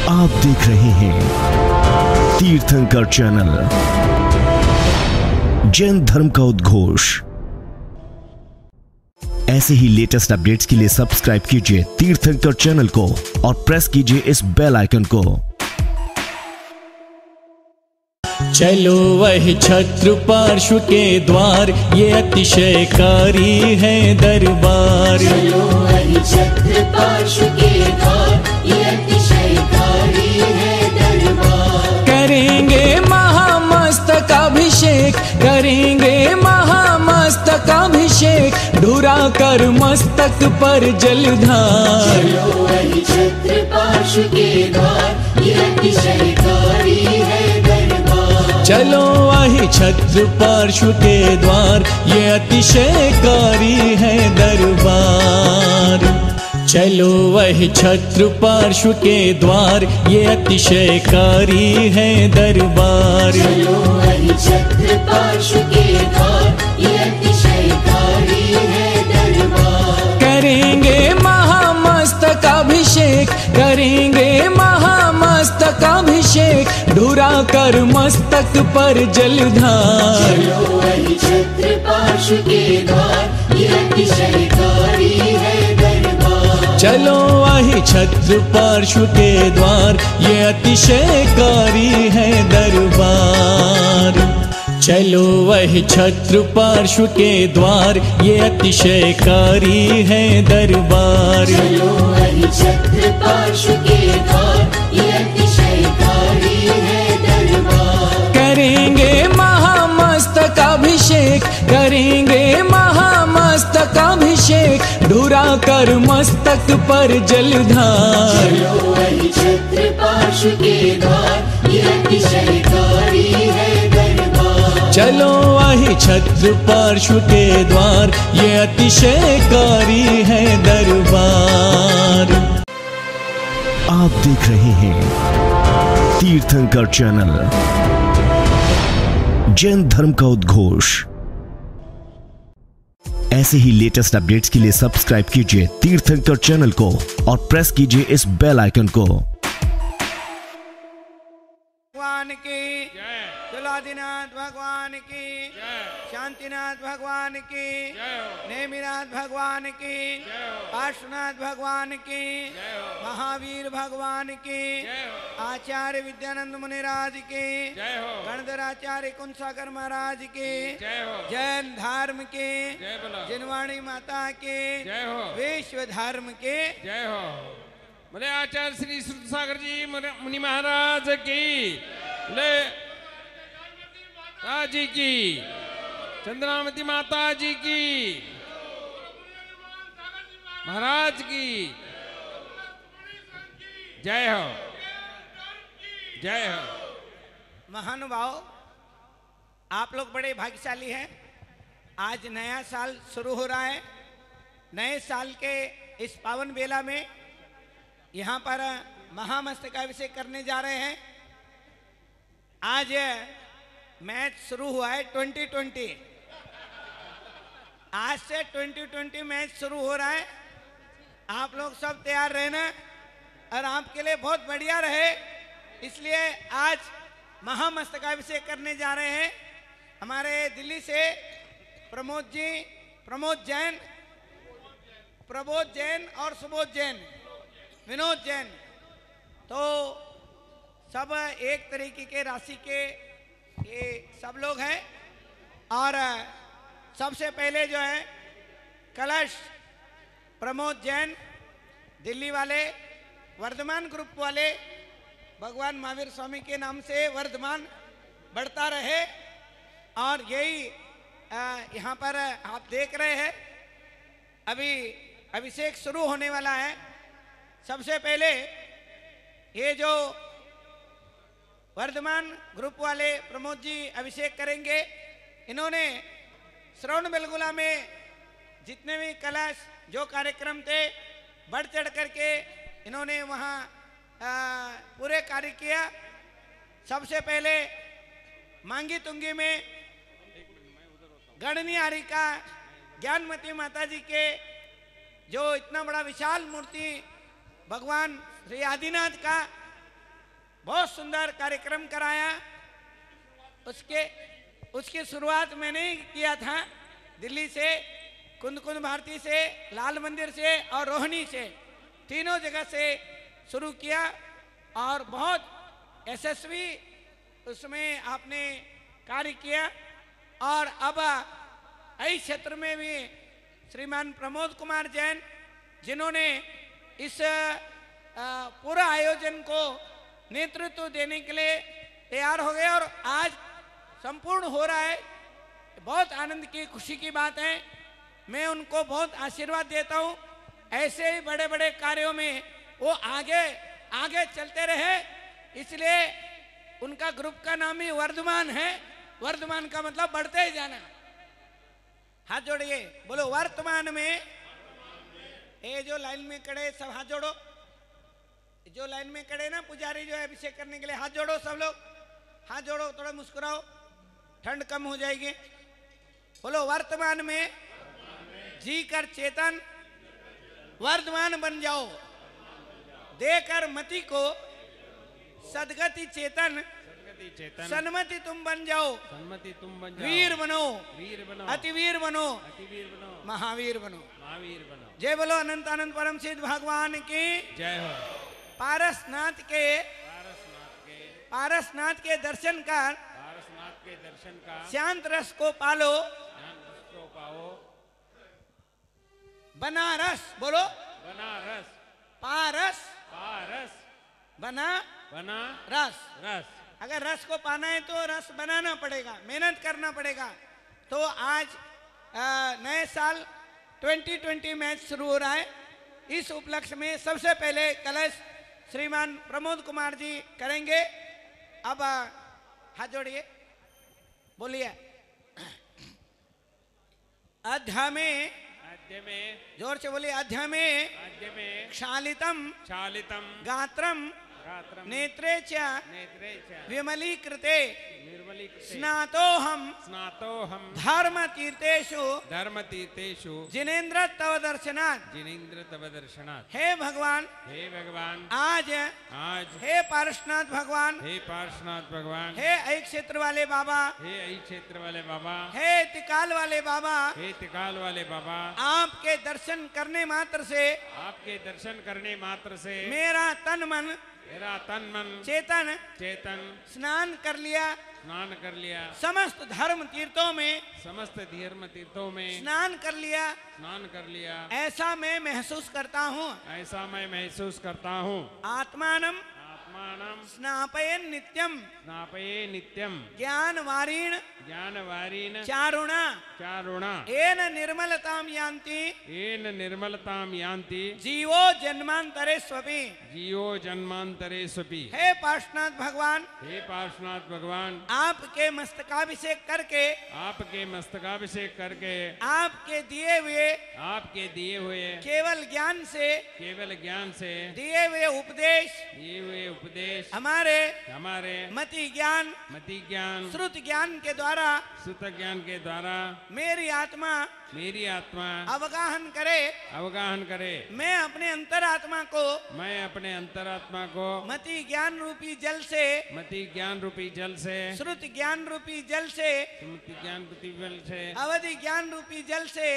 आप देख रहे हैं तीर्थंकर चैनल, जैन धर्म का उद्घोष। ऐसे ही लेटेस्ट अपडेट्स के लिए सब्सक्राइब कीजिए तीर्थंकर चैनल को और प्रेस कीजिए इस बेल आइकन को। चलो वही छत्र पार्श्व के द्वार, ये अतिशयकारी है दरबार। चलो वही छत्र पार्श्व के द्वार, ये अतिशयकारी है दरबार। करेंगे महामस्तकाभिषेक, करेंगे महामस्तकाभिषेक, ढुरा कर मस्तक पर जलधार। चलो वही छत्र पार्श्व के द्वार, ये अतिशयकारी है दरबार। चलो वही छत्र पार्श्व के द्वार, ये अतिशयकारी है दरबार। चलो वही छत्र पार्श्व के द्वार, ये अतिशयकारी है दरबार। चलो वही छत्र पार्श्व के द्वार, ये अतिशयकारी है दरबार। करेंगे महामस्तकाभिषेक, करेंगे महामस्तकाभिषेक, ढुरा कर मस्तक पर जलधार। चलो वही छत्र पार्श्व के द्वार, ये अतिशयकारी है दरबार। चलो वही छत्र पार्श्व के द्वार, ये अतिशयकारी है दरबार। चलो वही छत्र पार्श्व के द्वार, ये अतिशयकारी है दरबार। चलो वही छत्र पार्श्व के द्वार, ये अतिशयकारी है दरबार। करेंगे महामस्तकाभिषेक, करेंगे महामस्तकाभिषेक, ढुरा कर मस्तक पर जलधार। चलो वही छत्र पार्श्व के द्वार, ये अतिशयकारी है दरबार। चलो वही छत्र पार्श्व के द्वार, ये अतिशयकारी है दरबार। आप देख रहे हैं तीर्थंकर चैनल, जैन धर्म का उद्घोष। ऐसे ही लेटेस्ट अपडेट्स के लिए सब्सक्राइब कीजिए तीर्थंकर चैनल को और प्रेस कीजिए इस बेल आइकन को। भगवान की तुलादीनाथ भगवान की, शांतिनाथ भगवान की, नेमिनाथ भगवान की, पार्श्वनाथ भगवान की, महावीर भगवान की, आचार्य विद्यानंद मुनिराज की, गणधराचार्य कुंसाकर महाराज की, जैन धर्म की, जिनवाणी माता की, विश्व धर्म के जय हो। बोले आचार्य श्री श्रुतसागर जी मुनि महाराज की, बोले जी की, चंद्रावती माता जी की, महाराज की जय हो, जय हो। महानुभाव, आप लोग बड़े भाग्यशाली हैं। आज नया साल शुरू हो रहा है। नए साल के इस पावन बेला में यहाँ पर महामस्तकाभिषेक करने जा रहे हैं। आज मैच शुरू हुआ है 2020। आज से 2020 मैच शुरू हो रहा है। आप लोग सब तैयार रहना और आपके लिए बहुत बढ़िया रहे, इसलिए आज महामस्तकाभिषेक करने जा रहे हैं। हमारे दिल्ली से प्रमोद जी, प्रमोद जैन और सुबोध जैन, विनोद जैन, तो सब एक तरीके के राशि के ये सब लोग हैं। और सबसे पहले जो है कलश प्रमोद जैन, दिल्ली वाले, वर्धमान ग्रुप वाले, भगवान महावीर स्वामी के नाम से वर्धमान बढ़ता रहे। और यही यहाँ पर आप देख रहे हैं, अभी अभिषेक शुरू होने वाला है। सबसे पहले ये जो वर्धमान ग्रुप वाले प्रमोद जी अभिषेक करेंगे। इन्होंने श्रवण बेलगोला में जितने भी कलश जो कार्यक्रम थे, बढ़ चढ़ करके इन्होंने वहाँ पूरे कार्य किया। सबसे पहले मांगी तुंगी में गणनिहारी का ज्ञानमती माता जी के जो इतना बड़ा विशाल मूर्ति भगवान श्री आदिनाथ का बहुत सुंदर कार्यक्रम कराया। उसकी शुरुआत मैंने ही किया था, दिल्ली से, कुंद कुंद भारती से, लाल मंदिर से और रोहिणी से, तीनों जगह से शुरू किया और बहुत यशस्वी उसमें आपने कार्य किया। और अब इस क्षेत्र में भी श्रीमान प्रमोद कुमार जैन, जिन्होंने इस पूरा आयोजन को नेतृत्व देने के लिए तैयार हो गए और आज संपूर्ण हो रहा है। बहुत आनंद की, खुशी की बात है। मैं उनको बहुत आशीर्वाद देता हूँ, ऐसे ही बड़े बड़े कार्यों में वो आगे आगे चलते रहे। इसलिए उनका ग्रुप का नाम ही वर्धमान है। वर्धमान का मतलब बढ़ते ही जाना। हाथ जोड़िए, बोलो वर्तमान में। ये जो लाइन में खड़े सब हाथ जोड़ो, जो लाइन में खड़े ना पुजारी जो है अभिषेक करने के लिए, हाथ जोड़ो सब लोग, हाथ जोड़ो, थोड़ा मुस्कुराओ, ठंड कम हो जाएगी। बोलो वर्तमान में जी कर चेतन वर्धमान बन जाओ, देकर मति को सदगति चेतन सन्मति तुम बन जाओ, वीर बनो, अतिवीर बनो, महावीर बनो। जय बोलो अनंत अनंत परम सिद्ध भगवान की जय हो। पारसनाथ के दर्शन कर शांत रस को पालो, बनारस, बोलो बनारस, पारस बना रस। अगर रस को पाना है तो रस बनाना पड़ेगा, मेहनत करना पड़ेगा। तो आज नए साल 2020 मैच शुरू हो रहा है। इस उपलक्ष्य में सबसे पहले कलश श्रीमान प्रमोद कुमार जी करेंगे। अब हाथ जोड़िए, बोलिए अध्या में, जोर से बोलिए अध्या में क्षालितम गात्रम नेत्रे च विमलीकृते स्नातोहम धर्म तीर्थेषु जिनेन्द्र तव दर्शनात्। हे भगवान आज हे पार्श्वनाथ भगवान, हे ऐ क्षेत्र वाले बाबा, हे तिकाल वाले बाबा, आपके दर्शन करने मात्र से मेरा तन मन चेतन स्नान कर लिया, समस्त धर्म तीर्थों में स्नान कर लिया, ऐसा मैं महसूस करता हूँ। आत्मानम स्नापयेन नित्यम ज्ञान वारीण चारुणा येन निर्मलताम यान्ति जीवो जन्मांतरेष्वपि। हे पार्श्वनाथ भगवान आपके मस्तकाभिषेक करके आपके दिए हुए केवल ज्ञान से दिए हुए उपदेश हमारे मति ज्ञान श्रुत ज्ञान के द्वारा मेरी आत्मा अवगाहन करे। मैं अपने अंतरात्मा को मति ज्ञान रूपी जल से श्रुत ज्ञान रूपी जल से अवधि ज्ञान रूपी जल से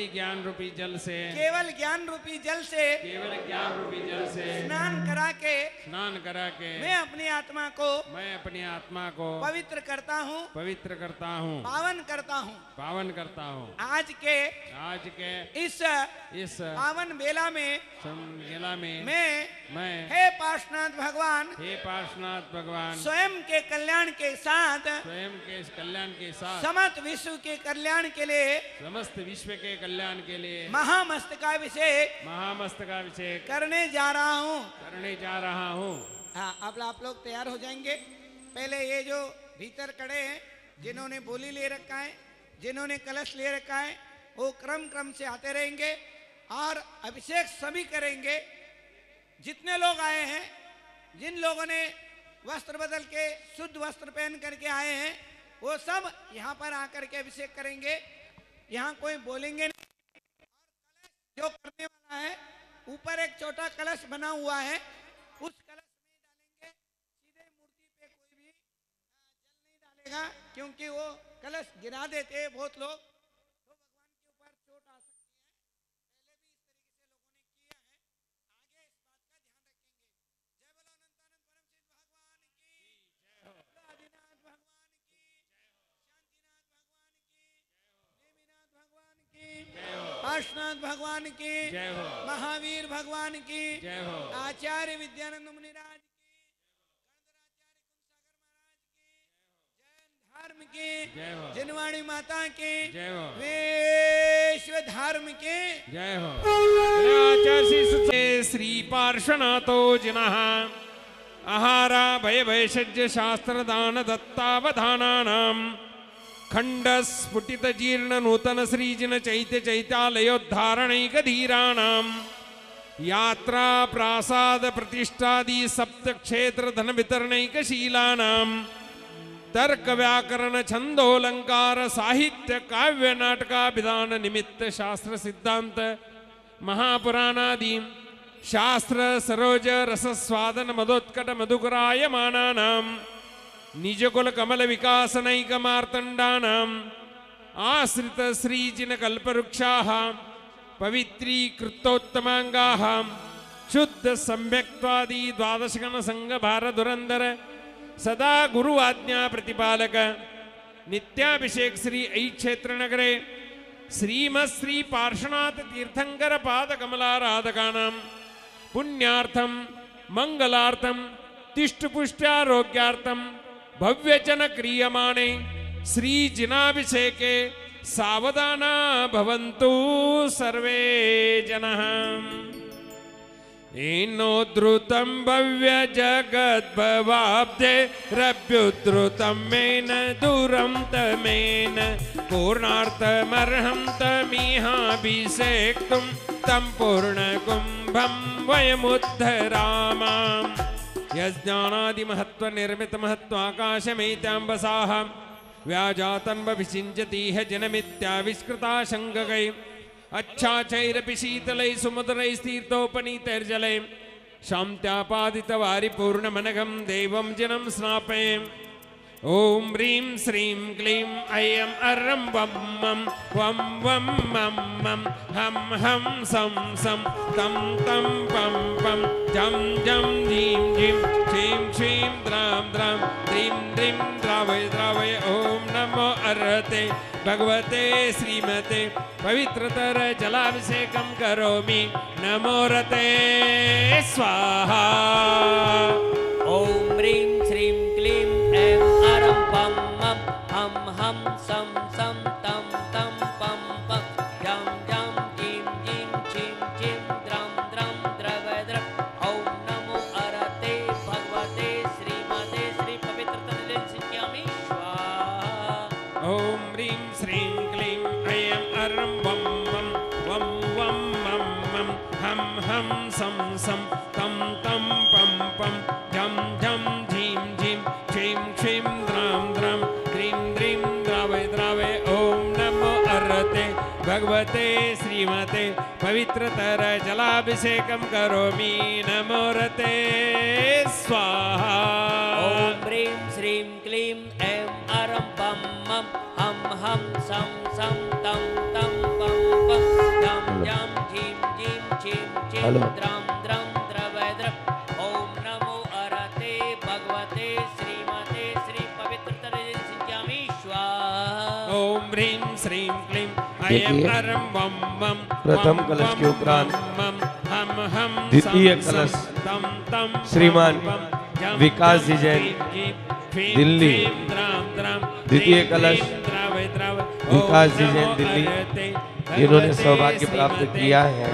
केवल ज्ञान रूपी जल से स्नान करा के मैं अपनी आत्मा को पवित्र करता हूँ, पावन करता हूँ। आज के इस पावन बेला में मैं हे पार्श्वनाथ भगवान स्वयं के कल्याण के साथ समस्त विश्व के कल्याण के लिए महामस्तकाभिषेक करने जा रहा हूँ। हाँ, अब आप लोग तैयार हो जाएंगे। पहले ये जो भीतर खड़े हैं, जिन्होंने बोली ले रखा है, जिन्होंने कलश ले रखा है, वो क्रम से आते रहेंगे और अभिषेक सभी करेंगे। जितने लोग आए हैं, जिन लोगों ने वस्त्र बदल के शुद्ध वस्त्र पहन करके आए हैं, वो सब यहाँ पर आकर के अभिषेक करेंगे। यहाँ कोई बोलेंगे नहीं। जो करने वाला है, ऊपर एक छोटा कलश बना हुआ है, उस कलश में डालेंगे, सीधे क्योंकि वो कलश गिरा देते हैं बहुत लोग, तो भगवान के ऊपर चोट आ सकती है। पहले भी इस तरीके से लोगों ने किया है, आगे इस बात का ध्यान रखेंगे। जय बोलो अनंतानंद परम सिद्ध भगवान की, आदिनाथ भगवान की, शांतिनाथ भगवान की, नेमिनाथ भगवान की, पार्श्वनाथ भगवान की, महावीर भगवान की, आचार्य विद्यानंद मुनिराज की, गणधराचार्य कुंसागर महाराज की, जैन धर्म की, जिनवाणी माता की, विश्व धर्म की जय हो। आचार्य श्री पार्श्वनाथो जिनः आहारा भय भयषज्य शास्त्र दान दत्तावधानानां खंड स्फुटित जीर्ण नूतन श्रीजिन चैत्य चैत्यालयोद्धारणैक धीराणां यात्रा प्रासाद प्रतिष्ठादि सप्त क्षेत्र धन वितरणैक शीलानां तर्क व्याकरण छंदोलंकार साहित्य काव्य नाटकाभिधान निमित्त शास्त्र सिद्धांत महापुराणादि शास्त्र सरोज रसस्वादन मदोत्कट मधुकरायमानानां निजकुल कमल विकासनैक मार्तंडानां आश्रित श्रीजिन कल्पवृक्षाः पवित्रीकृतोत्तमांगाः शुद्ध सम्यक्त्वादि द्वादशगण संघ भारधुरंधर सदा गुरु आज्ञा प्रतिपालक नित्याभिषेक श्री ऐ क्षेत्र नगरे श्रीमश्री पार्श्वनाथ तीर्थंकर पाद कमलाराधकानां पुण्यार्थम मंगलार्थम तिष्ठपुष्ट्यारोग्यार्थम भव्यचन क्रियमाणे श्री जिनाभिषेके सावधाना भवन्तु सर्वे जनः। एनोद्धृतं भव्य जगद्भवाब्धे रभ्युद्धृतं मेन दूरं तमेन पूर्णार्थमर्हं तमिहाभिषेक्तुं तं पूर्णकुम्भं वयमुद्धरामाम्। यज्ञानादिमहत्त्वनिर्मितमहत्त्वाकाशमेत्याम्बसाः व्याजातन्वभिषिञ्चतीह जनमित्याविष्कृता शङ्गकै अच्छाचैरपि शीतलै सुमधुरैस्तीर्थोपनीतैर्जलै शान्त्यापादितवारिपूर्णमनघं देवं जनं स्नापये। ॐ ह्रीं श्रीं क्लीं ऐं अर्रं वं वं वं मं मं हं हं सं सं तं तं पं पं जं जं जीं जीं क्षीं क्षीं द्रां द्रां द्रीं द्रीं द्रावय द्रावय। ॐ नमो अर्हते भगवते श्रीमते पवित्रतर जलाभिषेकं करोमि नमो रते स्वाहा। ॐ ह्रीं श्रीं क्लीं ऐं अरं पं मं हं हं सं सं तं तं पं पं जं जं जीं जीं क्षीं क्षीं द्रां द्रां द्रवय द्रव। ॐ नमो अर्हते भगवते श्रीमते श्री पवित्रतनले सिद्ध्यामि स्वाहा। ॐ ह्रीं श्रीं क्लीं ऐं अर्रं वं वं मं मं हं हं सं सं तं तं पं पं जं जं जीं जीं क्षीं क्षीं द्रां द्रां द्रीं द्रीं द्रावय द्रावय। ॐ नमो अर्हते भगवते श्रीमते पवित्रतर जलाभिषेकं करोमि नमो रते स्वाहा। ॐ ह्रीं श्रीं क्लीं ऐं अरं पं मं हं हं सं सं तं तं पं पं जं जं जीं जीं क्षीं क्षीं द्रां द्रां द्रवय द्रव। ॐ नमो अर्हते भगवते श्रीमते श्री पवित्रतरे सिद्ध्यामि स्वाहा। ॐ ह्रीं श्रीं क्लीं ऐं अरं वं वं प्रथम कलश के उपरांत हम हम द्वितीय कलश श्रीमान विकास जी जैन दिल्ली, द्वितीय कलश विकास जी जैन दिल्ली जिन्होंने सौभाग्य प्राप्त किया है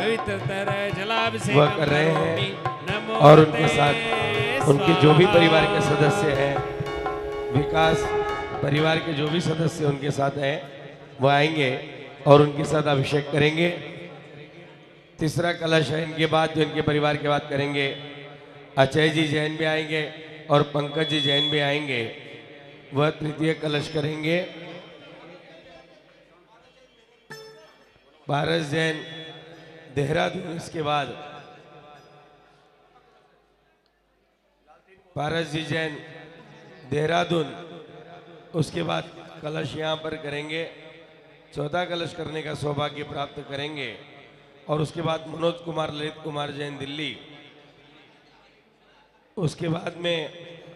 वह कर रहे हैं और उनके साथ उनके जो भी परिवार के सदस्य हैं, विकास परिवार के जो भी सदस्य उनके साथ हैं वो आएंगे और उनके साथ अभिषेक करेंगे। तीसरा कलश है इनके बाद जो इनके परिवार के बाद करेंगे। अजय जी जैन भी आएंगे और पंकज जी जैन भी आएंगे, वह तृतीय कलश करेंगे। पारस जैन देहरादून, इसके बाद पारस जी जैन देहरादून, उसके बाद कलश यहाँ पर करेंगे, चौथा कलश करने का सौभाग्य प्राप्त करेंगे। और उसके बाद मनोज कुमार, ललित कुमार जैन दिल्ली, उसके बाद में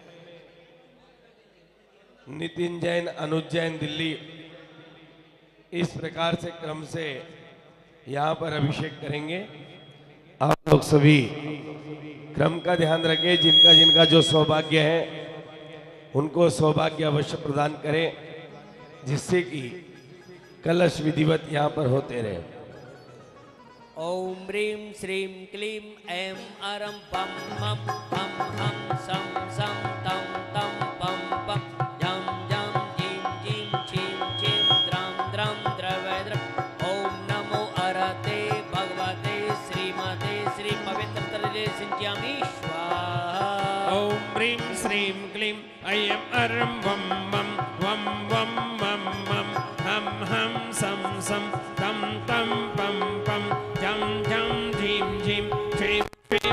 नितिन जैन, अनुज जैन दिल्ली। इस प्रकार से क्रम से यहाँ पर अभिषेक करेंगे। आप लोग सभी क्रम का ध्यान रखें, जिनका जिनका जो सौभाग्य है उनको सौभाग्य अवश्य प्रदान करें, जिससे कि कलश विधिवत यहाँ पर होते रहे। ओम ह्रीं श्रीं क्लीं ऐं अरं पं मं हं हं सं सं तं तं पं पं जं जं जीं जीं छीं छीं द्रां द्रां द्रवै द्रव। ओम नमो अरते भगवते श्रीमते श्री पवित्रतले सिंच्यामि स्वाहा। ओम ह्रीं श्रीं क्लीं ऐं अरं वं वं वं वं मं मं हं हं सं सं तं तं पं पं जं जं झीं झीं छीं छीं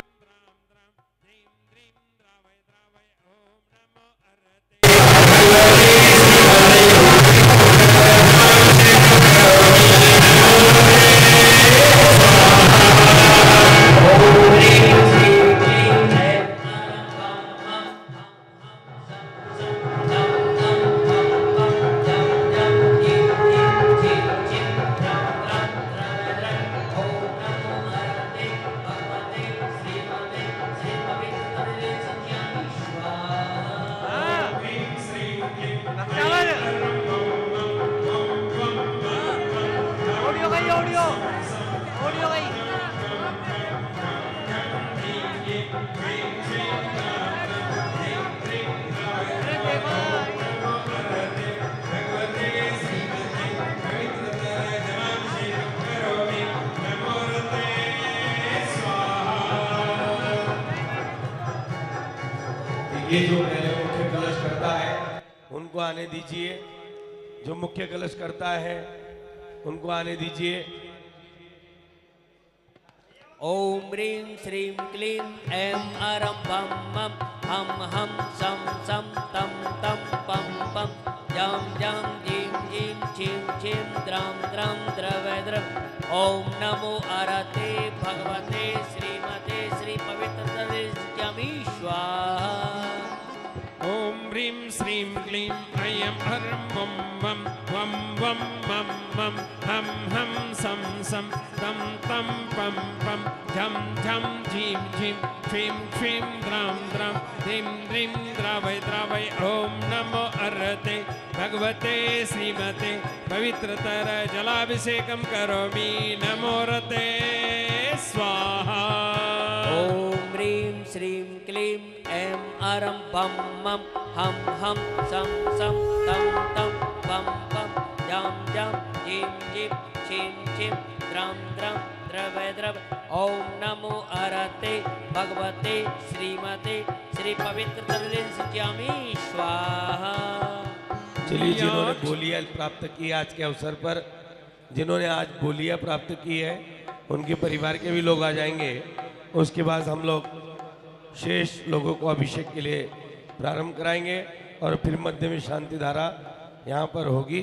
ये जो पहले मुख्य कलश करता है उनको आने दीजिए, जो मुख्य कलश करता है उनको आने दीजिए। ओम ह्रीं श्रीं क्लीं ऐं अरं पं मं हं हं सं सं तं तं पं पं जं जं जीं जीं छीं छीं द्रां द्रां द्रवै द्रव। ओम नमो अरते भगवते श्रीमते श्री पवित्रतले सिंच्यामि स्वाहा। ओम ह्रीं श्रीं क्लीं ऐं अरं वं वं वं वं मं मं हं हं सं सं तं तं पं पं झं झं झीं झीं छीं छीं द्रां द्रां ह्रीं ह्रीं द्रावय द्रावय। ओम नमो अरते भगवते श्रीमते पवित्रतर जलाभिषेकं करोमि। नमो रते स्वाहा। ओम ह्रीं श्रीं क्लीं ऐं अरं पं मं हं हं सं सं तं तं पं पं जं जं जीं जीं छीं छीं द्रां द्रां द्रवै द्रव। ओम नमो अरते भगवते श्रीमते श्री पवित्रतले सिंच्यामि स्वाहा। चलिए, जिन्होंने बोलियां प्राप्त की आज के अवसर पर, जिन्होंने आज बोलियां प्राप्त की है उनके परिवार के भी लोग आ जाएंगे। उसके बाद हम लोग शेष लोगों को अभिषेक के लिए प्रारंभ कराएंगे और फिर मध्य में शांति धारा यहाँ पर होगी।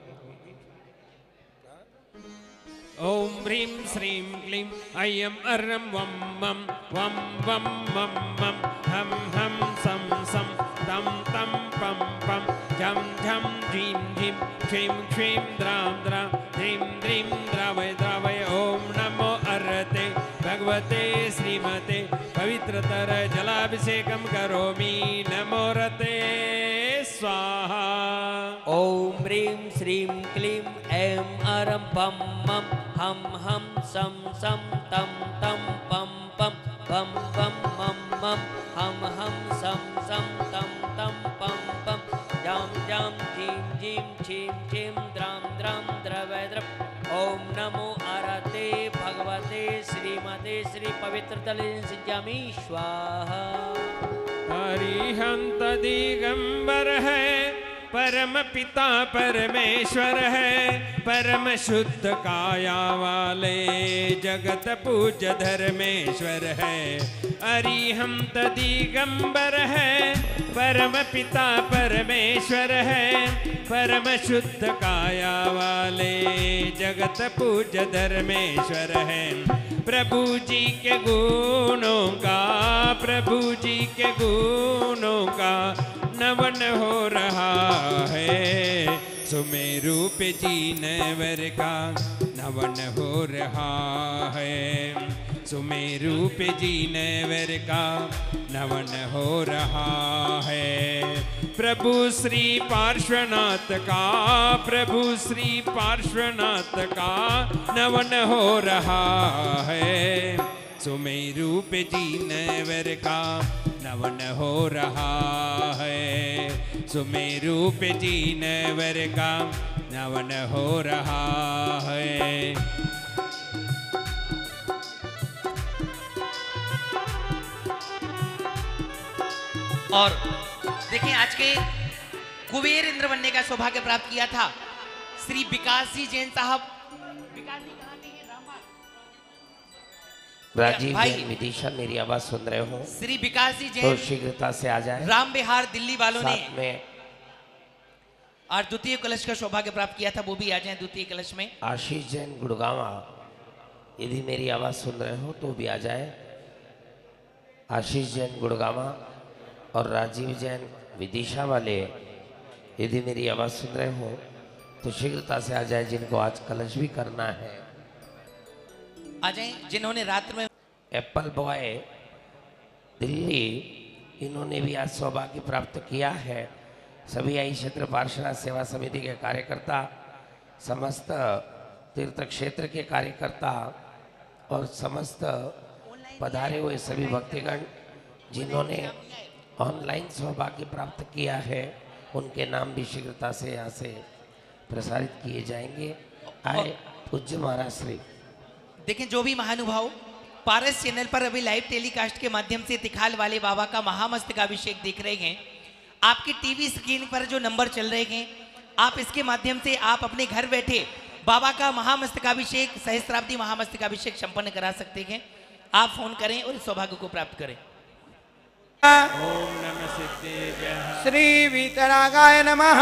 ओम ह्रीं श्रीं क्लीं ऐं अरं वं वं वं वं मं मं हं हं सं सं तं तं पं पं झं झं झीं झीं छीं छीं द्रां द्रां ह्रीं ह्रीं द्रावय द्रावय। ओम नमो अरते भगवते श्रीमते पवित्रतर जलाभिषेकं करोमि। नमो रते स्वाहा। ओम ह्रीं श्रीं क्लीं ऐं अरं पं मं हं हं सं सं तं तं पं पं पं पं मं मं हं हं सं सं तं तं पं पं जं जं जीं जीं छीं छीं द्रां द्रां द्रवै द्रव। ओम नमो अरते भगवते श्रीमते श्री पवित्रतले सिंच्यामि स्वाहा। अरिहंत दिगंबर है, परम पिता परमेश्वर है, परम शुद्ध काया वाले जगत पूज्य धर्मेश्वर है। अरिहंत दिगंबर है, परम पिता परमेश्वर है, परम शुद्ध काया वाले जगत पूज्य धर्मेश्वर है। प्रभु जी के गुणों का, प्रभु जी के गुणों का नवन हो रहा है। सुमेरु पे जीनवर का नवन हो रहा है। सुमेरु पे जीनवर का नवन हो रहा है। प्रभु श्री पार्श्वनाथ का, प्रभु श्री पार्श्वनाथ का नवन हो रहा है। सुमेरु पे जीनवर का नवन हो रहा है। सुमेरु पे जीनवर का नवन हो रहा है। और देखिए आज के कुबेर इंद्र बनने का सौभाग्य प्राप्त किया था श्री विकास जी जैन साहब। विकास जी कहाँ के हैं? राजीव भाई जैन विदिशा, मेरी आवाज सुन रहे हो? श्री विकास जी तो जैन शीघ्रता से आ जाए। राम बिहार दिल्ली वालों ने साथ में और द्वितीय कलश का सौभाग्य प्राप्त किया था, वो भी आ जाए द्वितीय कलश में। आशीष जैन गुड़गांवा, यदि मेरी आवाज सुन रहे हो तो भी आ जाए। आशीष जैन गुड़गांवा और राजीव जैन विदिशा वाले, यदि मेरी आवाज सुन रहे हो तो शीघ्रता से आ जाए, जिनको आज कलश भी करना है। आ जाए जिन्होंने रात्र में। एप्पल बॉय दिल्ली, इन्होंने भी आज सौभाग्य प्राप्त किया है। सभी आई क्षेत्र पार्षद सेवा समिति के कार्यकर्ता, समस्त तीर्थ क्षेत्र के कार्यकर्ता और समस्त पधारे हुए सभी भक्तगण जिन्होंने ऑनलाइन सौभाग्य प्राप्त किया है, उनके नाम भी शीघ्रता से यहाँ से प्रसारित किए जाएंगे। आए पूज्य महाराज श्री। देखें जो भी महानुभाव पारस चैनल पर अभी लाइव टेलीकास्ट के माध्यम से तिखाल वाले बाबा का महामस्तकाभिषेक देख रहे हैं, आपकी टीवी स्क्रीन पर जो नंबर चल रहे हैं, आप इसके माध्यम से आप अपने घर बैठे बाबा का महामस्तकाभिषेक, सहस्त्राब्दी महामस्तकाभिषेक संपन्न करा सकते हैं। आप फोन करें और इस सौभाग्य को प्राप्त करें। ओम नमः सिद्धेभ्यः श्री वीतरागाय नमः।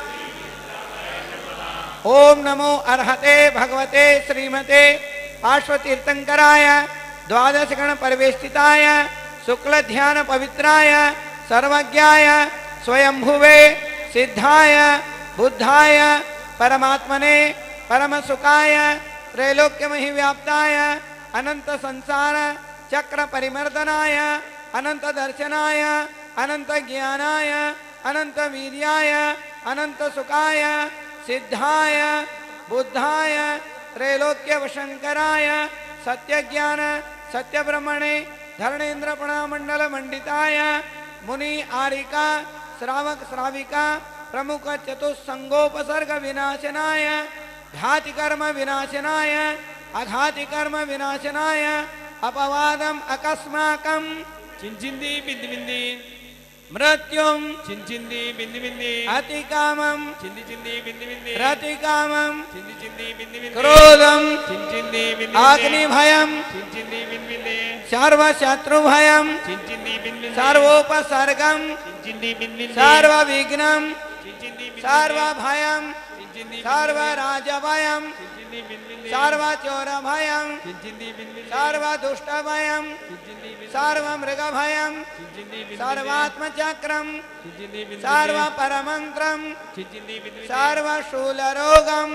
ओम नमो अर्हते भगवते श्रीमते पार्श्वतीर्थंकराय द्वादश गण परिवेष्टिताय शुक्ल ध्यान पवित्राय सर्वज्ञाय स्वयंभुवे सिद्धाय बुद्धाय परमात्मने परम सुखाय त्रैलोक्यमहि व्याप्ताय अनंत संसार चक्र परिमर्दनाय अनंत दर्शनाय अनंत ज्ञानाय अनंत वीर्याय अनंत सुखाय सिद्धाय बुद्धाय त्रैलोक्य वशंकराय सत्य ज्ञान सत्य ब्रह्मणे धरणेन्द्र मंडल मंडिताय मुनि आरिका श्रावक श्राविका प्रमुख चतुस्संगोपसर्ग विनाशनाय घाति कर्म विनाशनाय अघाति कर्म विनाशनाय अपवादम अकस्माकम चिंचिंदी बिंदी बिंदी मृत्युम चिंचिंदी बिंदी बिंदी अति कामम चिंदी चिंदी बिंदी बिंदी रति कामम चिंदी चिंदी बिंदी बिंदी क्रोधम चिंचिंदी बिंदी अग्नि भयम चिंचिंदी बिंदी बिंदी सर्व शत्रु भयम चिंचिंदी बिंदी सर्वोपसर्गम चिंचिंदी बिंदी सर्व विघ्नम चिंचिंदी बिंदी सर्व भयम चिंचिंदी सर्व राज भयम चिंचिंदी बिंदी सर्व चोर भयम चिंचिंदी बिंदी सर्व दुष्ट भयम चिंचिंदी बिंदी सर्व मृग भयम चिंचिंदी बिंदी सर्वात्म चक्रम चिंचिंदी बिंदी सर्व परमंत्रम चिंचिंदी बिंदी सर्व शूल रोगम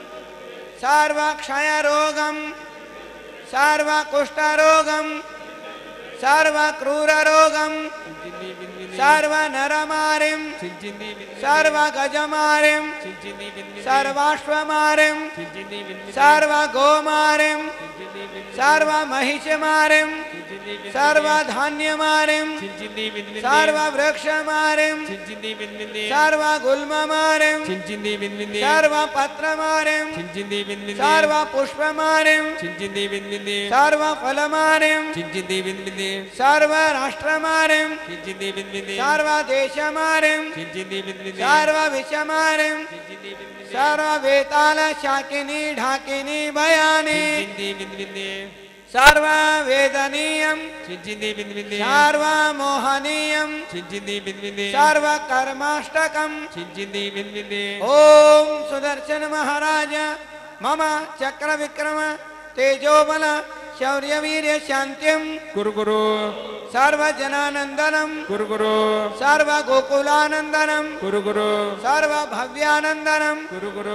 सर्व क्षय रोगम सर्व कुष्ठ रोगम सर्व क्रूर रोगम चिंचिंदी बिंदी सर्व नरमारिम चिंचिंदी बिंदी सर्व गजमारिम चिंचिंदी बिंदी सर्वाश्वमारिम चिंचिंदी बिंदी सर्व गोमारिम चिंचिंदी बिंदी सर्व महिषमारिम चिंचिंदी बिंदी सर्व धान्यमारिम चिंचिंदी बिंदी सर्व वृक्षमारिम चिंचिंदी बिंदी सर्व गुल्ममारिम चिंचिंदी बिंदी सर्व पत्रमारिम चिंचिंदी बिंदी सर्व पुष्पमारिम चिंचिंदी बिंदी सर्व फलमारिम चिंचिंदी बिंदी सर्व राष्ट्रमारिम चिंचिंदी बिंदी सर्व देशमारिम चिंचिंदी बिंदी सर्व विषमारिम चिंचिंदी बिंदी सर्व वेताल शाकिनी ढाकिनी भयानी चिंचिंदी बिंदी सर्ववेदनीयं चिंचिंदी बिंद बिंदे सर्वमोहनीयं चिंचिंदी बिंद बिंदे सर्वकर्माष्टकं चिंचिंदी बिंद बिंदे ओम सुदर्शन महाराज मम चक्र विक्रम तेजोबल शौर्य वीर्य शांतिम कुरु कुरु सर्वजनानंदनम कुरु कुरु सर्व गोकुलानंदनम कुरु कुरु सर्व भव्यानंदनम कुरु कुरु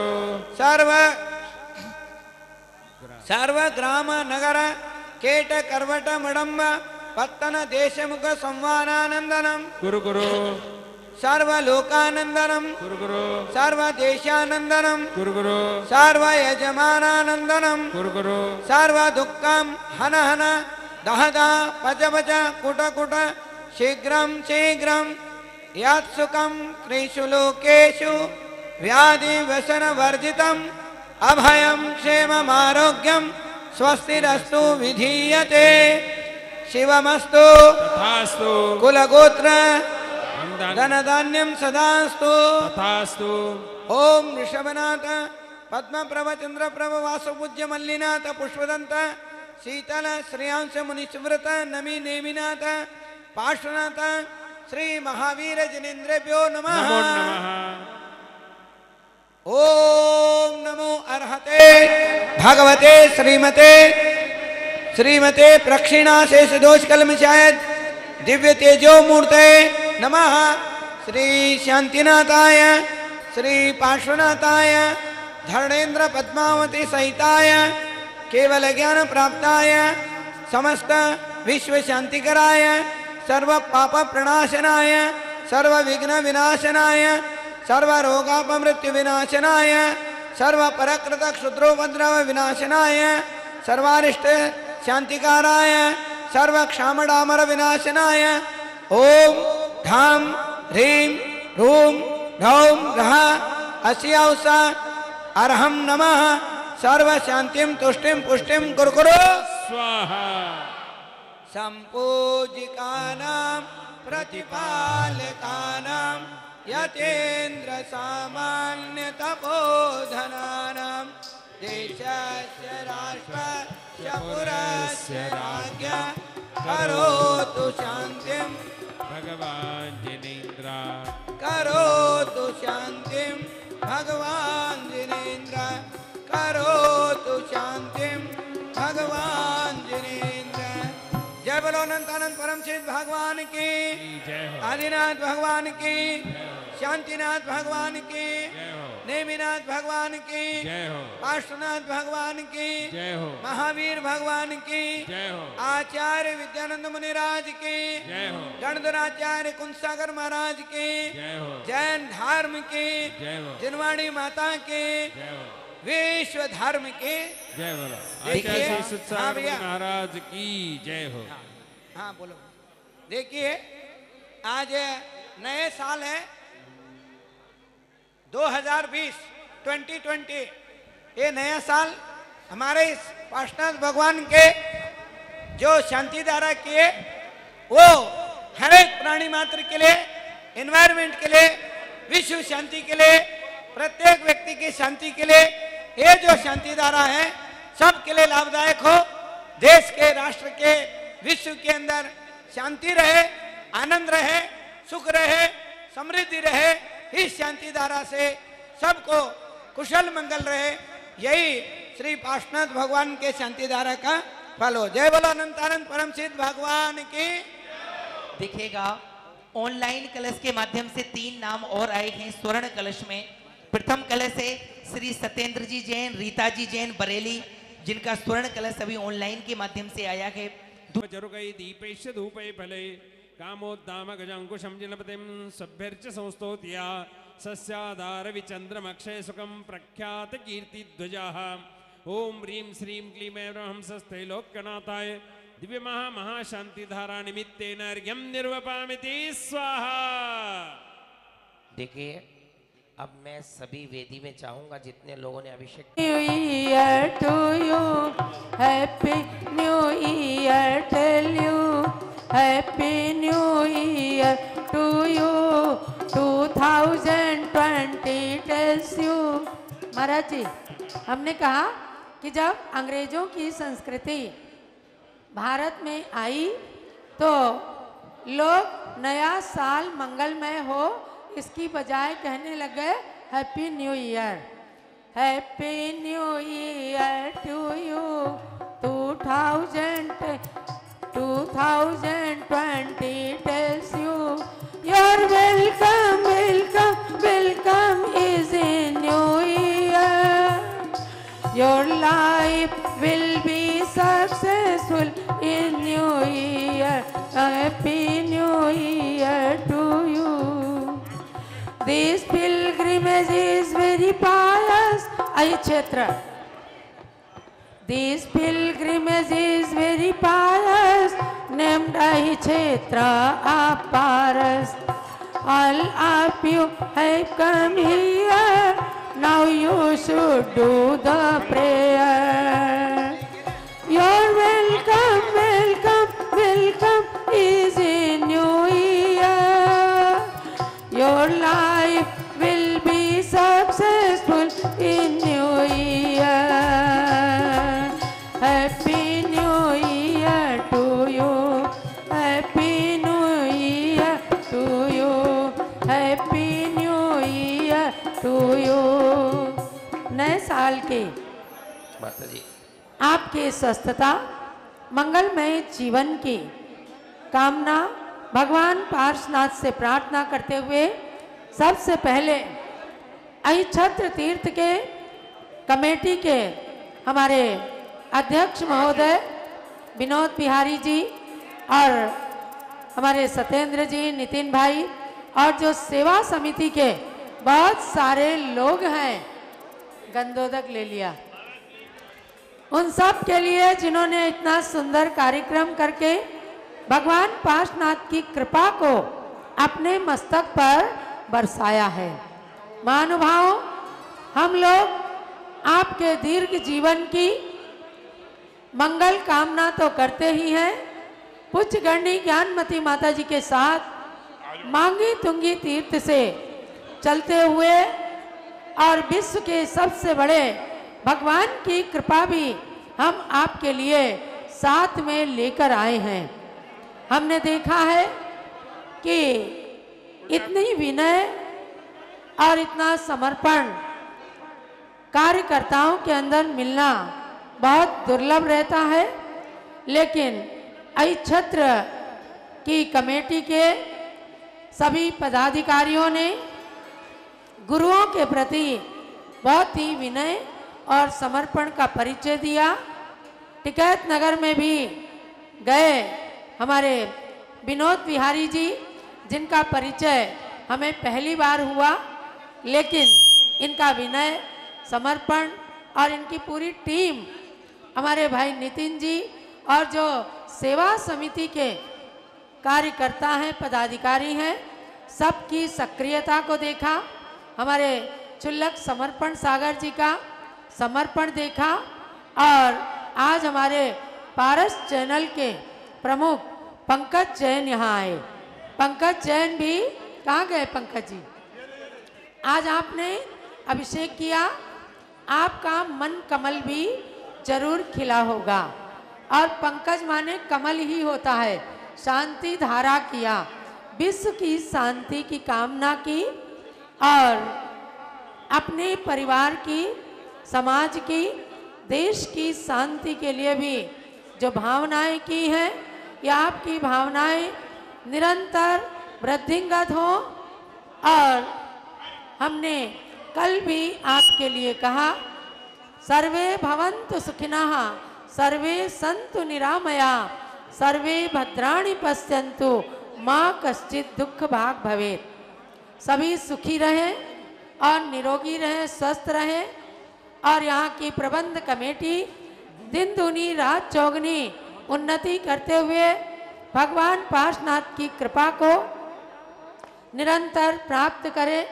सर्व ग्राम नगर केट करवट मडम्ब पत्तन देशमुख संवानानंदनम कुरु कुरु सर्व लोकानंदनम कुरु कुरु सर्व देशानंदनम कुरु कुरु सर्व यजमानानंदनम कुरु कुरु सर्व दुःखम हन हन दह दह पच पच कुट कुट शीघ्रं शीघ्रं यत्सुखं त्रिषु लोकेषु व्याधि व्यसन वर्जितम् अभयं क्षेमम् आरोग्यं स्वस्तिरस्तु विधीयते शिवमस्तु तथास्तु कुलगोत्र धनधान्यं सदास्तु तथास्तु ओम ऋषभनाथ पद्मप्रभ चंद्रप्रभ वासुपूज्य मल्लिनाथ पुष्पदंत शीतल श्रेयांश मुनिस्मृत नमी नेमिनाथ पार्श्वनाथ श्री महावीर जनेन्द्रेभ्यो नमः। नमो नमः। ओम नमो अर्हते भगवते श्रीमते प्रक्षिणाशेष दोष कलमशायद दिव्य तेजो मूर्ते नमः। श्री शांतिनाथाय श्री पार्श्वनाथाय धरणेन्द्र पद्मावती सहिताय केवल ज्ञान प्राप्ताय समस्त विश्व शांतिकराय सर्व पाप प्रणाशनाय सर्व विघ्न विनाशनाय सर्व रोगापमृत्यु विनाशनाय सर्व परकृत क्षुद्रोपद्रव विनाशनाय सर्वारिष्ट शांतिकाराय सर्व क्षामडामर विनाशनाय ओम धाम ह्रीं रूं ढौं रः अस्याउसा अर्हं नमः। सर्व शांतिं तुष्टिं पुष्टिं कुरकुरु स्वाहा। संपूजिकानां प्रतिपालकानां यतेन्द्र सामान्य तपोधनानां देशस्य राष्ट्रस्य पुरस्य राज्ञ करोतु शान्तिं भगवान् जिनेन्द्र करोतु शान्तिं भगवान् जिनेन्द्र करोतु शान्तिं भगवान् जिनेन्द्र। जय बोलो अनंतानंद परम सिद्ध भगवान की, आदिनाथ भगवान की, शांतिनाथ भगवान की, नेमिनाथ भगवान की, पार्श्वनाथ भगवान की, महावीर भगवान की, आचार्य विद्यानंद मुनिराज की, गणधराचार्य कुंसागर महाराज की, जैन धर्म की, जिनवाड़ी माता की, विश्व धर्म के जय बोलो। देखिए, आचार्य श्री सुतसागर हाँ भैया। महाराज की जय हो। हाँ बोलो। देखिए आज नए साल है 2020 2020। ये नया साल हमारे इस पार्श्वनाथ भगवान के जो शांति धारा किए वो हर एक प्राणी मात्र के लिए, एनवायरमेंट के लिए, विश्व शांति के लिए, प्रत्येक व्यक्ति की शांति के लिए ये जो शांति धारा है सबके लिए लाभदायक हो। देश के, राष्ट्र के, विश्व के अंदर शांति रहे, आनंद रहे, सुख रहे, समृद्धि रहे। इस शांति धारा से सबको कुशल मंगल रहे, यही श्री पार्श्वनाथ भगवान के शांति धारा का फल हो। जय बोलो अनंतानंद परम सिद्ध भगवान की। देखिएगा ऑनलाइन कलश के माध्यम से 3 नाम और आए हैं स्वर्ण कलश में। प्रथम कलश है श्री सत्येंद्र जी जैन, रीता जी जैन बरेली, जिनका स्वर्ण कलश अभी ऑनलाइन के माध्यम से आया है। चरुकै दीपैश्च धूपै फलै कामोद्दाम गजांकुशं जिनपतिं सभ्यर्च संस्तोत्या सस्याधार विचन्द्रमक्षय सुखं प्रख्यात कीर्तिध्वजाः। ओम ह्रीं श्रीं क्लीं ऐं हंसस्त्रैलोक्यनाथाय दिव्य महाशांति धारा निमित्तेन अर्घ्यं निर्वपामिति स्वाहा। देखिए अब मैं सभी वेदी में चाहूंगा जितने लोगों ने अभिषेक new year to you, happy new year tell you, happy new year to you, 2020 tells you. महाराज जी, हमने कहा कि जब अंग्रेजों की संस्कृति भारत में आई तो लोग नया साल मंगलमय हो इसकी बजाय कहने लगे happy new year. Happy new year to you 2020 tells you you're welcome, welcome, welcome is in new year. Your life will be successful in new year. Happy new year to you. This pilgrimage is very pious. Ahi Kshetra. This pilgrimage is very pious, named Ahi Kshetra Aparas. All of you have come here, now you should do the prayer. You're welcome, welcome, welcome is in new year. Your life will be successful in new year. Happy New Year to you. Happy New Year to you. Happy New Year to you. नए साल के माता जी आपके स्वस्थता मंगलमय जीवन की कामना भगवान पार्श्वनाथ से प्रार्थना करते हुए सबसे पहले अहिछत्र तीर्थ के कमेटी के हमारे अध्यक्ष महोदय विनोद बिहारी जी और हमारे सत्येंद्र जी, नितिन भाई और जो सेवा समिति के बहुत सारे लोग हैं, गंदोदक ले लिया, उन सब के लिए जिन्होंने इतना सुंदर कार्यक्रम करके भगवान पार्श्वनाथ की कृपा को अपने मस्तक पर बरसाया है। महानुभावों, हम लोग आपके दीर्घ जीवन की मंगल कामना तो करते ही हैं। पुच्छ गणनी ज्ञानमती माता जी के साथ मांगी तुंगी तीर्थ से चलते हुए और विश्व के सबसे बड़े भगवान की कृपा भी हम आपके लिए साथ में लेकर आए हैं। हमने देखा है कि इतनी विनय और इतना समर्पण कार्यकर्ताओं के अंदर मिलना बहुत दुर्लभ रहता है, लेकिन अहिछत्र की कमेटी के सभी पदाधिकारियों ने गुरुओं के प्रति बहुत ही विनय और समर्पण का परिचय दिया। टिकैत नगर में भी गए हमारे विनोद बिहारी जी, जिनका परिचय हमें पहली बार हुआ, लेकिन इनका विनय, समर्पण और इनकी पूरी टीम, हमारे भाई नितिन जी और जो सेवा समिति के कार्यकर्ता हैं, पदाधिकारी हैं, सबकी सक्रियता को देखा। हमारे चुल्लक समर्पण सागर जी का समर्पण देखा और आज हमारे पारस चैनल के प्रमुख पंकज जैन यहाँ आए। पंकज जैन भी कहाँ गए? पंकज जी, आज आपने अभिषेक किया, आपका मन कमल भी जरूर खिला होगा। और पंकज माने कमल ही होता है, शांति धारा किया, विश्व की शांति की कामना की और अपने परिवार की, समाज की, देश की शांति के लिए भी जो भावनाएं की हैं, या आपकी भावनाएं निरंतर वृद्धिंगत हो। और हमने कल भी आपके लिए कहा, सर्वे भवन्तु सुखिनः, सर्वे सन्तु निरामया, सर्वे भद्राणि पश्यन्तु, माँ कश्चित् दुख भाग भवेत्। सभी सुखी रहें और निरोगी रहें, स्वस्थ रहें। और यहाँ की प्रबंध कमेटी दिन दूनी रात चौगनी उन्नति करते हुए भगवान पार्श्वनाथ की कृपा को निरंतर प्राप्त करे।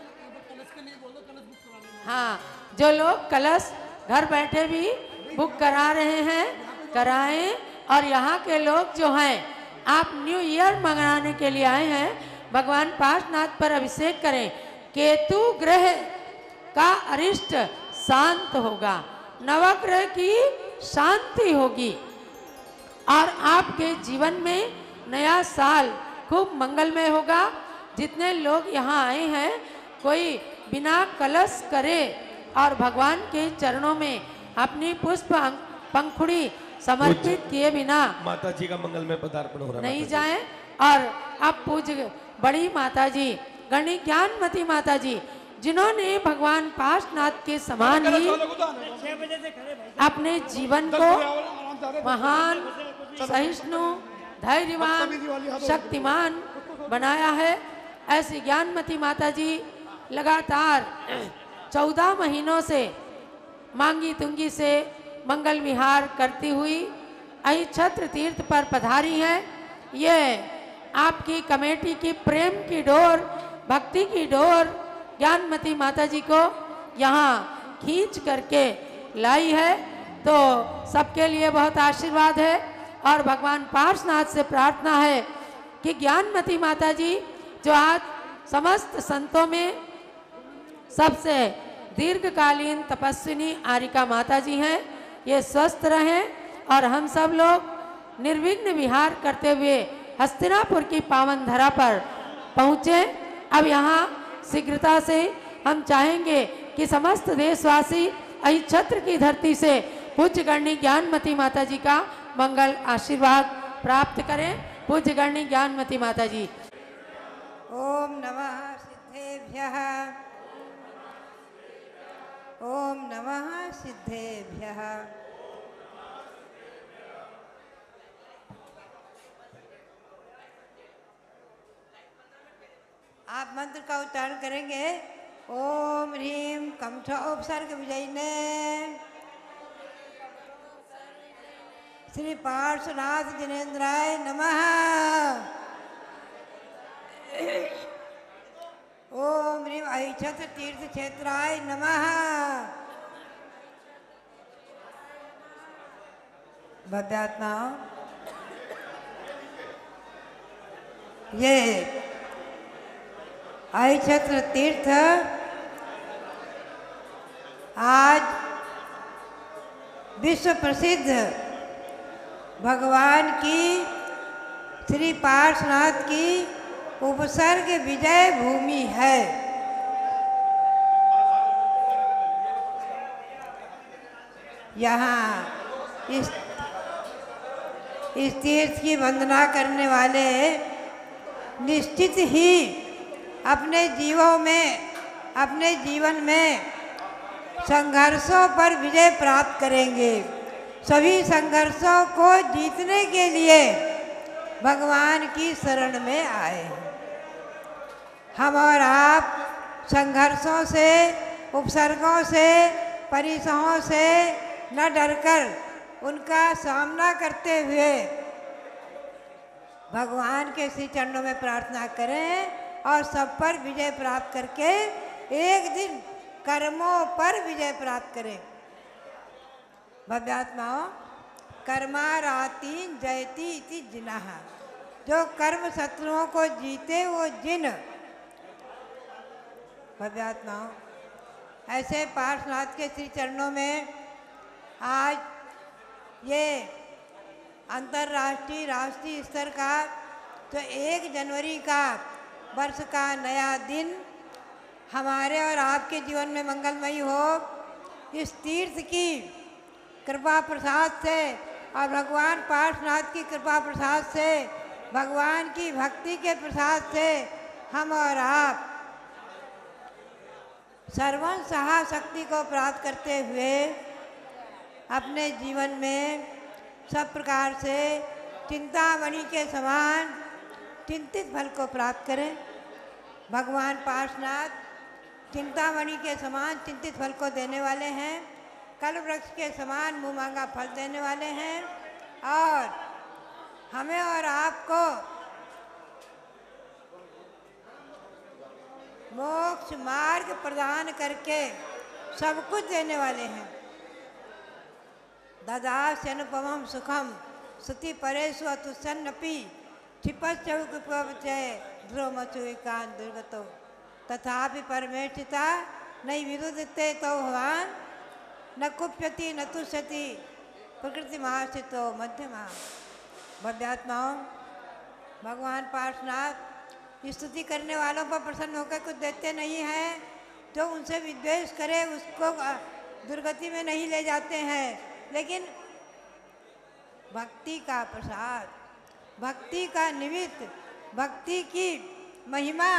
हाँ, जो लोग कलश घर बैठे भी बुक करा रहे हैं, कराएं। और यहाँ के लोग जो हैं, आप न्यू ईयर मनाने के लिए आए हैं, भगवान पार्श्वनाथ पर अभिषेक करें। केतु ग्रह का अरिष्ट शांत होगा, नवग्रह की शांति होगी। और आपके जीवन में नया साल खूब मंगलमय होगा। जितने लोग यहाँ आए हैं कोई बिना कलश करे और भगवान के चरणों में अपनी पुष्प पंखुड़ी समर्पित किए बिना माता जी का मंगलमय पदार्पण हो रहा नहीं जाए। और अब पूज्य बड़ी माता जी गणी ज्ञानमती माता जी जिन्होंने भगवान पार्श्वनाथ के समान ही अपने जीवन को महान, सहिष्णु, धैर्यवान, शक्तिमान बनाया है, ऐसी ज्ञानमती माता जी लगातार 14 महीनों से मांगी तुंगी से मंगल विहार करती हुई अहिछत्र तीर्थ पर पधारी है। ये आपकी कमेटी की प्रेम की डोर, भक्ति की डोर ज्ञानमती माता जी को यहाँ खींच करके लाई है। तो सबके लिए बहुत आशीर्वाद है और भगवान पार्श्वनाथ से प्रार्थना है कि ज्ञानमती माता जी जो आज समस्त संतों में सबसे दीर्घकालीन तपस्विनी आरिका माता जी हैं, ये स्वस्थ रहें और हम सब लोग निर्विघ्न विहार करते हुए हस्तिनापुर की पावन धरा पर पहुँचे। अब यहाँ शीघ्रता से हम चाहेंगे कि समस्त देशवासी अहिछत्र की धरती से पूज्य गणी ज्ञानमती माता जी का मंगल आशीर्वाद प्राप्त करें। पूज्य गणी ज्ञानमती माता जी। ओम नमः सिद्धेभ्यः, ओम नमः सिद्धेभ्यः। आप मंत्र का उच्चारण करेंगे। ओम ह्रीम कमठ उपसर्ग विजयिने श्री पार्श्वनाथ जिनेन्द्राय नमः। ओम ह्रीम अहिछत्र तीर्थ क्षेत्राय नमः। भव्यात्मा ये अहिछत्र तीर्थ आज विश्व प्रसिद्ध भगवान की श्री पार्श्वनाथ की उपसर्ग विजय भूमि है। यहाँ इस तीर्थ की वंदना करने वाले निश्चित ही अपने जीवन में संघर्षों पर विजय प्राप्त करेंगे। सभी संघर्षों को जीतने के लिए भगवान की शरण में आए हैं। हम और आप संघर्षों से, उपसर्गों से, परिसहों से न डरकर उनका सामना करते हुए भगवान के श्री चरणों में प्रार्थना करें और सब पर विजय प्राप्त करके एक दिन कर्मों पर विजय प्राप्त करें। भव्यात्माओं, कर्मारातीन जयति इति जिनः, जो कर्म शत्रुओं को जीते वो जिन। भव्यात्माओं, ऐसे पार्श्वनाथ के श्री चरणों में आज ये अंतर्राष्ट्रीय राष्ट्रीय स्तर का तो 1 जनवरी का वर्ष का नया दिन हमारे और आपके जीवन में मंगलमयी हो। इस तीर्थ की कृपा प्रसाद से और भगवान पार्श्वनाथ की कृपा प्रसाद से, भगवान की भक्ति के प्रसाद से हम और आप सर्वं शक्ति को प्राप्त करते हुए अपने जीवन में सब प्रकार से चिंतामणि के समान चिंतित फल को प्राप्त करें। भगवान पार्श्वनाथ चिंतामणि के समान चिंतित फल को देने वाले हैं, कल्प वृक्ष के समान मुँह मांगा फल देने वाले हैं और हमें और आपको मोक्ष मार्ग प्रदान करके सब कुछ देने वाले हैं। ददास्यनुपमं सुखम स्तुति परेषु अतुसन्नपि क्षिपश्चौकपवचय ध्रुवमचुविकान् दुर्गतो तथापि परमेष्ठिता नई विरुद्धते तो भवान् न कुप्यति न तुष्यति प्रकृति महास्थितो मध्यमा। भव्यात्माओं, भगवान पार्श्वनाथ स्तुति करने वालों पर प्रसन्न होकर कुछ देते नहीं हैं। जो उनसे विद्वेष करे उसको दुर्गति में नहीं ले जाते हैं, लेकिन भक्ति का प्रसाद, भक्ति का निमित्त, भक्ति की महिमा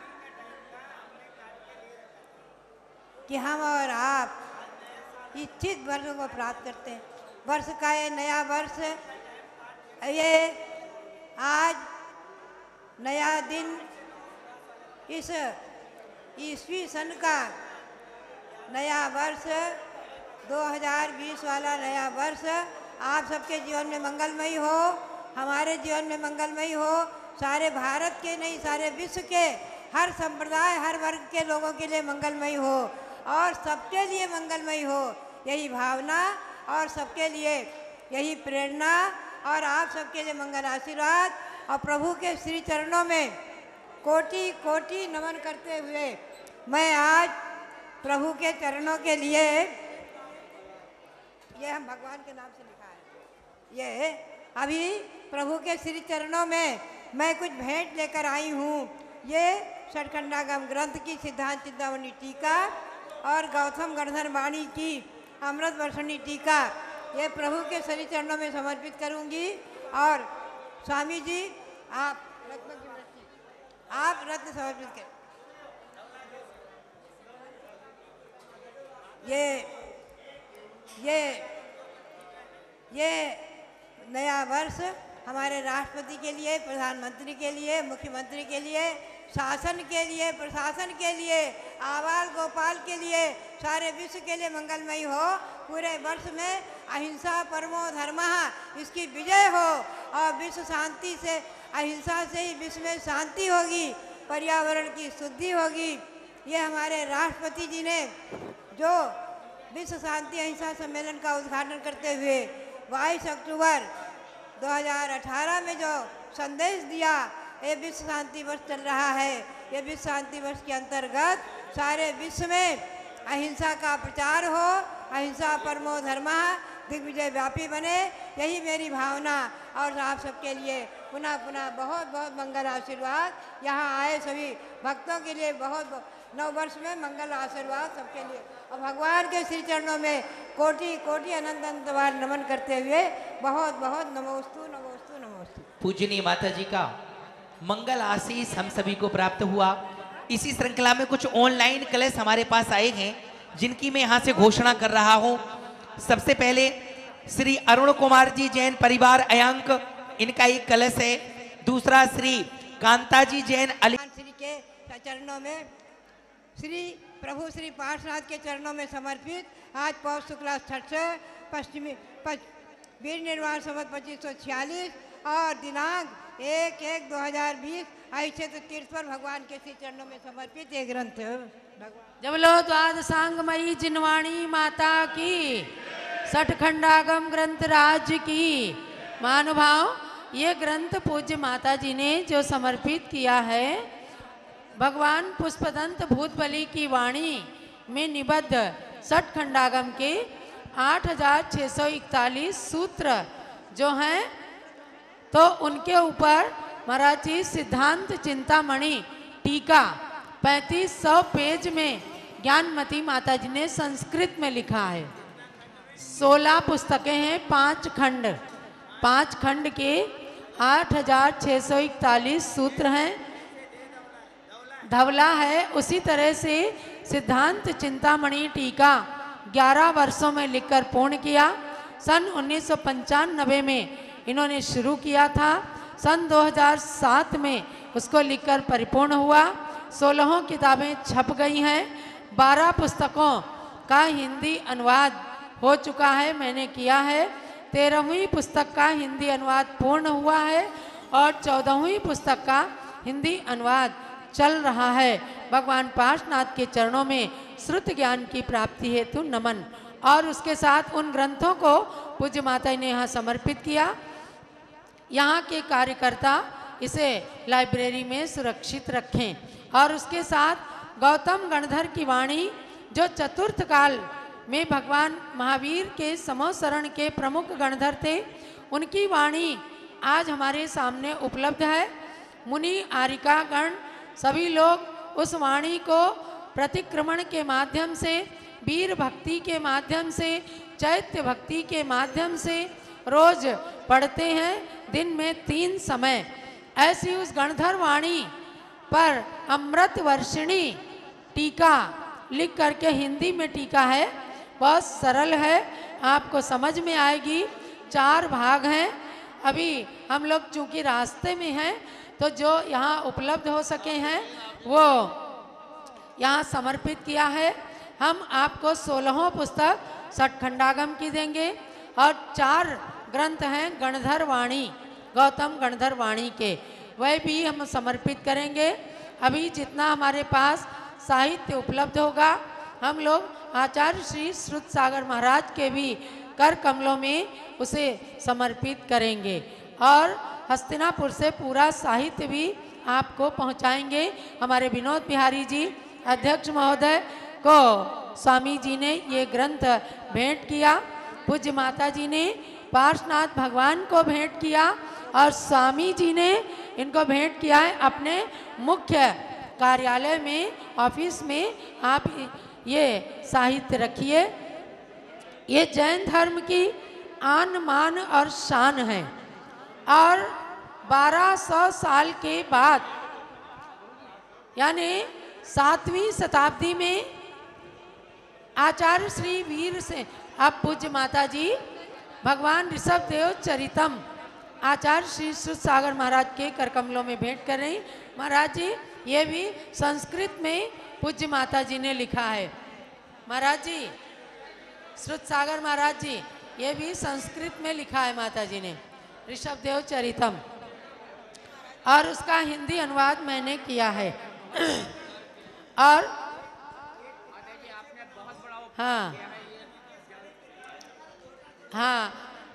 कि हम और आप इच्छित वर्षों को प्राप्त करते हैं। वर्ष का ये नया वर्ष, ये आज नया दिन, इस ईस्वी सन का नया वर्ष 2020 वाला नया वर्ष आप सबके जीवन में मंगलमयी हो, हमारे जीवन में मंगलमयी हो, सारे भारत के नहीं सारे विश्व के हर संप्रदाय हर वर्ग के लोगों के लिए मंगलमयी हो और सबके लिए मंगलमयी हो, यही भावना और सबके लिए यही प्रेरणा और आप सबके लिए मंगल आशीर्वाद और प्रभु के श्री चरणों में कोटि कोटि नमन करते हुए मैं आज प्रभु के चरणों के लिए, ये हम भगवान के नाम से लिखा है, ये अभी प्रभु के श्री चरणों में मैं कुछ भेंट लेकर आई हूँ। ये षटखंडागम ग्रंथ की सिद्धांत चिंतामणि टीका और गौतम गणधर वाणी की अमृत वर्षणी टीका ये प्रभु के श्री चरणों में समर्पित करूंगी। और स्वामी जी आप रत्न समर्पित करें। ये नया वर्ष हमारे राष्ट्रपति के लिए, प्रधानमंत्री के लिए, मुख्यमंत्री के लिए, शासन के लिए, प्रशासन के लिए, आबाल गोपाल के लिए, सारे विश्व के लिए मंगलमयी हो। पूरे वर्ष में अहिंसा परमो धर्मः इसकी विजय हो और विश्व शांति से, अहिंसा से ही विश्व में शांति होगी, पर्यावरण की शुद्धि होगी। ये हमारे राष्ट्रपति जी ने जो विश्व शांति अहिंसा सम्मेलन का उद्घाटन करते हुए 22 अक्टूबर 2018 में जो संदेश दिया, ये विश्व शांति वर्ष चल रहा है। ये विश्व शांति वर्ष के अंतर्गत सारे विश्व में अहिंसा का प्रचार हो, अहिंसा परमो धर्मः दिग्विजय व्यापी बने, यही मेरी भावना। और आप सबके लिए पुनः पुनः बहुत बहुत मंगल आशीर्वाद। यहाँ आए सभी भक्तों के लिए बहुत नव वर्ष में मंगल आशीर्वाद सबके लिए और भगवान के श्री चरणों में कोटि कोटि अनंत अनंत बार नमन करते हुए बहुत बहुत नमोस्तु नमोस्तु नमोस्तु। पूजनीय माता जी का मंगल आशीष हम सभी को प्राप्त हुआ। इसी श्रृंखला में कुछ ऑनलाइन कलश हमारे पास आए हैं जिनकी मैं यहाँ से घोषणा कर रहा हूँ। सबसे पहले श्री अरुण कुमार जी जैन परिवार अयांक, इनका एक कलश है। दूसरा श्री कांता जी जैन अली श्री के चरणों में, श्री प्रभु श्री पार्श्वनाथ के चरणों में समर्पित आज पौष शुक्ला छठ पश्चिमी वीर निर्वाण संवत 2546 और दिनांक 1/1/2020 आई क्षेत्र तीर्थ पर भगवान के श्री चरणों में समर्पित ये ग्रंथ। जब लो द्वादशांगमयी जिनवाणी माता की, षटखंडागम ग्रंथ राज्य की। महानुभाव, ये ग्रंथ पूज्य माता जी ने जो समर्पित किया है, भगवान पुष्पदंत भूतबली की वाणी में निबद्ध षटखंडागम के 8641 सूत्र जो हैं, तो उनके ऊपर महाराज जी सिद्धांत चिंतामणि टीका 3500 पेज में ज्ञानमती माता जी ने संस्कृत में लिखा है। 16 पुस्तकें हैं, 5 खंड के 8641 सूत्र हैं। धवला है। उसी तरह से सिद्धांत चिंतामणि टीका 11 वर्षों में लिखकर पूर्ण किया। सन 1995 में इन्होंने शुरू किया था। सन 2007 में उसको लिखकर परिपूर्ण हुआ। 16 किताबें छप गई हैं। 12 पुस्तकों का हिंदी अनुवाद हो चुका है, मैंने किया है। 13वीं पुस्तक का हिंदी अनुवाद पूर्ण हुआ है और 14वीं पुस्तक का हिंदी अनुवाद चल रहा है। भगवान पार्श्वनाथ के चरणों में श्रुत ज्ञान की प्राप्ति हेतु नमन। और उसके साथ उन ग्रंथों को पूज्य माता ने यहाँ समर्पित किया। यहाँ के कार्यकर्ता इसे लाइब्रेरी में सुरक्षित रखें। और उसके साथ गौतम गणधर की वाणी जो चतुर्थ काल में भगवान महावीर के समोसरण के प्रमुख गणधर थे, उनकी वाणी आज हमारे सामने उपलब्ध है। मुनि आरिका गण सभी लोग उस वाणी को प्रतिक्रमण के माध्यम से, वीर भक्ति के माध्यम से, चैत्य भक्ति के माध्यम से रोज पढ़ते हैं, दिन में 3 समय। ऐसी उस गणधर वाणी पर अमृत वर्षिणी टीका लिख करके हिंदी में टीका है, बहुत सरल है, आपको समझ में आएगी। 4 भाग हैं। अभी हम लोग चूंकि रास्ते में हैं तो जो यहाँ उपलब्ध हो सके हैं वो यहाँ समर्पित किया है। हम आपको 16 पुस्तक षटखंडागम की देंगे और 4 ग्रंथ हैं गणधर वाणी, गौतम गणधर वाणी के, वह भी हम समर्पित करेंगे। अभी जितना हमारे पास साहित्य उपलब्ध होगा हम लोग आचार्य श्री श्रुत सागर महाराज के भी कर कमलों में उसे समर्पित करेंगे और हस्तिनापुर से पूरा साहित्य भी आपको पहुंचाएंगे। हमारे विनोद बिहारी जी अध्यक्ष महोदय को स्वामी जी ने ये ग्रंथ भेंट किया, पूज्य माता जी ने पार्श्वनाथ भगवान को भेंट किया और स्वामी जी ने इनको भेंट किया है अपने मुख्य कार्यालय में, ऑफिस में। आप ये साहित्य रखिए। ये जैन धर्म की आन मान और शान है और 1200 साल के बाद यानी 7वीं शताब्दी में आचार्य श्री वीर से अब पूज्य माता जी भगवान ऋषभ देव चरितम आचार्य श्री श्रुत सागर महाराज के करकमलों में भेंट कर रही। महाराज जी ये भी संस्कृत में पूज्य माता जी ने लिखा है। महाराज जी श्रुत सागर महाराज जी ये भी संस्कृत में लिखा है माता जी ने, ऋषभ देव चरितम, और उसका हिंदी अनुवाद मैंने किया है। और हाँ हाँ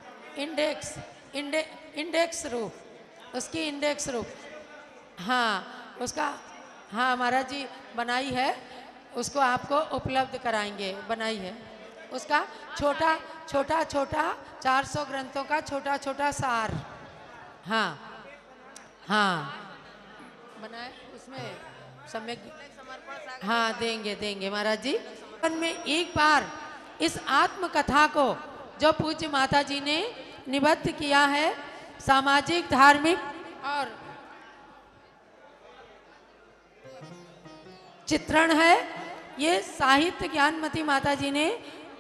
इंडेक्स रूप, उसकी इंडेक्स रूप, हाँ उसका, हाँ महाराज जी बनाई है, उसको आपको उपलब्ध कराएंगे, बनाई है। उसका छोटा 400 ग्रंथों का छोटा सार, हाँ हाँ बनाए, उसमें सम्यक, हाँ देंगे महाराज जी। में एक बार इस आत्मकथा को जो पूज्य माता जी ने निबद्ध किया है, सामाजिक धार्मिक और चित्रण है, ये साहित्य ज्ञानमती माता जी ने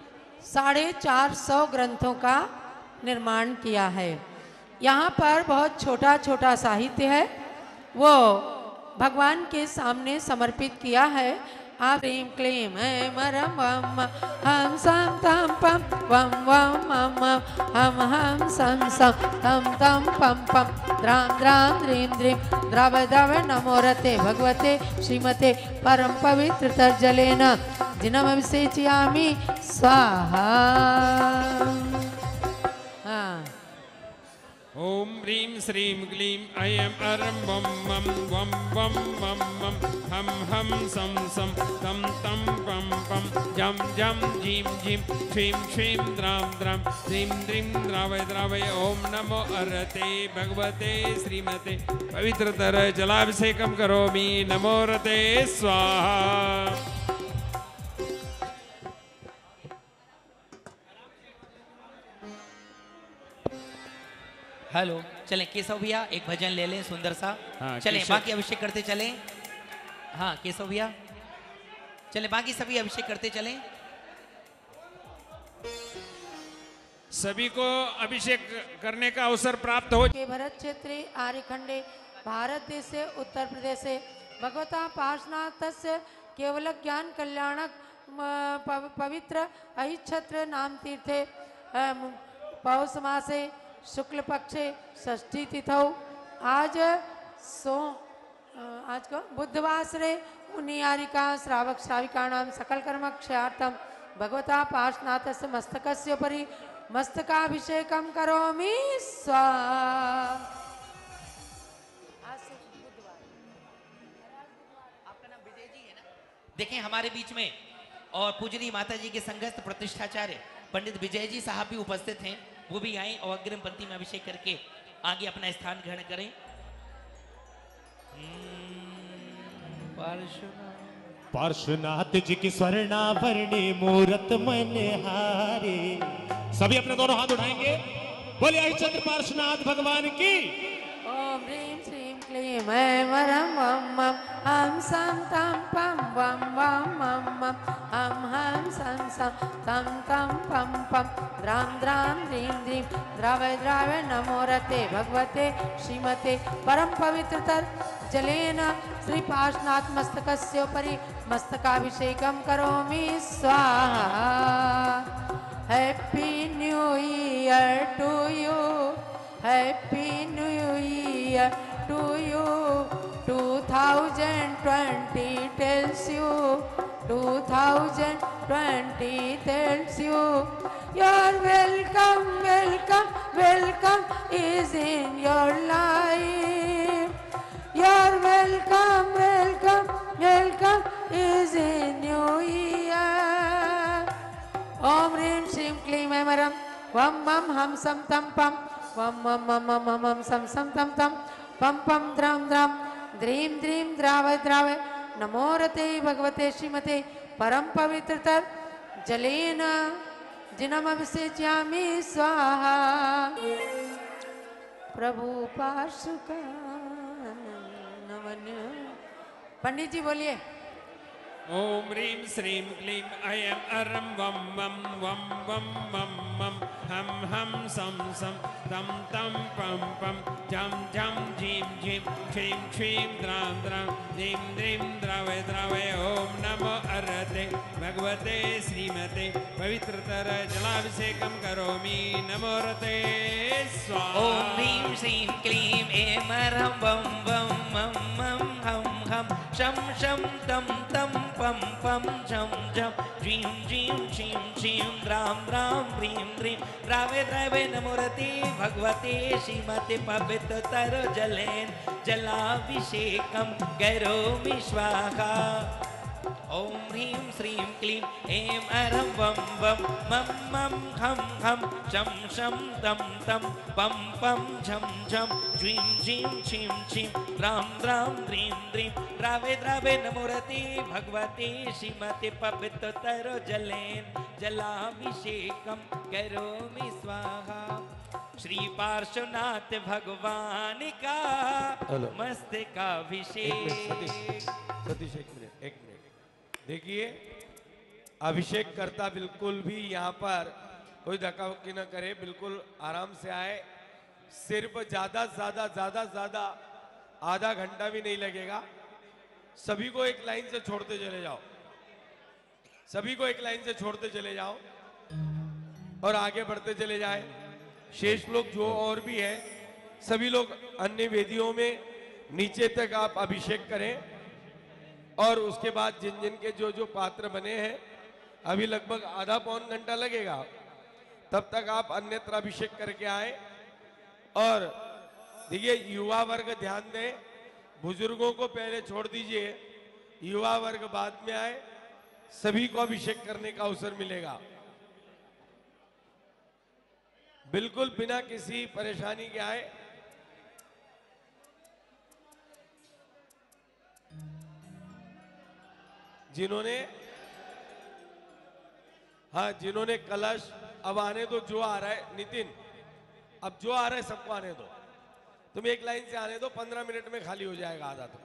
450 ग्रंथों का निर्माण किया है। यहाँ पर बहुत छोटा साहित्य है, वो भगवान के सामने समर्पित किया है। आप क्लीम क्लीम मरम वम हम सम तम पम वम वम मम हम सम सम तम तम पम पम द्राम द्राम द्रीम द्रीम द्रव द्रव नमोरते भगवते श्रीमते परम पवित्र तर्जलेन जिनमभिषेचयामि स्वाहा। हाँ। ओम ह्रीं श्रीं क्लीं ऐं अरं वं मं वं वं मं मं हम हम सं सं तं तं पं पं जं जं जीं जीं श्रीं श्रीं द्रां द्रां द्रीं द्रीं द्रावय द्रावय। ओम नमो अरते भगवते श्रीमते पवित्रतर जलाभिषेकं करोमि। नमो रते स्वाहा। हेलो, चलें केशव भैया एक भजन ले लें सुंदर सा। हाँ, चलें बाकी अभिषेक करते चलें। हाँ केशव भैया चलें, बाकी सभी अभिषेक करते चलें। सभी को अभिषेक करने का अवसर प्राप्त हो। के भरत क्षेत्रे आर्यखंडे भारत देश से उत्तर प्रदेश से भगवता पार्श्वनाथस्य केवल ज्ञान कल्याणक पवित्र अहिच्छत्र नाम तीर्थे पौष मासे शुक्ल पक्षे षष्ठी तिथौ आज को बुधवासरे उन्नियारिका श्रावक श्राविकाणां सकल कर्म क्षयार्थम भगवता पार्श्वनाथस्य मस्तकस्य उपरि मस्तकाभिषेकं करोमि स्वाहा। आपका नाम विजय जी है ना? देखें हमारे बीच में और पूजनी माता जी के संघस्थ प्रतिष्ठाचार्य पंडित विजय जी साहब भी उपस्थित हैं, वो भी आए और अग्रिम पंक्ति में अभिषेक करके आगे अपना स्थान ग्रहण करें। पार्श्वनाथ जी की स्वर्णाभरणी मूरत मनहारी। सभी अपने दोनों हाथ उठाएंगे, बोलिए हरिश्चंद्र पार्श्वनाथ भगवान की। ओम ह्रीं श्रीं क्लीं ऐं वरं वं मं हम सं तं पं वं वं मं मं हम हम सं सं तं तं पं पं द्रां द्रां द्रीं द्रीं द्रावय द्रावय नमो रते भगवते श्रीमते परम पवित्रतर जलेन श्री पार्श्वनाथ मस्तकस्योपरि मस्तकाभिषेकं करोमि स्वाहा। Happy new year to you, happy new year to you. 2020 tells you, 2020 tells you, you're welcome, welcome, welcome is in your life. You're welcome, welcome, welcome is in New Year. Om Rim Shrim Klim Emaram Vam Mam Ham Sam Tam Pam Vam Mam Mam Mam Mam Mam Sam Sam Tam Tam Pam Pam Dram Dram Dream Dream Drava Drava Namo Rate Bhagavate Srimate Param Pavitratar Jalena Jinam Abhisechyami Swaha Prabhu Parsuka Pandit ji बोलिए। ओम ह्रीं श्रीं क्लीं ऐं अरं वं वं वं वं मं मं हम हम सं सं तं तं पं पं झं झं झीं झीं क्षीं क्षीं द्रां द्रां द्रीं द्रीं द्रावय द्रावय। ओम नमो अर्हते भगवते श्रीमते पवित्रतर जलाभिषेकं करोमि। नमो रते स्वाहा। ओम ह्रीं श्रीं क्लीं ऐं अरं वं वं मं मं हम हम शं शं तं तं पं पं झं झं झीं झीं क्षीं क्षीं द्रां द्रां ह्रीं ह्रीं द्रावे द्रावे नमो रते भगवते श्रीमते पवित्रतर जलेन जलाभिषेकं करोमि स्वाहा। ओम ह्रीं श्रीं क्लीं ऐं अरं वं वं मं मं हम हम शं शं तं तं पं पं झं झं झीं झीं क्षीं क्षीं द्रां द्रां ह्रीं ह्रीं द्रावे द्रावे नमो रते भगवते श्रीमते पवित्रतर जलेन जलाभिषेकं करोमि स्वाहा। श्री पार्श्वनाथ भगवान का मस्तकाभिषेक। सतीश एक मिनट। देखिए अभिषेक करता बिल्कुल भी यहाँ पर कोई धक्का वक्की न करे, बिल्कुल आराम से आए। सिर्फ ज्यादा ज्यादा आधा घंटा भी नहीं लगेगा। सभी को एक लाइन से छोड़ते चले जाओ, सभी को एक लाइन से छोड़ते चले जाओ और आगे बढ़ते चले जाए। शेष लोग जो और भी है सभी लोग अन्य वेदियों में नीचे तक आप अभिषेक करें और उसके बाद जिन जिन के जो जो पात्र बने हैं अभी लगभग आधा पौन घंटा लगेगा, तब तक आप अन्यत्र अभिषेक करके आए। और देखिए युवा वर्ग ध्यान दें, बुजुर्गों को पहले छोड़ दीजिए, युवा वर्ग बाद में आए, सभी को अभिषेक करने का अवसर मिलेगा। बिल्कुल बिना किसी परेशानी के आए। जिन्होंने कलश अब आने दो, जो आ रहा है नितिन, अब जो आ रहा है सबको आने दो। तुम एक लाइन से आने दो, 15 मिनट में खाली हो जाएगा आधा। तो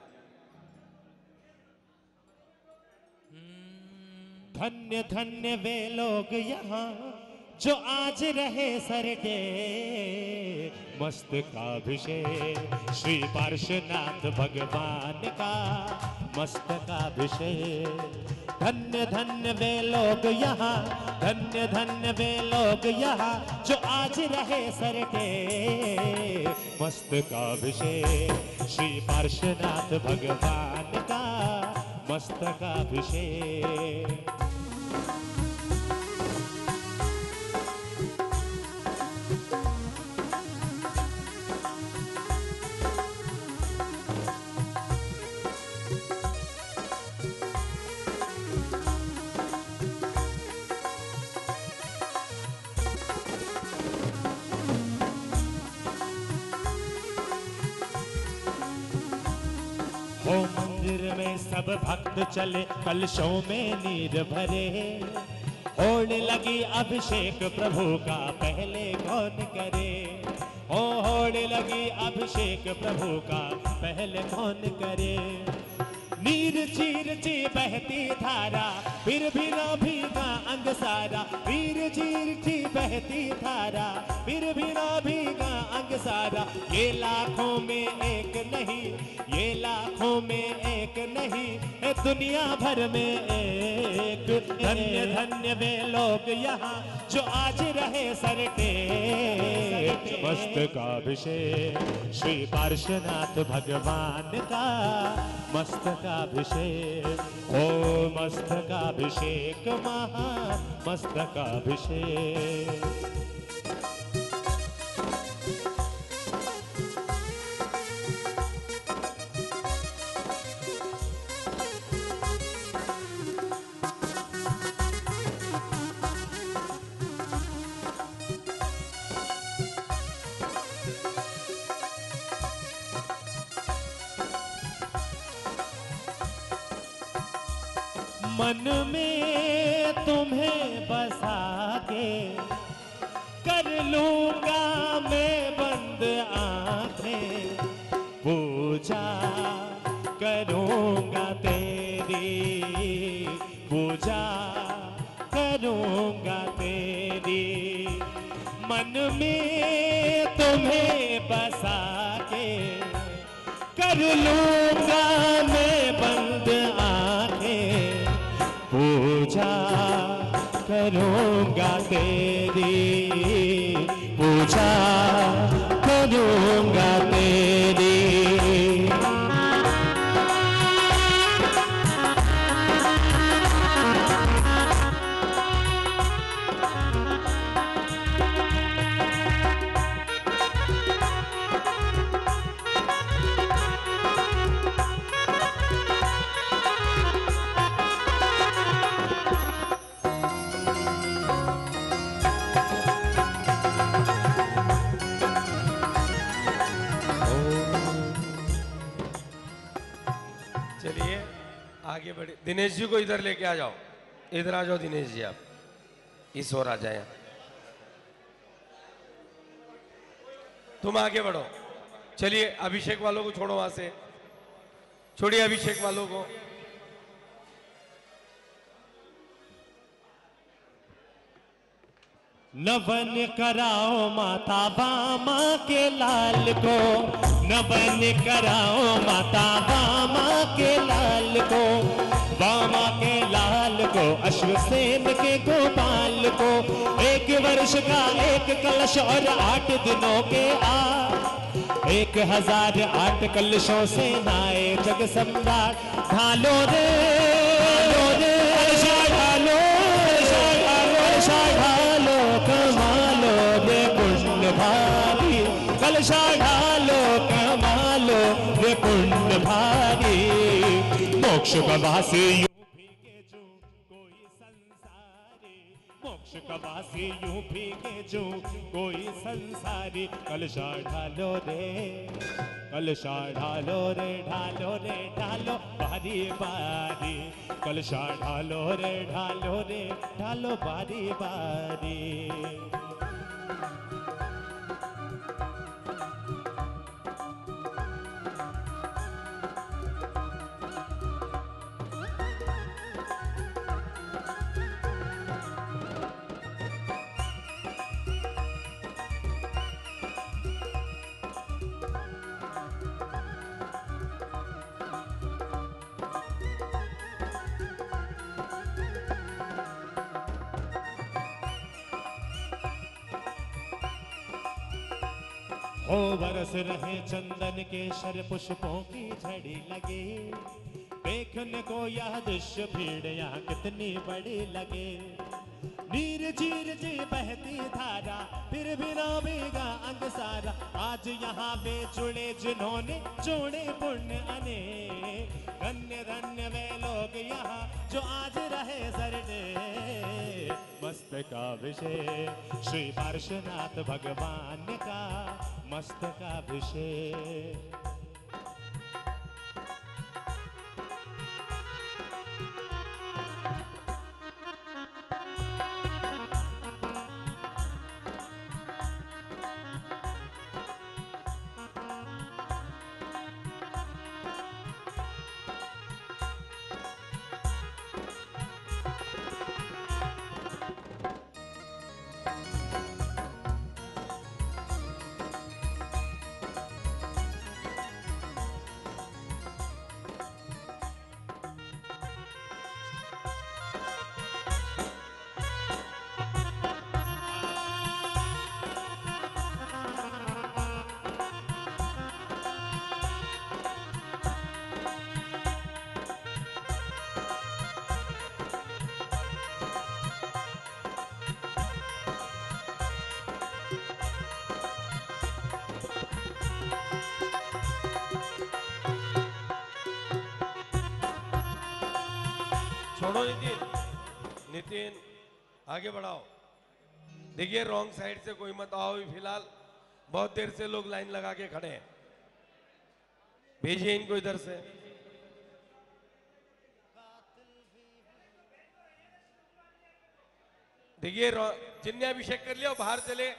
धन्य धन्य वे लोग यहाँ जो आज रहे सरगे मस्तकाभिषेक। श्री पार्श्वनाथ भगवान का मस्तकाभिषेक। धन्य धन्य वे लोग यहाँ, धन्य धन्य वे लोग यहाँ जो आज रहे सरगे मस्तकाभिषेक। श्री पार्श्वनाथ भगवान का मस्तकाभिषेक। में सब भक्त चले कलशों में नीर भरे। होने लगी अभिषेक प्रभु का पहले कौन करे। होने लगी अभिषेक प्रभु का पहले कौन करे। नीर चीर ची बहती धारा फिर भी ना भीगा अंग सारा। नीर चीर ची बहती धारा फिर भी ना भीगा अंग सारा। ये लाखों में एक नहीं, ये लाखों में एक नहीं, है दुनिया भर में एक। धन्य धन्य वे लोग यहाँ जो आज रहे सरटे। मस्तकाभिषेक श्री पार्श्वनाथ भगवान का मस्तकाभिषेक। ओ मस्तकाभिषेक महा मस्तकाभिषेक। मन में तुम्हें बसा के कर लूंगा मैं बंद आंखें। पूजा करूंगा तेरी, पूजा करूंगा तेरी। मन में तुम्हें बसा के कर लूंगा मैं बंद आंखें। पूजा करूंगा तेरी, पूजा करूंगा तेरी। आगे बढ़े। दिनेश जी को इधर लेके आ जाओ, इधर आ जाओ दिनेश जी, आप इस ओर आ जाए। तुम आगे बढ़ो। चलिए अभिषेक वालों को छोड़ो, वहां से छोड़िए अभिषेक वालों को। नवन कराओ माता बामा के लाल को। नवन कराओ माता बामा के लाल को। बामा के लाल को, अश्वसेन के गोपाल को। 1 वर्ष का 1 कलश और 8 दिनों के 1008 कलशों से नहाए जग सम्राट। ढालो रे ढालो ढालो कमालो रे पुण्य भारी। कलशा ढालो कमालो रे पुण्य भारी। मोक्ष का वासी यूं भीगे जो कोई संसारी। मोक्ष का वासी यूं भीगे जो कोई संसारी। कलशा ढालो रे, कलशा ढालो रे, ढालो रे ढालो बारी बारी। कलशा ढालो रे, ढालो रे ढालो बारी बारी। हो बरस रहे चंदन के शर पुष्पों की झड़ी लगे। देखने को यह दृश्य भीड़ यहाँ कितनी बड़ी लगे। नीर चीर जी बहती धारा फिर भी ना भीगा अंग सारा। आज यहाँ पे जुड़े जिन्होंने जोड़े पुण्य अनेक। धन्य धन्य वे लोग यहाँ जो आज रहे सरडे। मस्तकाभिषेक श्री पार्श्वनाथ भगवान का मस्तकाभिषेक। छोड़ो नितिन, नितिन आगे बढ़ाओ। देखिए रॉन्ग साइड से कोई मत आओ फिलहाल, बहुत देर से लोग लाइन लगा के खड़े हैं। भेजिए इनको इधर से। देखिए जिनने अभिषेक कर लिया बाहर चले,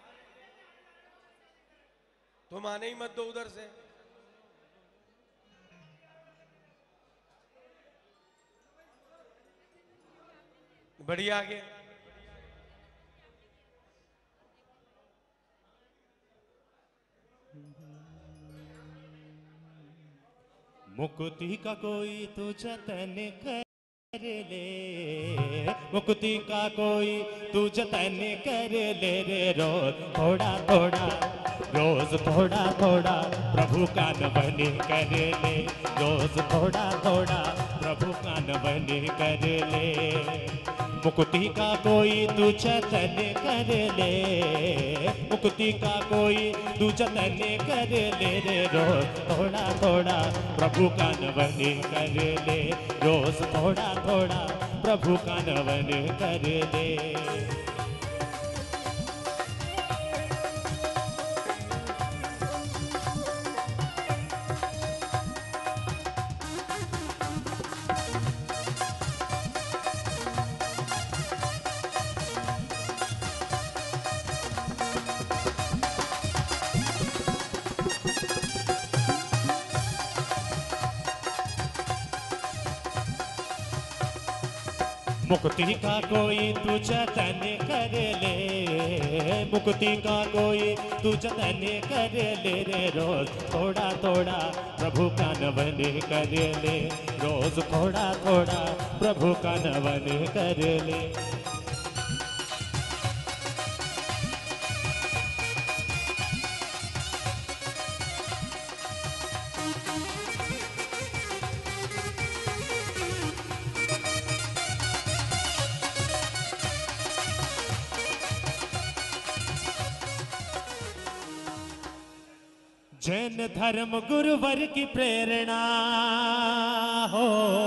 तुम आने ही मत दो उधर से। बढ़िया आगे। मुक्ति का कोई तू जतन कर ले, मुक्ति का कोई तू जतन कर ले रे। रोज थोड़ा थोड़ा, रोज थोड़ा थोड़ा प्रभु का नमन कर ले। रोज थोड़ा थोड़ा प्रभु का नमन कर ले। मुक्ति का कोई तू जतन कर ले, मुक्ति का कोई तू जतन कर ले रे। रोज थोड़ा थोड़ा प्रभु का नमन कर ले। रोज थोड़ा थोड़ा प्रभु का नमन कर ले। मुक्ति का कोई तू जतन कर ले, मुक्ति का कोई तू जतन कर ले रे। रोज थोड़ा थोड़ा प्रभु का नमन कर ले। रोज थोड़ा थोड़ा प्रभु का नमन कर ले। जैन धर्म गुरुवर की प्रेरणा हो,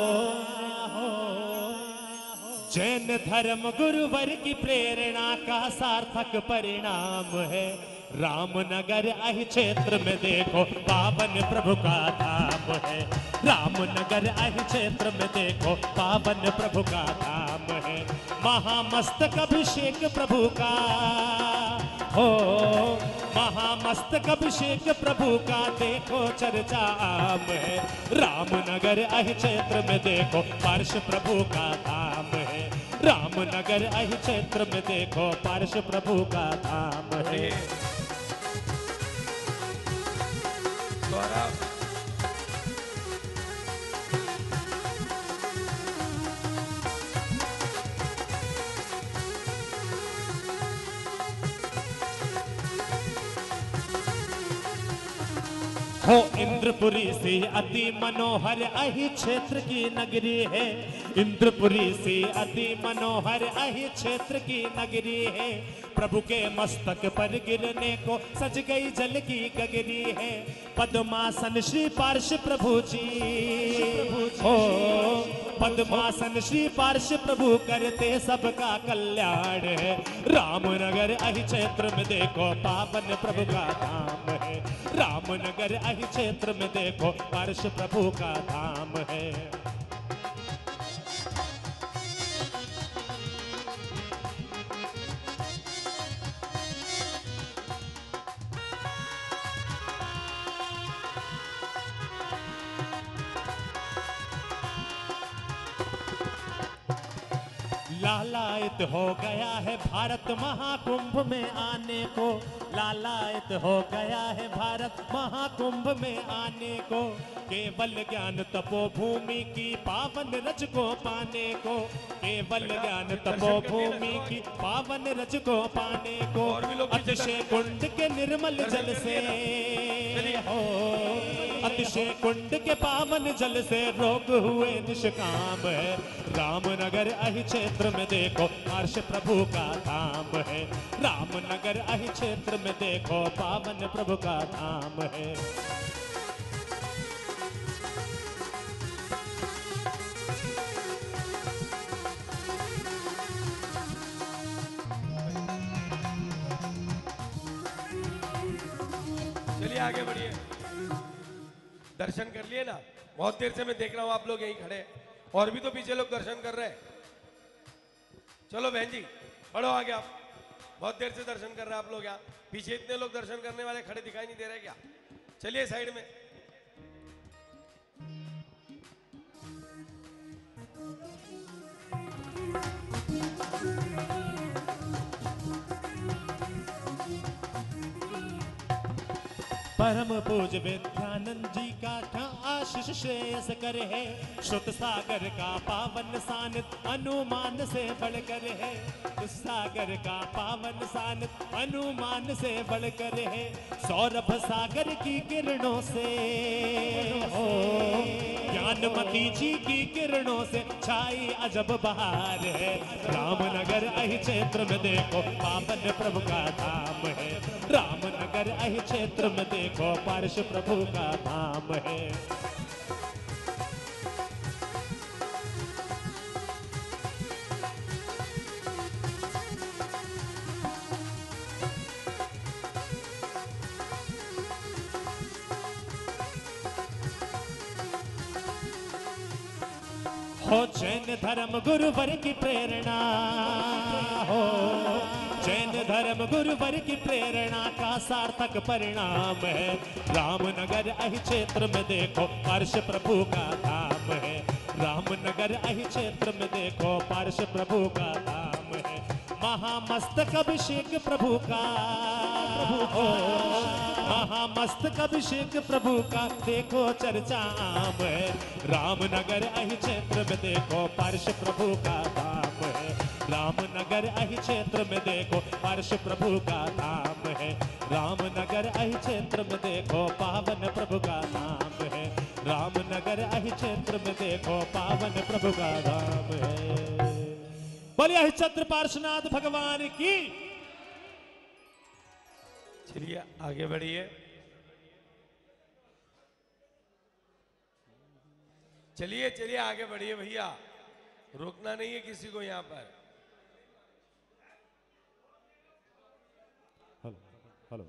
जैन धर्म गुरुवर की प्रेरणा का सार्थक परिणाम है। रामनगर अहि क्षेत्र में देखो पावन प्रभु का धाम है। रामनगर अहि क्षेत्र में देखो पावन प्रभु का धाम है। महामस्तक अभिषेक प्रभु का हो, महामस्तक अभिषेक प्रभु का देखो चर्चा आम है। रामनगर अहि क्षेत्र में देखो पार्श प्रभु का धाम है। रामनगर अहि क्षेत्र में देखो पार्श प्रभु का धाम है। हो इंद्रपुरी से अति मनोहर अहि क्षेत्र की नगरी है। इंद्रपुरी से अति मनोहर अहि क्षेत्र की नगरी है। प्रभु के मस्तक पर गिरने को सज गई जल की गगरी है। पद्मासन श्री पार्श प्रभु जी हो, पद्मासन श्री पार्श प्रभु करते सबका कल्याण है। रामनगर अहि क्षेत्र में देखो पावन प्रभु का धाम है। रामनगर अहि क्षेत्र में देखो पार्श प्रभु का धाम है। लालायित हो गया है भारत महाकुंभ में आने को। लालायित हो गया है भारत महाकुंभ में आने को। केवल ज्ञान तपोभूमि की पावन रज को पाने को। केवल ज्ञान तपोभूमि की पावन रज को पाने को। अतिशय कुंड के निर्मल जल से हो, अतिशय कुंड के पावन जल से रोग हुए निष्काम है। रामनगर अहि क्षेत्र में देखो हर्ष प्रभु का धाम है। रामनगर अहि क्षेत्र में देखो पावन प्रभु का धाम है। आगे बढ़िए। दर्शन कर लिए ना, बहुत देर से मैं देख रहा हूँ आप लोग यहीं खड़े हैं। और भी तो पीछे लोग दर्शन कर रहे हैं। चलो बहन जी बढ़ो आगे आप, बहुत देर से दर्शन कर रहे हैं आप लोग यहाँ। पीछे इतने लोग दर्शन करने वाले खड़े दिखाई नहीं दे रहे क्या? चलिए साइड में। परम पूज विद्यानंद जी का था आशीष श्रेयस कर है। श्रुत सागर का पावन सानित अनुमान से बढ़कर है। इस सागर का पावन सानित अनुमान से बढ़कर है। सौरभ सागर की किरणों से हो ज्ञानमती जी की किरणों से छाई अजब बहार है। रामनगर अहि क्षेत्र में देखो पावन प्रभु का धाम है। रामनगर अहि क्षेत्र में देखो पार्श प्रभु का धाम है। हो जैन धर्म गुरुवर की प्रेरणा हो, जैन धर्म गुरुवर की प्रेरणा का सार्थक परिणाम है। रामनगर अहि क्षेत्र में देखो पार्श प्रभु का धाम है। रामनगर अहि क्षेत्र में देखो पार्श प्रभु का धाम है। महामस्तक अभिषेक प्रभु का हो, महामस्तक अभिषेक प्रभु का देखो चर्चा आम है। रामनगर अहि क्षेत्र में देखो पार्श प्रभु का धाम है। रामनगर अहि क्षेत्र में देखो पार्श प्रभु का धाम है। रामनगर अहि क्षेत्र में देखो पावन प्रभु का धाम है। रामनगर अहि क्षेत्र में देखो पावन प्रभु का धाम है। बोलिए हरिश्चंद्र पार्श्वनाथ भगवान की। चलिए आगे बढ़िए। चलिए चलिए आगे बढ़िए भैया, रोकना नहीं है किसी को यहाँ पर। Hello hello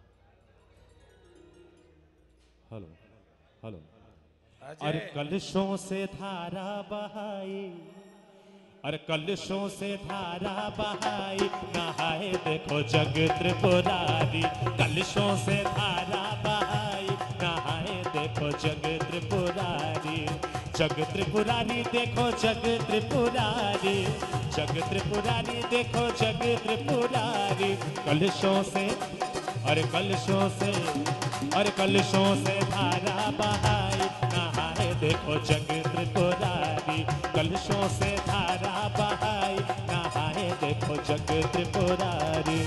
hello hello. अरे कलशों से धारा बहाई, अरे कलशों से धारा बहाई, नहाए देखो जग त्रिपुरारी। कलशों से धारा बहाई, नहाए देखो जग त्रिपुरारी। जग त्रिपुरारी देखो जग त्रिपुरारी। जग त्रिपुरारी देखो जग त्रिपुरारी। कलशों से अरे कलशों से, अरे कलशों से धारा बहाई, नहाए देखो जग त्रिपुरारी। कलशों से धारा बहाई, नहाए देखो जग त्रिपुरारी।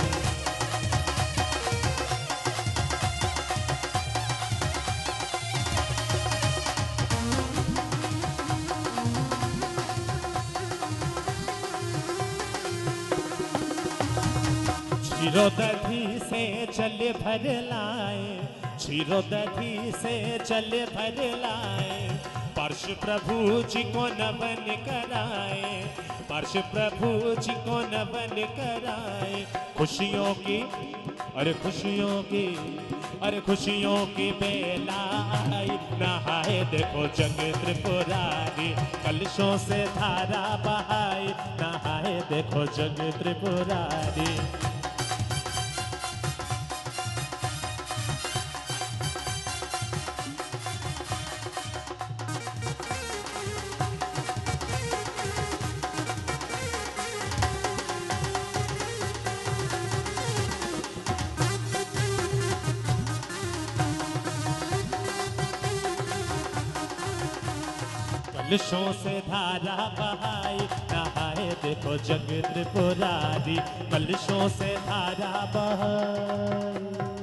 क्षीरोदधि से जल भर लाए, क्षीरोदधि से जल भर लाए। पार्श प्रभु जी को नमन कराए, पार्श प्रभु जी को नमन कराए। खुशियों की अरे खुशियों की, अरे खुशियों की बेला आई, नहाए देखो जग त्रिपुरारी। कलशों से धारा बहाई, नहाए देखो जग त्रिपुरारी। कलशों से धारा बहाई, नहाए देखो जग त्रिपुरारी। कलशों से धारा बहाई।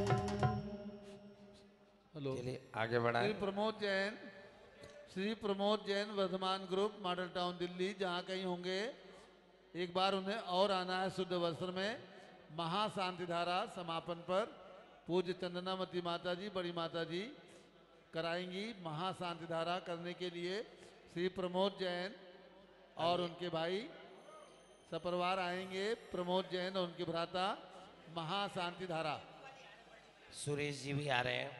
हेलो आगे बढ़ाएं। Shri Pramod Jain, Shri Pramod Jain Vardhman group model town Delhi, जहाँ कहीं होंगे एक बार उन्हें और आना है शुद्ध वस्त्र में। महाशांति धारा समापन पर पूज्य चंदनामती माता जी, बड़ी माता जी कराएंगी। महाशांति धारा करने के लिए श्री प्रमोद जैन और उनके भाई सपरिवार आएंगे। प्रमोद जैन और उनके भ्राता महाशांति धारा। सुरेश जी भी आ रहे हैं।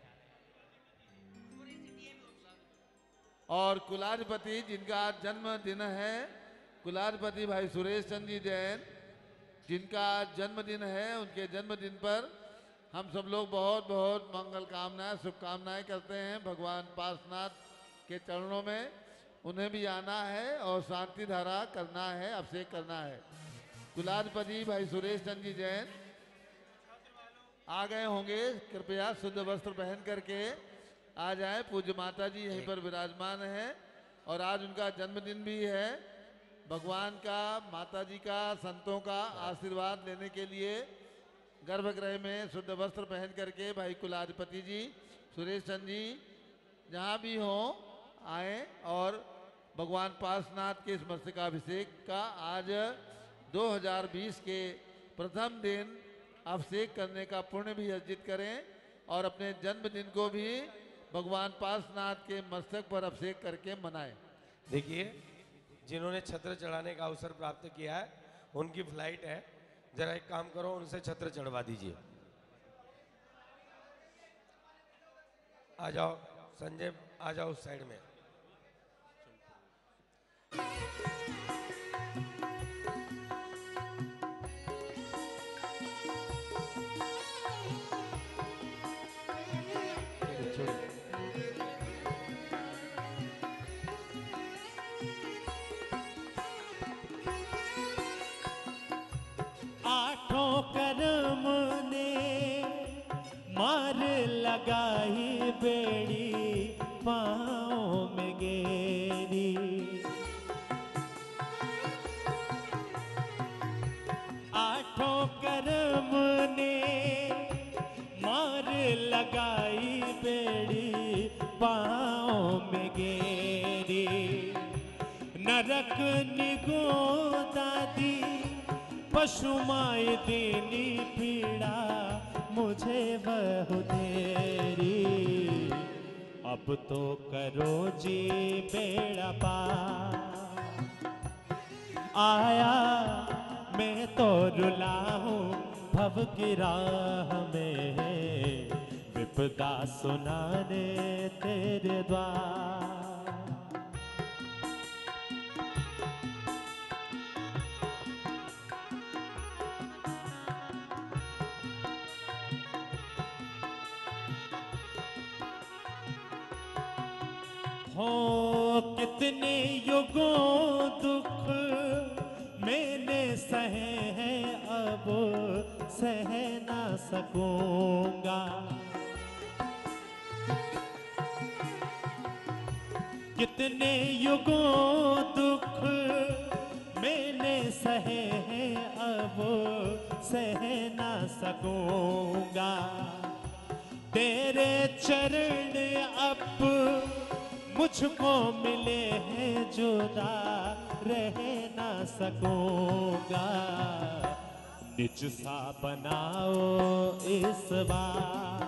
और कुलाधिपति जिनका आज जन्मदिन है, कुलाधिपति भाई सुरेश चंद्र जी जैन, जिनका आज जन्मदिन है, उनके जन्मदिन पर हम सब लोग बहुत बहुत मंगल कामनाएं शुभकामनाएं करते हैं भगवान पार्श्वनाथ के चरणों में। उन्हें भी आना है और शांति धारा करना है, अभिषेक करना है। कुलाधिपति भाई सुरेश चंद्र जी जैन आ गए होंगे, कृपया शुद्ध वस्त्र पहन करके आ जाए। पूज्य माता जी यहीं पर विराजमान है और आज उनका जन्मदिन भी है। भगवान का, माता जी का, संतों का आशीर्वाद लेने के लिए गर्भगृह में शुद्ध वस्त्र पहन करके भाई कुलाधिपति जी सुरेश चंद्र जी जहाँ भी हों आए और भगवान पार्श्वनाथ के इस मस्तकाभिषेक का आज 2020 के प्रथम दिन अभिषेक करने का पुण्य भी अर्जित करें और अपने जन्मदिन को भी भगवान पार्श्वनाथ के मस्तक पर अभिषेक करके मनाएं। देखिए, जिन्होंने छत्र चढ़ाने का अवसर प्राप्त किया है उनकी फ्लाइट है, जरा एक काम करो, उनसे छत्र चढ़वा दीजिए। आ जाओ संजय, आ जाओ उस साइड में। आठों कर्म ने मार लगाई बेड़ी पाँव में गेरी। आठों कर्म ने मार लगाई बेड़ी पाँव में गेरी। नरक निगोदा दी पशु माय देनी पीड़ा मुझे बहु तेरी। अब तो करो जी बेड़ा पार, आया मैं तो रुला हूँ भव की राह में, विपदा सुनाने तेरे द्वार। हो कितने युगों दुख मैंने सहे हैं, अब सह ना सकूंगा। कितने युगों दुख मैंने सहे हैं, अब सह ना सकूंगा। तेरे चरण अब मुझको मिले हैं, जुदा रह ना सकूंगा। निज सा बनाओ इस बार,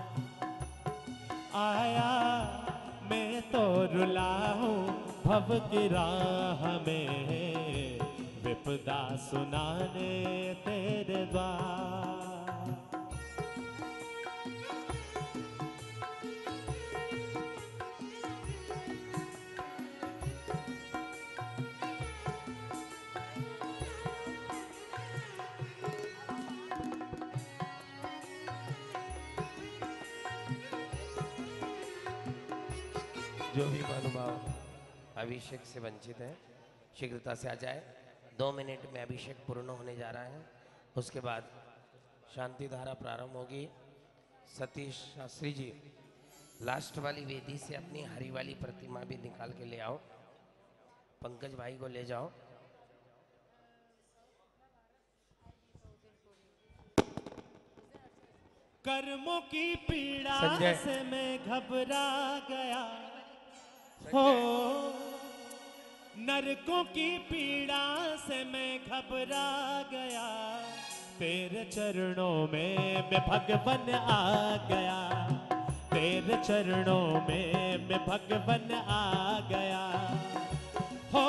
आया मैं तो रुला हूँ भव की राह में, विपदा सुनाने तेरे द्वार। जो भी महानुभाव अभिषेक से वंचित हैं शीघ्रता से आ जाए। 2 मिनट में अभिषेक पूर्ण होने जा रहा है, उसके बाद शांति धारा प्रारंभ होगी। सतीश शास्त्री जी लास्ट वाली वेदी से अपनी हरी वाली प्रतिमा भी निकाल के ले आओ। पंकज भाई को ले जाओ। कर्मों की पीड़ा संजय। से मैं घबरा गया हो, नरकों की पीड़ा से मैं घबरा गया। तेरे चरणों में मैं भगवन आ गया, तेरे चरणों में मैं भगवन आ गया। हो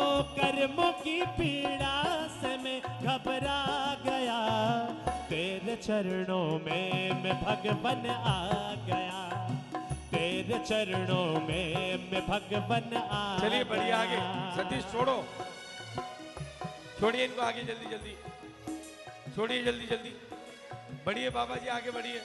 कर्मों की पीड़ा से मैं घबरा गया, तेरे तेरे चरणों में मैं भगवन आ गया, तेरे चरणों में मैं भगवन आ गया। चलिए बढ़िए आगे, सतीश छोड़ो, छोड़िए इनको आगे, जल्दी जल्दी छोड़िए, जल्दी जल्दी बढ़िए बाबा जी, आगे बढ़िए।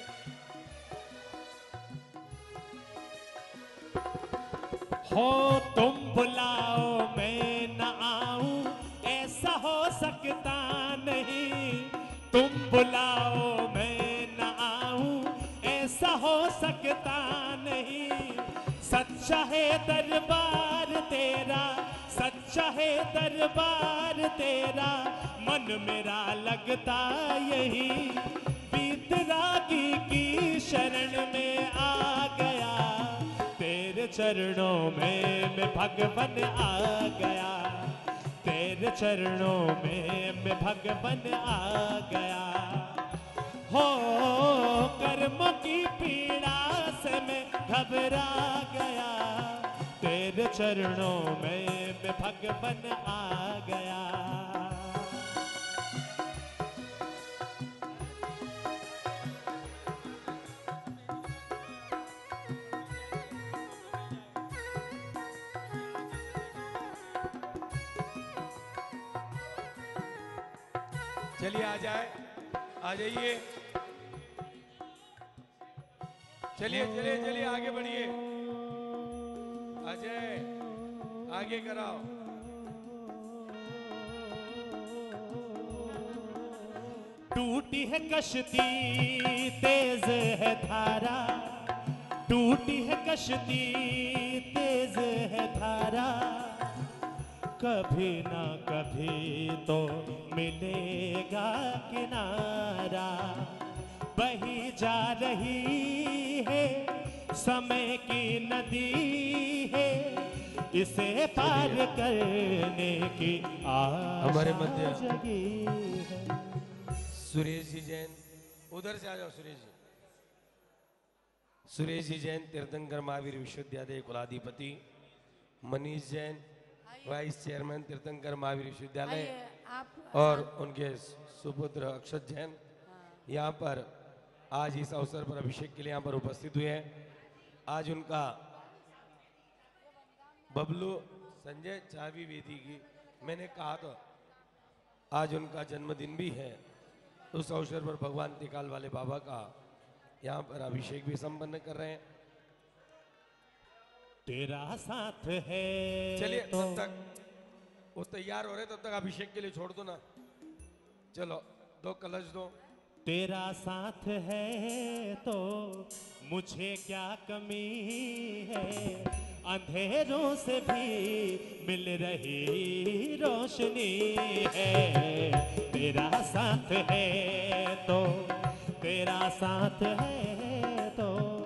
हो तुम बुलाओ मैं न आऊं, ऐसा हो सकता नहीं। तुम बुलाओ मैं न आऊं, ऐसा हो सकता नहीं। सच्चा है दरबार तेरा, सच्चा है दरबार तेरा, मन मेरा लगता यही। वीतरागी की शरण में आ गया, तेरे चरणों में मैं भगवन आ गया, तेरे चरणों में मैं भगवन आ गया। हो कर्मों की पीड़ा से मैं घबरा गया, तेरे चरणों में मैं भगवन आ गया। चलिए आ जाए, आ जाइए, चलिए चलिए चलिए आगे बढ़िए, आ जाए, आगे कराओ। टूटी है कश्ती तेज है धारा, टूटी है कश्ती तेज है धारा, कभी ना कभी तो मिलेगा किनारा। बही जा रही है समय की नदी है, इसे पार करने की हमारे आशा मध्य जगी है। सुरेश जी जैन, उधर से आ जाओ सुरेश जी। सुरेश जी जैन तीर्थंकर महावीर विश्वविद्यालय कुलाधिपति, मनीष जैन वाइस चेयरमैन तीर्थंकर महावीर विश्वविद्यालय, और उनके सुपुत्र अक्षत जैन यहाँ पर आज इस अवसर पर अभिषेक के लिए यहाँ पर उपस्थित हुए हैं। आज उनका बबलू संजय चावी वेदी की, मैंने कहा तो आज उनका जन्मदिन भी है, उस अवसर पर भगवान तिकाल वाले बाबा का यहाँ पर अभिषेक भी संपन्न कर रहे हैं। तेरा साथ है। चलिए तो तब तक वो तैयार हो रहे, तब तक अभिषेक के लिए छोड़ दो ना। चलो दो कलश दो। तेरा साथ है तो मुझे क्या कमी है, अंधेरों से भी मिल रही रोशनी है। तेरा साथ है तो, तेरा साथ है तो।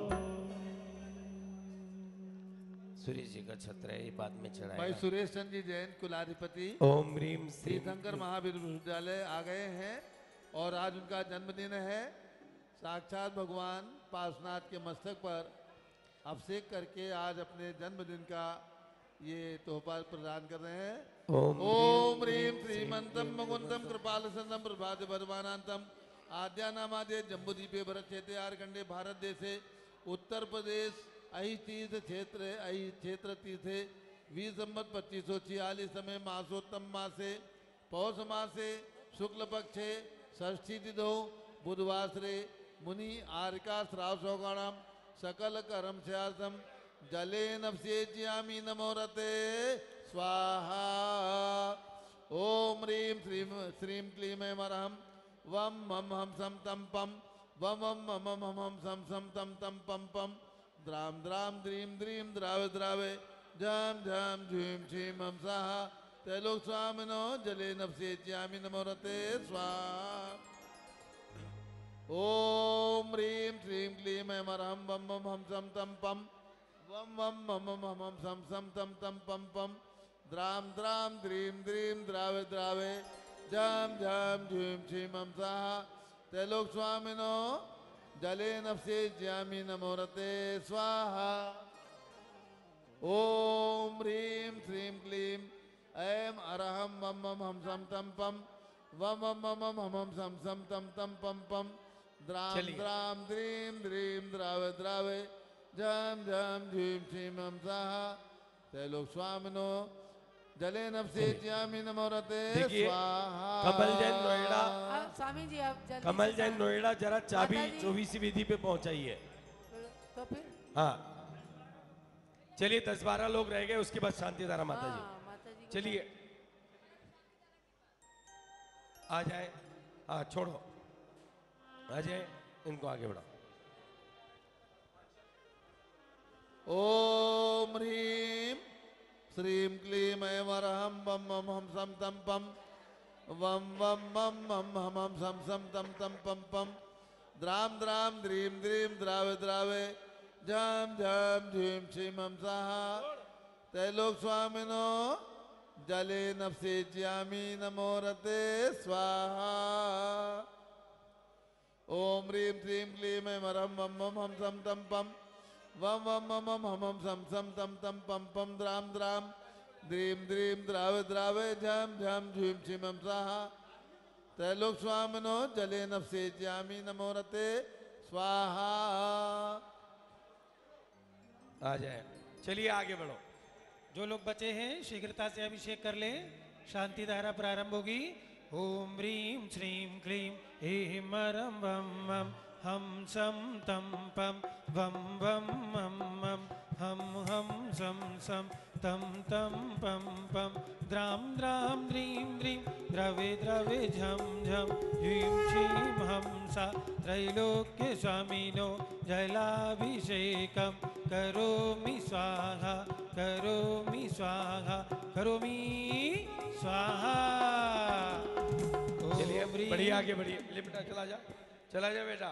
सुरेश जी का छत्र है, ये बाद में चढ़ाएगा। भाई सुरेश चंद्र जी जैन कुलाधिपति ओम ह्रीम तीर्थंकर महावीर विश्वविद्यालय आ गए हैं और आज उनका जन्मदिन है। साक्षात भगवान पार्श्वनाथ के मस्तक पर अभिषेक करके आज अपने जन्मदिन का ये तोहफा प्रदान कर रहे हैं। ओम ह्रीम श्रीमंतम मुकुंदम कृपालसंदम प्रभात वर्धमानांतम आद्यानामादे जम्बूदीपे भरत क्षेत्रे आरखंडे भारत देशे उत्तर प्रदेश अहि तीर्थ क्षेत्र तीर्थे 20 संवत 2546 समय मासोत्तम मासे पौष मासे शुक्ल पक्षे षष्ठी तिथौ बुधवासरे मुनि आर्का श्राव सौगाणाम सकल कर्म स्यार्थम जले नवसेज्यामि नमो रते स्वाहा। ओम ह्रीम श्रीम क्लीम ऐमरहम वम मम हम सम तम पम वम वम मम हम हम सम तम तम पम पम द्राम द्राम द्रीम द्रीम द्रावे द्रावे झम झम झीम झीम हम स्वाहा। त्रैलोक स्वामिनो जले नवसेज्यामि नमो रते स्वाहा। ओम ह्रीम श्रीम क्लीम ऐमरहम वम वम हम सम तम पम वम वम मम हम हम सम तम तम पम पम द्राम द्राम द्रीम द्रीम द्रावे द्रावे झम झम झीम झीम हम स्वाहा। त्रैलोक स्वामिनो जले नवसेज्यामि नमो रते स्वाहा। ओम ह्रीं श्रीं क्लीं ऐं अरहं वम वम हम सम तम पम वम वम मम हम हम सम सम तम तम पम पम द्राम चलिए। द्राम द्रीम द्रीम द्रावे द्रावे झम झम झीम छीम हम साहा तैलोक स्वामिनो जले नफसे ज्यामी नमोरते देखिए स्वाहा। कमल जैन नोएडा, स्वामी जी अब जल्दी कमल से जैन नोएडा जरा चाबी माता जी। 24वीं विधि पे पहुंचाइए। तो फिर हाँ चलिए 10-12 लोग रह गए, उसके बाद शांति धारा माता जी। माता जी को चलिए आ जाए, हाँ छोड़ो, आ जाए, इनको आगे बढ़ाओ। ओम ह्रीम श्रीम क्लीम ऐं वरहं वम वम हम सम तम पम वम वम मम मम हम हम सम सम तम तम पम पम द्राम द्राम द्रीम द्रीम द्रावे द्रावे झम झम झीम छीम हम साहा तैलोक स्वामिनो जले नफसे ज्यामी नमोरते स्वाहा। ओम ह्रीम श्रीम क्लीम ऐं वरहं वम वम हम सम तम पम वम वम मम मम हम हम सम सम तम तम पम पम द्राम द्राम द्रीम द्रीम द्रावे द्रावे झम झम झीम छीम हम साहा तैलोक स्वामिनो जले नफसे ज्यामी नमोरते स्वाहा। आ जाए, चलिए आगे बढ़ो। जो लोग बचे हैं शीघ्रता से अभिषेक कर लें, शांति धारा प्रारंभ होगी। ओम ह्रीम श्रीम क्लीम ऐं रं वं वं हम सम तम पम वम वम मम मम हम सम सम तम तम पम पम द्राम द्राम द्रीम द्रीम द्रवे द्रवे झम झम ह्रीं श्रीं हंसा त्रैलोक्य स्वामिनो जलाभिषेकम करोमि स्वाहा करोमि स्वाहा करोमि स्वाहा। चलिए बढ़िया, आगे बढ़िए। ले बेटा चला जा बेटा।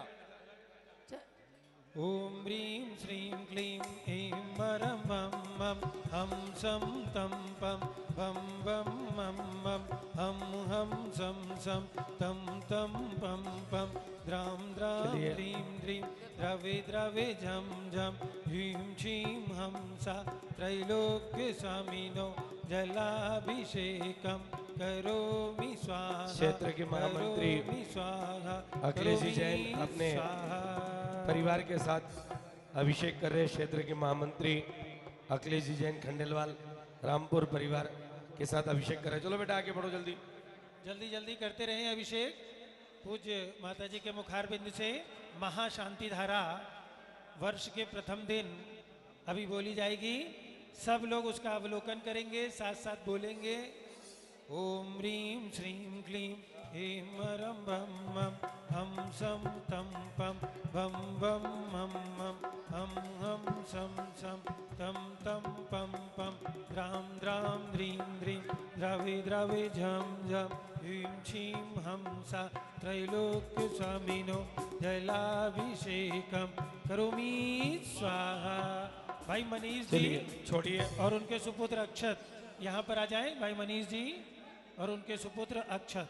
ओम ह्रीं श्रीं क्लीं ऐं रं वं वं हम सम तम पम वम वम मम मम हम सम सम तम तम पम पम द्राम द्राम चलिए। द्रीं द्रीं द्रवे द्रवे झम झम ह्रीं श्रीं हंसा त्रैलोक्य स्वामिनो जलाभिषेकम करोमि स्वाहा क्षेत्र के महामंत्री करोमि स्वाहा अखिलेश जी करोमि जैन अपने स्वाहा। परिवार के साथ अभिषेक कर रहे क्षेत्र के महामंत्री अखिलेश जी जैन खंडेलवाल रामपुर परिवार के साथ अभिषेक कर रहे। चलो बेटा आगे बढ़ो जल्दी। जल्दी जल्दी करते रहें अभिषेक। पूज्य माता जी के मुखार बिंद से महाशांति धारा वर्ष के प्रथम दिन अभी बोली जाएगी। सब लोग उसका अवलोकन करेंगे, साथ साथ बोलेंगे। ओम ह्रीं श्रीं क्लीं ऐं रं वं वं हम सम तम पम वम वम मम मम हम सम सम तम तम पम पम द्राम द्राम द्रीं द्रीं द्रवे द्रवे झम झम ह्रीं श्रीं हंसा त्रैलोक्य स्वामिनो जलाभिषेकम करोमि स्वाहा। भाई मनीष जी छोड़िए और उनके सुपुत्र अक्षत यहाँ पर आ जाए। भाई मनीष जी और उनके सुपुत्र अक्षत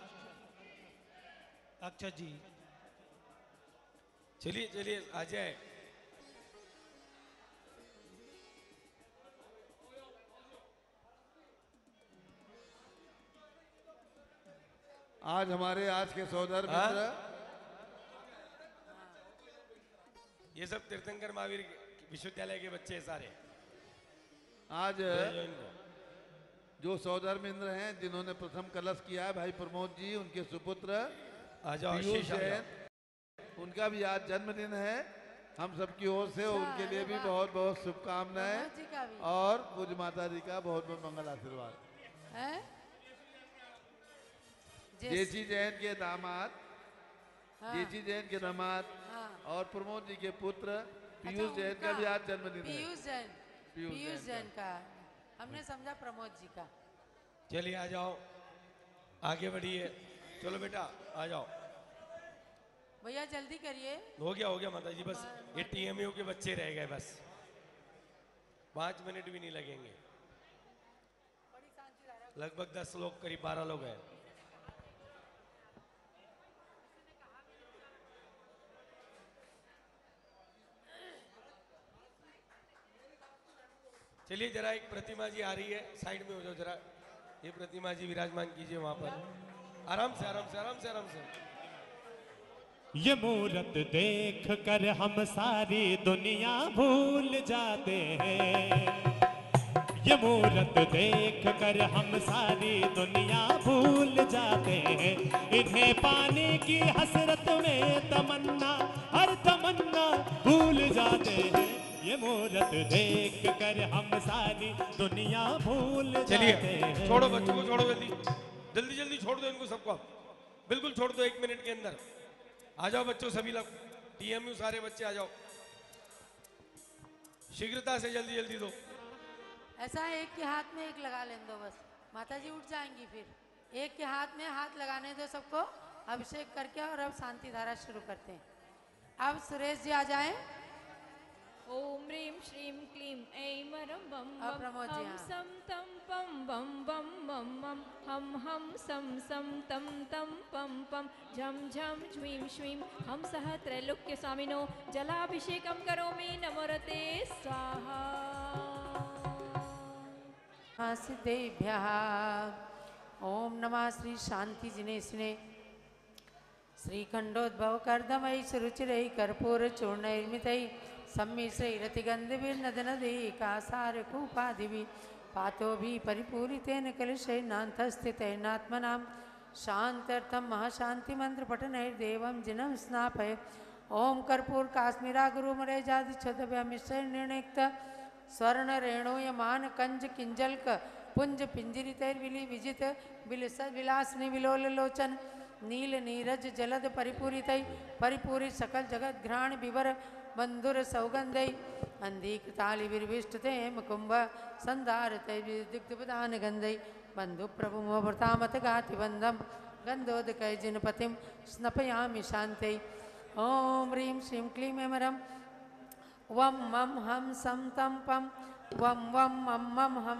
जी। चलिए चलिए आ जाए। आज हमारे आज के सौदर मित्र ये सब तीर्थंकर महावीर विश्वविद्यालय के बच्चे हैं सारे। आज भेजो इनको। जो सौदर मित्र हैं जिन्होंने प्रथम कलश किया है, भाई प्रमोद जी, उनके सुपुत्र आ जाओ, पीयूष आशीष आ जाओ। जैन, उनका भी आज जन्मदिन है। हम सबकी ओर से उनके लिए भी बहुत बहुत शुभकामनाएं और पूज्य माता जी का बहुत बहुत मंगल आशीर्वाद। जेसी जैन के दामाद, जेसी जैन के दामाद और प्रमोद जी के पुत्र पीयूष जैन का भी आज जन्मदिन है। पीयूष जैन का हमने समझा प्रमोद जी का। चलिए आ जाओ, आगे बढ़िए। चलो बेटा आ जाओ। भैया जल्दी करिए। हो गया माता जी, बस ये टीएमयू के बच्चे रह गए, बस 5 मिनट भी नहीं लगेंगे। लगभग 10 लोग, करीब 12 लोग हैं। चलिए जरा एक प्रतिमा जी आ रही है, साइड में हो जाओ जरा। ये प्रतिमा जी विराजमान कीजिए वहां पर। आराम से आराम से आराम से आराम से। ये मूरत देख कर हम सारी दुनिया भूल जाते हैं। ये मूरत देख कर हम सारी दुनिया भूल जाते हैं। इन्हें पाने की हसरत में तमन्ना हर तमन्ना भूल जाते हैं। ये मूरत देख कर हम सारी दुनिया भूल जाते हैं। छोड़ो बच्चों को, छोड़ो जल्दी जल्दी जल्दी छोड़ दो इनको सबको, बिल्कुल छोड़ दो 1 मिनट के अंदर। आ जाओ बच्चों सभी लोग, टीएमयू सारे बच्चे आ जाओ शीघ्रता से, जल्दी जल्दी दो। ऐसा एक के हाथ में एक लगा लेने दो बस, माता जी उठ जाएंगी फिर। एक के हाथ में हाथ लगाने दो सबको, अभिषेक करके। और अब शांति धारा शुरू करते हैं। अब सुरेश जी आ जाएं। ओम ह्रीं श्रीं क्लीं ऐं मरं बम अब प्रमोद जी, हम हाँ। सम तम पम बम बम बम बम हम सम सम तम तम पम पम झम झम झ्वीं श्वीं हम सह त्रैलोक्य स्वामिनो जलाभिषेकं करोमि नमोरते स्वाहा। सिद्धेभ्यः ओम नमः श्री शांति जिनेस्ने श्रीखंडोद्भव कर्दमयि सुरुचिरै कर्पूर चूर्णैर्मितै सम्मिश्रैरतिगन्धभिर्नदनदी कासारकूपादिभिः पातोभिः परिपूरितेन कलशैर्नाथस्थितैर्नात्मनां शान्तर्थं महाशान्तिमन्त्रपठनैर्देवं जिनं स्नापय। ओम कर्पूर काश्मीरा गुरुमरेजादिच्छदभ्यमिश्रैर्निर्णिक्त स्वर्णरेणूयमान कंज किंजल्क पुंज पिंजरितैर्विली विजित विलासनि विलोललोचन नील नीरज जलद परिपूरितै परिपूरि सकल जगत घ्राण विवर बंधुर सौगंधै अंधीकृतालि विर्विष्टते मुकुंभ संधारतै दिग्धपदान गंधै बंधु प्रभु मोभृतामत गाति बंधम गंधोदकै जिनपतिं स्नपयामि शान्तै। ओम ह्रीं श्रीं क्लीं ऐमरं वम मम हम सम तम पम वम वम मम मम हम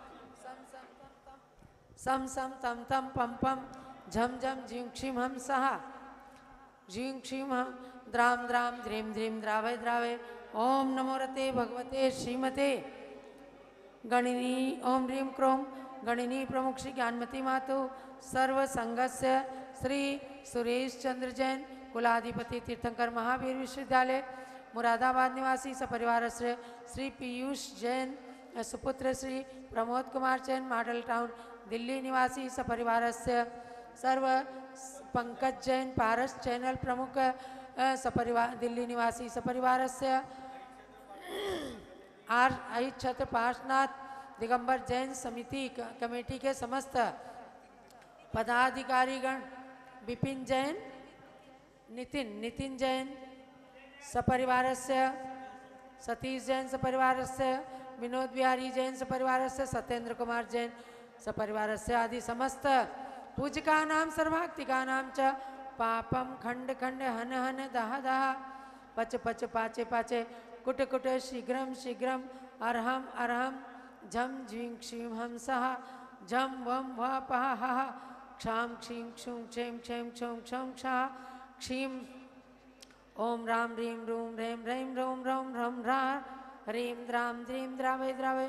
सम सम तम तम पम पम झम झम झीं क्षीं हम सह झीं क्षीं हम द्राम द्राम द्रीं द्रीं द्रावय द्रावय। ओम नमो रते भगवते श्रीमते गणिनी ओम ह्रीं क्रोम गणिनी प्रमुख श्री ज्ञानमती मातु सर्व संघस्य श्री सुरेश चंद्र जैन कुलाधिपति तीर्थंकर महावीर विश्वविद्यालय मुरादाबाद निवासी सपरिवार श्री पीयूष जैन सुपुत्र श्री प्रमोद कुमार जैन मॉडल टाउन दिल्ली निवासी सपरिवार सर्व पंकज जैन पारस चैनल प्रमुख सपरिवार दिल्ली निवासी सपरिवार आर आई छत्र पार्शनाथ दिगंबर जैन समिति कमेटी के समस्त पदाधिकारीगण विपिन जैन नितिन जैन सपरिवारस्य सतीश जैन सपरिवारस्य विनोद बिहारी जैन सपरिवारस्य सत्येंद्र कुमार जैन सपरिवारस्य आदि समस्त पूजकानां सर्वाक्तिकानां च पापम खंड खंड हन हन दह दह पच पच पाचे पाचे कुट कुट शीघ्रम शीघ्रम अर्हम अर्हम झम झीं क्षीं हम सह झम वम व पह ह क्षाम क्षीं क्षूं क्षें क्षें क्षौं क्षौं क्षः क्षीं। ओम राम ह्रीं रूं ह्रैं ह्रैं रौं रौं रं ह्रा ह्रीं द्रां द्रीं द्रावय द्रावय।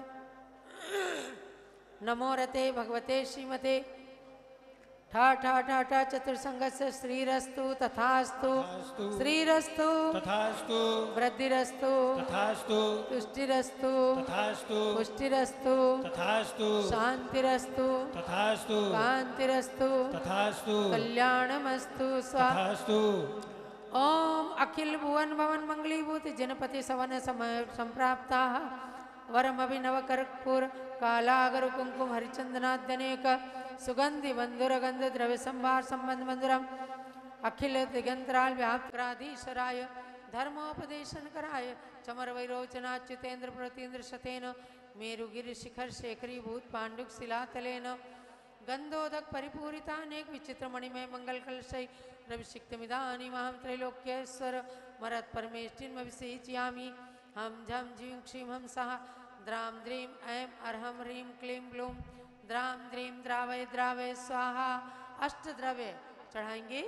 नमो रते भगवते श्रीमते ठा ठा ठा ठा चतुर्संगस्य श्रीरस्तु तथास्तु श्रीरस्तु तथास्तु वृद्धिरस्तु तथास्तु तुष्टिरस्तु तथास्तु पुष्टिरस्तु तथास्तु शांतिरस्तु तथास्तु कांतिरस्तु तथास्तु कल्याणमस्तु स्वाहा। तथास्तु। ओम अखिल भुवन भवन मंगलीभूत जनपति सवन समय संप्राप्ता वरमभिनव कर्पूर कालागर कुंकुम हरिचंदनाद्यनेक सुगंधि बंधुर गंध द्रव्य संभार संबंध मंदिरम अखिल दिगंतराल व्याप्तराधीश्वराय धर्मोपदेशन कराय चमर वैरोचनाच्युतेन्द्र प्रतीन्द्र शतेन मेरुगिरि शिखर शेखरी भूत पांडुक शिलातलेन गंधोदक परिपूरितानेक विचित्रमणिमय मंगल कलशै रविशिक्तमिदानी मां त्रैलोक्येश्वर मरत परमेष्टिन्मभिषेचयामि हम झम झीं क्षीं हम सह द्रां द्रीं ऐं अर्हं ह्रीं क्लीं ग्लूं द्रां द्रीं द्रावय द्रावय स्वाहा। अष्टद्रव्य चढ़ाएंगे।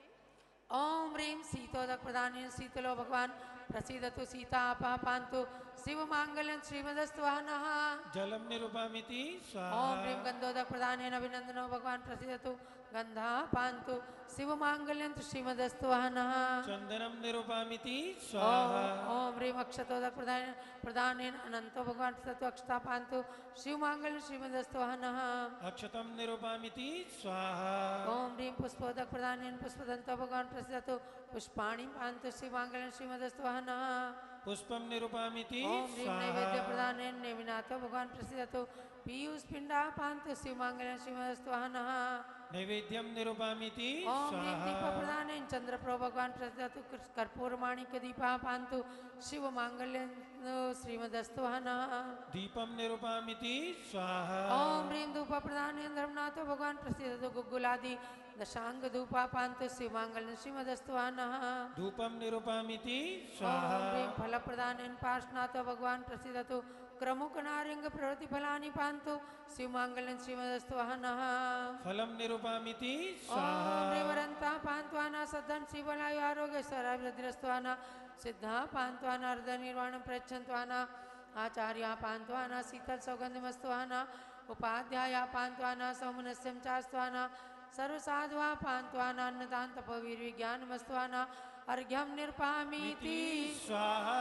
ओम ह्रीं शीतोदक प्रदान शीतलो भगवान प्रसीदतु सीता अपः पान्तु शिव मांगल्यं श्रीमदस्तु वहनः जलम निरूपामिति स्वाहा ओम ह्रीं गंधोदक प्रदानेन अभिनंदनो भगवान प्रसीदतु गंधा पान्तु शिव मांगल्यं श्रीमदस्तु वहनः चंदनम निरूपामिति स्वाहा ओम ह्रीं अक्षतोदक प्रदानेन अनंतो भगवान प्रसीदतु अक्षता पान्तु शिव मांगल्यं श्रीमदस्तु वहनः अक्षतम निरूपामिति स्वाहा ओम ह्रीं पुष्पोदक प्रदानेन पुष्पदंतो भगवान प्रसीदतु पुष्पाणि पान्तु शिव मांगल्यं श्रीमदस्तु वहनः पुष्पम निरूपामिति ओम ह्रीं नैवेद्य प्रदानेन नेमिनाथो भगवान प्रसीदतु पीयूष पिंडा पान्तु शिव मांगल्यं श्रीमदस्तु वहनः नैवेद्यम निरूपामिति ओम ह्रीं स्वाहा दीप प्रदानेन चंद्रप्रभो भगवान प्रसीदतु कर्पूरमाणिक दीपा पान्तु शिव मांगल्यं श्रीमदस्तु वहनः दीपम निरूपामिति स्वाहा ओम ह्रीं धूप प्रदानेन धर्मनाथो भगवान प्रसीदतु गुग्गुलादि दशांग धूपा पान्तु शिव मांगल्यं श्रीमदस्तु वहनः धूपम निरूपामिति ओम स्वाहा ह्रीं फल प्रदानेन पार्श्वनाथो भगवान प्रसीदतु क्रमुक नारिंग प्रवृत्ति फलानि पान्तु शिव मांगल्यं श्रीमदस्तु वहनः फलम निरूपामिति ओम स्वाहा ह्रीं वरन्ता पान्त्वाना सद्धन शिवलायु आरोग्य स्वराभिवृद्धिरस्त्वाना सिद्धा पान्त्वाना हृदय निर्वाणं प्रयच्छन्त्वाना आचार्या पान्त्वाना शीतल सौगन्धमस्त्वाना उपाध्याया पान्त्वाना सौमनस्यं चास्त्वाना सर्वसाधुआ पान्त्वाना अन्नदान तपोवीर विज्ञानमस्त्वाना अर्घ्यम निर्पामीति स्वाहा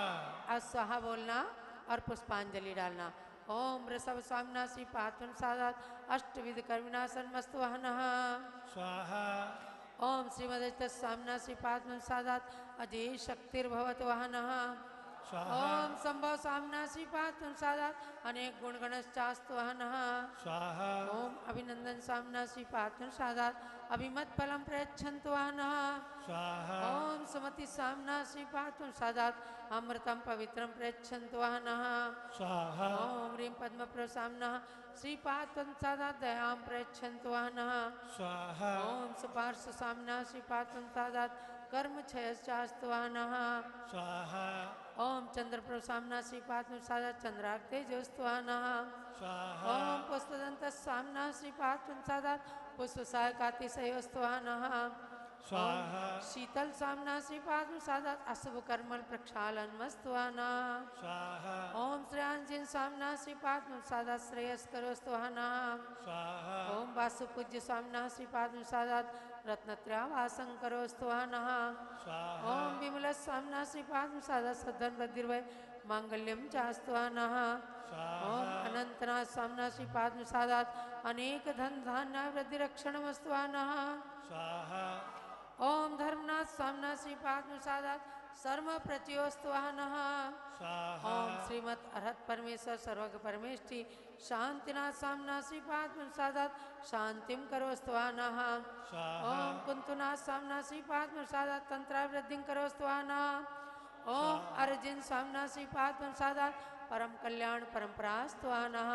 स्वाहा बोलना और पुष्पांजलि डालना ओम ऋषभ स्वामिना श्री पात्वन सादात अष्टविध कर्मिनासन मस्तु वहनः स्वाहा ओम श्रीमद स्वामिना श्री पात्वन सादात अजय शक्तिर्भवत वहनः ओम संभव स्वामिना श्री पात्वन सादात अनेक गुणगणश्चास्तु वहनः स्वाहा ओम अभिनंदन स्वामिना श्री पात्वन सादात अभिमत फलम प्रयच्छन्तु वहनः स्वाहा ओम सुमति स्वामिना श्री पात्वन सादात अमृतम पवित्रम प्रयच्छन्तु वहनः स्वाहा ओम ह्रीं पद्म प्रसाम्नः श्री पात्वन सादात दयां प्रयच्छन्तु वहनः स्वाहा ओम सुपार्श्व स्वामिना श्री पात्वन सादात कर्म क्षयश्चास्तु वहनः स्वाहा ओम चंद्र प्रसाम्ना श्री पात्वन सादात चंद्राग तेजोस्तु वहनः स्वाहा ओम पुष्पदंत स्वामिना श्री पात्वन सादात पुष्प सहायकातिशयोस्तु वहनः स्वाहा शीतल सामना श्री पाद्म सादात अशुभ कर्मल प्रक्षालन मस्तु वहनः स्वाहा ओम श्रेयांजिन सामना श्री पाद्म सादात श्रेयस्करोस्तु वहनः स्वाहा ओम वासु पूज्य सामना श्री पाद्म सादात रत्नत्रयावासं करोस्तु वहनः स्वाहा ओम विमल सामना श्री पाद्म सादात सद्धन वृद्धिर्वै मांगल्यम चास्तु वहनः ओम अनंतनाथ सामना श्री पाद्म सादात अनेक धन धान्य वृद्धि रक्षणमस्तु वहनः स्वाहा ओम धर्मनाथ सामना श्री पाद्म सादात सर्व प्रत्योस्तु वहनः स्वाहा ओम श्रीमद अरहत परमेश्वर सर्वज्ञ परमेष्टि शांतिनाथ सामना श्री पाद्म सादात शांतिम करोस्तु वहनः ओम कुंतुनाथ सामना श्री पाद्म सादात तंत्रावृद्धिं करोस्तु वहनः ओम अर्जुन सामना श्री पाद्म सादात परम कल्याण परंपरास्तु वहनः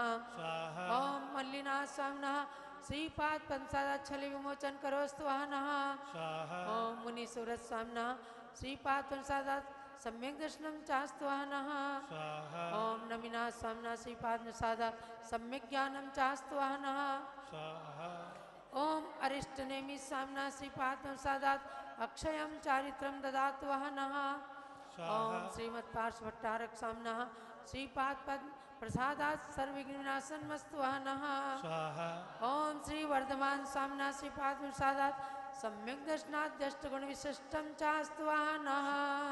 ओम मल्लिनाथ सामना श्रीपाद पंसादा छलि विमोचन करोस्तु वहनः ओम मुनि सूरत सामना श्रीपाद पंसादा सम्यक दर्शनम चास्तु वहनः ओम नमिनाथ सामना श्रीपाद सादा सम्यक ज्ञानम चास्तु वहनः ओम अरिष्ट नेमि सामना श्रीपाद पंसादा अक्षयम चारित्रम ददातु वहनः ओम श्रीमद पार्श्व भट्टारक सामना श्रीपाद पद प्रसादात सर्वविघ्न विनाशन मस्तु वहनः ओम श्री वर्धमान सामना श्रीपाद प्रसादात सम्यक दर्शनाथ दष्ट गुण विशिष्टम चास्तु वहनः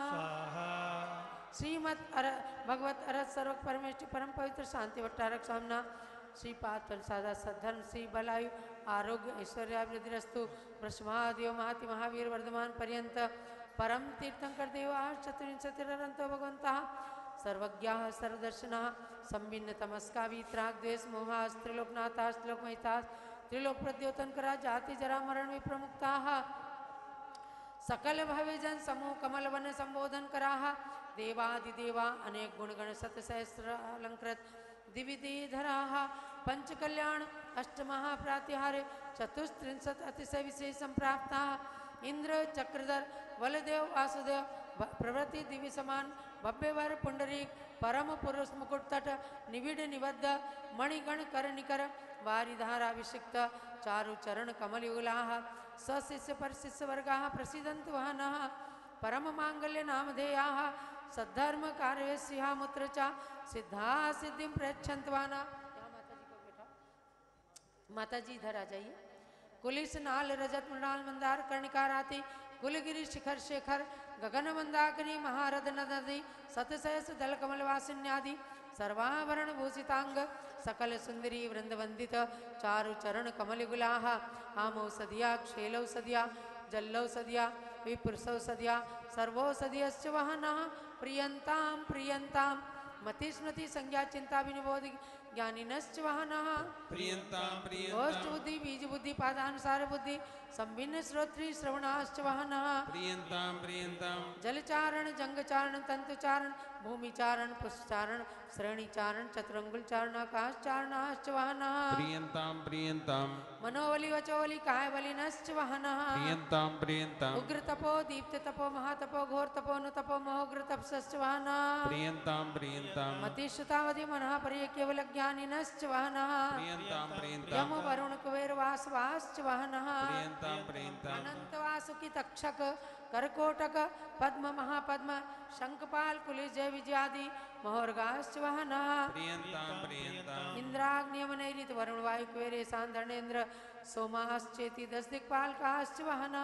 श्रीमद भगवत अरहत सर्वक परमेष्टि परम पवित्र शांति भट्टारक सामना श्रीपाद प्रसादात सद्धर्म श्री बलायु आरोग्य ऐश्वर्याभिवृद्धिरस्तु ब्रह्मादेव महति महावीर वर्धमान पर्यंत परम तीर्थंकर देवाः चतुर्विंशतिरनंतो भगवन्तः सर्वज्ञाः सर्वदर्शनः संभिन्नतमस्का वीत्राग द्वेष मोहाः त्रिलोकनाथाः त्रिलोकमहिताः त्रिलोक प्रद्योतनकरा जाति जरा मरण विप्रमुक्ताः सकल भवेजन समूह कमल वन संबोधन कराः देवादिदेवा अनेक गुणगण शतसहस्र अलंकृत दिविधराः पंच कल्याण अष्टमहाप्रातिहारे चतुस्त्रिंशत अतिशय विशेष संप्राप्ताः इंद्र चक्रधर बलदेव वासुदेव प्रवृत्ति दिव्य समान भव्यवर पुंडरीक परम पुरुष मुकुट तट निविड़ निबद्ध मणिगण कर निकर वारिधारा अभिषिक्त चारु चरण कमल युगलाः सशिष्य पर शिष्य वर्गाः प्रसीदन्तु वहनः परम मांगल्य नामधेयाः सद्धर्म कार्य सिहामुत्र चा सिद्धा सिद्धिम प्रयच्छन्तवाना। माता जी इधर आ जाइए। कुलिस नाल रजत मृणाल मंदार कर्णिकार आती कुलगिरी शिखर शेखर गगन मंदाकिनी महारद नदी सतसहस दल कमल वासिन्यादि सर्वाभरण भूषितांग सकल सुंदरी वृंद वंदित चारु चरण कमल गुलाह आमौषधिया क्षेलौषधिया जल्लौषधिया विपुरुषौषधिया सर्वौषधियश्च वहनः प्रियंतां प्रियंतां मतिस्मृति संज्ञा चिंता विनिबोध ज्ञानिनश्च वहनः प्रियंतां गोष्ठ बुद्धि बीज बुद्धि पादानुसार बुद्धि संभिन्न श्रोत्री श्रवणाश्च वहनः प्रियंतां प्रियंतां जलचारण जंगचारण तंतुचारण भूमिचारण पुष्पचारण श्रेणीचारण चतुरंगुलचारण आकाशचारणाश्च वहनः प्रियंतां प्रियंतां मनोबली वचोबली कायबली नश्च वहनः प्रियंतां प्रियंतां उग्र तपो दीप्त तपो महातपो घोर तपो नु तपो महोग्र तपसश्च वहनः प्रियंतां प्रियंतां मतिश्रुतावधि मनः पर्य केवल ज्ञानिनश्च वहनः प्रियंतां प्रियंतां यम वरुण कुबेर वासवाश्च वहनः प्रियंतां प्रियंतां अनंत वासुकी तक्षक करकोटक पद्म महापद्म शंखपाल कुलिस जय विजयादि महोर्गाश्च वहनः प्रियंतां प्रियंतां इंद्राग्नियम नैरित वरुण वायु कुबेरे सांधर्णेन्द्र सोमाश्चेति दस दिक्पालकाश्च वहनः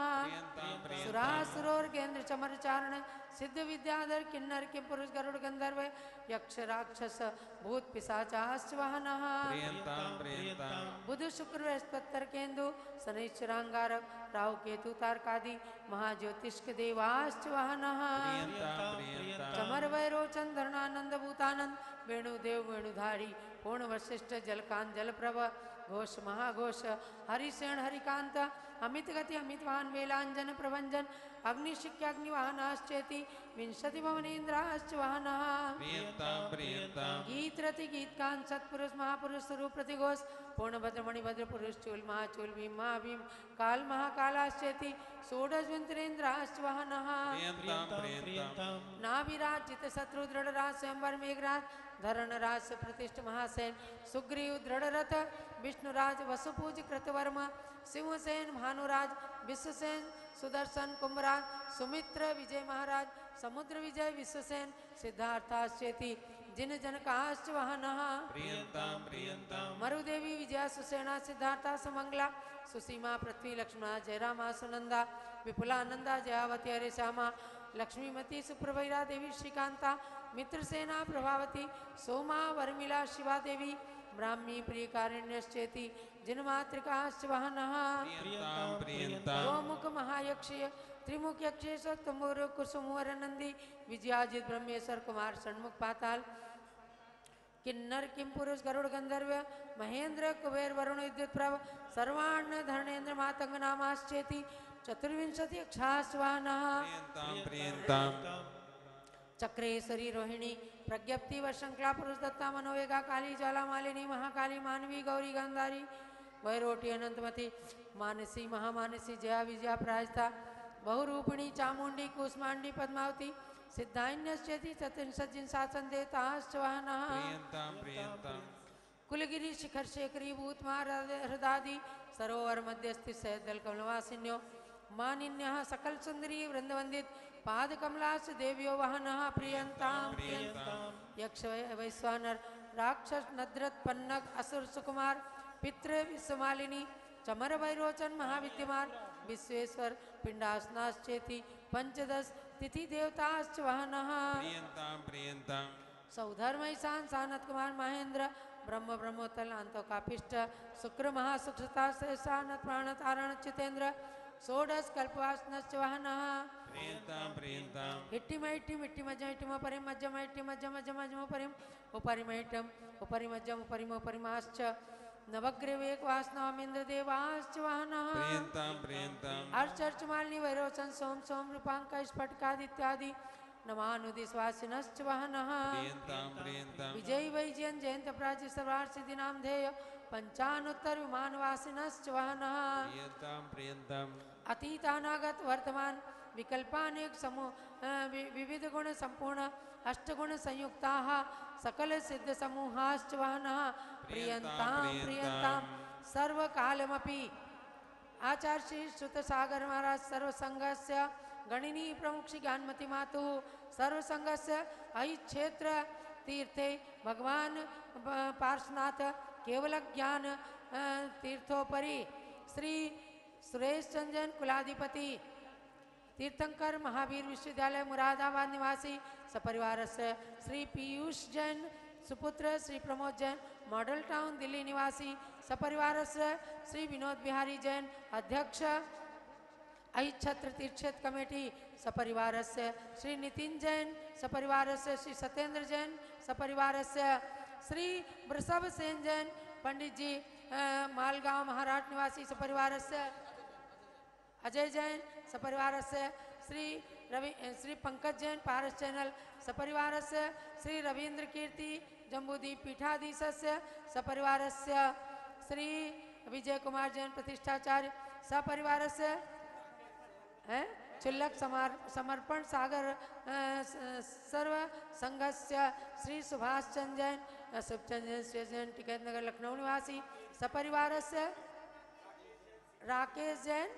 सुरासुरोर केंद्र चमर चारण सिद्ध विद्याधर किन्नर के पुरुष गरुड़ गंधर्व यक्ष राक्षस भूत पिशाचाश्च वहनः प्रियंतां प्रियंतां बुध शुक्र बृहस्पति केंदु शनिश्चरांगारक राहु केतु तारकादि महाज्योतिष्क देवाश्च वहनः प्रियंतां प्रियंतां चमर वैरोचन धरणानंद भूतानंद वेणुदेव वेणुधारी पूर्ण वशिष्ठ जलकांत जलप्रभ घोष महाघोष हरिसेन हरिकांत अमित गति अमितवान वेलांजन प्रभंजन अग्निशिक्याग्निवाहनाश्चेति विंशति भवनेन्द्राश्च वहनः प्रियंतां प्रियंतां गीतरति गीतकांत सत्पुरुष महापुरुष स्वरूप प्रतिघोष पूर्णभद्र मणिभद्र पुरुष चूल महाचूल भीम महाभीम काल महाकालाश्चेति षोडशवंतरेन्द्राश्च वहनः प्रियंतां प्रियंतां नाभिराज जित शत्रु दृढ़ राज स्वयंवर मेघराज धरण राज प्रतिष्ठ महासेन सुग्रीव दृढ़ रथ विष्णुराज वसुपूज कृतवर्म सिंहसेन भानुराज विश्वसेन सुदर्शन कुंभराज सुमित्र विजय महाराज समुद्र विजय विश्वसेन सिद्धार्थाश्चेति जिन जनकाश्च वहनः प्रियंतां प्रियंतां मरुदेवी विजया सुसेना सिद्धार्था सुमंगला सुसीमा पृथ्वी लक्ष्मणा जयरामा सुनंदा विपुलानंदा जयावती हरे श्यामा लक्ष्मीमती सुप्रभैरा देवी श्रीकांता मित्रसेना प्रभावती सोमा वर्मिला शिवा देवी ब्राह्मी प्रियकारिण्यश्चेति जिनमातृकाश्च वहनः प्रियंतां प्रियंतां गोमुख महायक्षीय त्रिमुख यक्षेश्वर तुम्बुर कुसुमवर नंदी विजयाजित ब्रह्मेश्वर कुमार षण्मुख पाताल किन्नर किम पुरुष गरुड़ गंधर्व महेंद्र कुबेर वरुण विद्युत प्रभ सर्वान्न धरणेन्द्र मातंग नामाश्चेति चतुर्विंशति अक्षाश्च वहनः प्रियंतां प्रियंतां चक्रेश्वरी रोहिणी प्रज्ञप्ति व शंकला पुरुष दत्ता मनोवेगा काली ज्वाला मालिनी महाकाली मानवी गौरी गांधारी वैरोटी अनंतमती मानसी महामानसी जया विजया प्राजता बहुरूपिणी चामुंडी कुष्मांडी पद्मावती सिद्धान्यश्चेति चतुर्विंशतिन शासन देवताश्च वहनः प्रियंतां प्रियंतां कुलगिरी शिखर शेखरी भूतमार हृदादि सरोवर मध्यस्थि सैदल कमलवासिन्यो मानिन्यः सकल सुंदरी वृंदवंदित पाद कमलास देव्यो वहनः प्रियंतां प्रियंतां यक्ष वैश्वानर राक्षस नद्रत पन्नग असुर सुकुमार पितृ विश्वमालिनी चमर वैरोचन महाविद्यमान विश्वेश्वर पिंडासनाश्चेति पंचदश तिथि देवताश्च वहनः प्रियंतां प्रियंतां सौधर्म ईशान सानत कुमार महेंद्र ब्रह्म ब्रह्मोत्तल अंतो कापिष्ट शुक्र महासुक्षता सानत प्राण तारण चितेंद्र षोडश कल्पवासनश्च वहनः प्रियंतां प्रियंतां हिट्टिमैट्टिम हिट्टिमज्जम हिट्टिमपरिम मज्जम हिट्टिम मज्जम मज्जम मज्जमपरिम उपरिमैट्टम उपरिमज्जम उपरिमोपरिमाश्च नवग्रीवेक वासनामिंद्र देवाश्च वहनः प्रियंतां प्रियंतां अर्चर्च मालिनी वैरोचन सोम सोम रूपांक स्फटिकादित्यादि नमानुदिश्वासिनश्च वहनः प्रियंतां प्रियंतां विजयी वैजयन जयंत प्राची सर्वार्थ सिद्धि नाम ध्येय पंचानुत्तर विमानवासिनश्च वहनः प्रियंतां प्रियंतां अतीतानागत वर्तमान विकल्पानेक समूह विविध गुण संपूर्ण अष्टगुण संयुक्ताः सकल सिद्ध समूहाश्च वहनः प्रियंतां प्रियंतां सर्वकालमपि आचार्य श्री श्रुत सागर महाराज सर्व संघस्य गणिनी प्रमुख श्री ज्ञानमती मातु सर्व संघस्य अहि क्षेत्र तीर्थे भगवान पार्श्वनाथ केवल ज्ञान तीर्थोपरि श्री सुरेश चंदन कुलाधिपति तीर्थंकर महावीर विश्वविद्यालय मुरादाबाद निवासी सपरिवार से श्री पीयूष जैन सुपुत्र श्री प्रमोद जैन मॉडल टाउन दिल्ली निवासी सपरिवार से श्री विनोद बिहारी जैन अध्यक्ष अहि छत्र तीर्थ कमेटी सपरिवार से श्री नितिन जैन सपरिवार से श्री सत्येंद्र जैन सपरिवार से श्री वृषभ सेन जैन पंडित जी मालगांव महाराष्ट्र निवासी सपरिवार से अजय जैन सपरिवार से श्री पंकज जैन पारस चैनल सपरिवार से श्री रविंद्र कीर्ति जम्बूदीप पीठाधीश सपरिवार से श्री विजय कुमार जैन प्रतिष्ठाचार्य सपरिवार से चुल्लक समर्पण सागर सर्व संघस्य श्री सुभाष चंद्र जैन शुभचंद जैन श्री जैन टिकैत नगर लखनऊ निवासी सपरिवार से राकेश जैन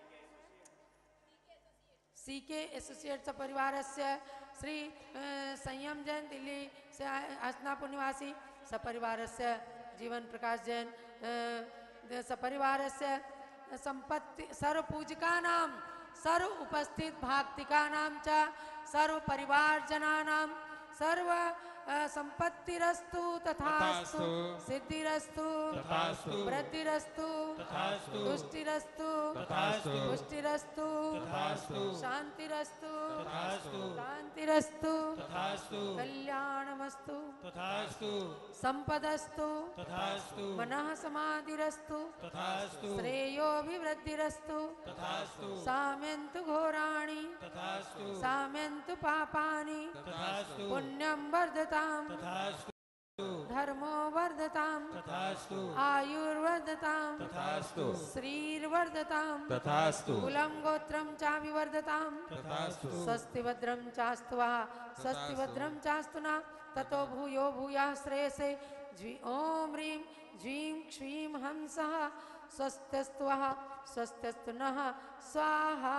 सीके एसोसिएट सपरिवार से श्री संयम जैन दिल्ली से हसनापुर निवासी सपरिवार से जीवन प्रकाश जैन सपरिवार से संपत्ति सर्व पूजिका नाम सर्व उपस्थित भाक्तिका नाम च सर्व परिवार जना नाम सर्व संपत्तिरस्तु तथास्तु सिद्धिरस्तु तथास्तु वृद्धिरस्तु तथास्तु तुष्टिरस्तु तथास्तु पुष्टिरस्तु तथास्तु शांतिरस्तु तथास्तु शांतिरस्तु तथास्तु कल्याणमस्तु तथास्तु संपदस्तु तथास्तु मनः समाधिरस्तु तथास्तु श्रेयोभिवृद्धिरस्तु तथास्तु साम्यन्तु घोराणि तथास्तु साम्यन्तु पापानि तथास्तु पुण्यं वर्धताम् तथास्तु धर्मो वर्धताम् तथास्तु आयुर्वर्धताम् तथास्तु श्रीर्वर्धताम् तथास्तु कुलं गोत्रं चाभिवर्धताम् तथास्तु स्वस्ति भद्रं चास्तु वः स्वस्ति भद्रं चास्तु नः ततो भूयो भूयः श्रेयसे ॐ ह्रीं ज्वीं क्ष्वीं हंसः स्वस्त्यस्तु वः स्वस्त्यस्तु नः स्वाहा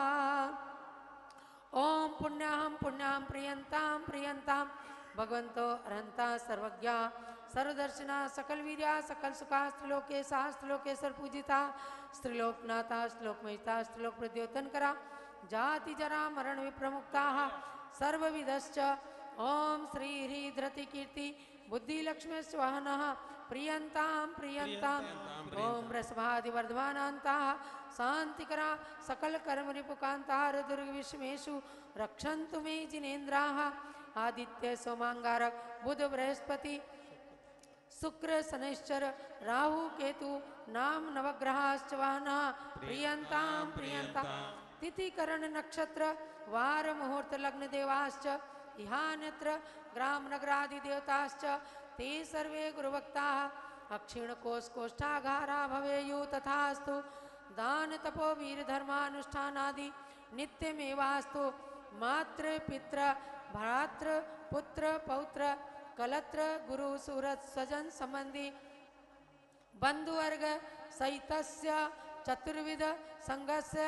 ओम पुण्याहं पुण्यां प्रियंतां प्रियंतां भगवंतो अरहंता सर्वज्ञा सर्वदर्शना सकल वीर्या सकल सुखा स्त्रिलोके शास्त्रलोके सर्वपूजिता स्त्रिलोकनाथा श्लोकमयिता स्त्रिलोक प्रद्योतनकरा जाति जरा मरण विप्रमुक्ताः सर्वविधश्च ओम श्री ह्री धृति कीर्ति बुद्धि लक्ष्मी स्वाहनः प्रियंतां प्रियंतां ओम रसभादिवर्धमानान्ताः शांतिकरा सकल कर्म रिपुकान्ताः दुर्ग विश्वेषु रक्षन्तु मे जिनेन्द्राः आदित्य सोमांगारक बुध बृहस्पति शुक्र शनैश्चर राहु केतु नाम नवग्रहाश्च वाहनः प्रियंतां प्रियंतां तिथि करण नक्षत्र वार मुहूर्त लग्न देवाश्च इहान्यत्र ग्राम नगरादि देवताश्च ते सर्वे गुरुभक्ताः अक्षीण कोश कोष्ठागारा भवेयु तथास्तु दान तपो वीर धर्मानुष्ठानादि नित्यमेवास्तु मातृ पितृ भ्रातृ पुत्र पौत्र कलत्र गुरु सुहृद स्वजन संबंधी बंधुवर्ग सहितस्य चतुर्विध संघस्य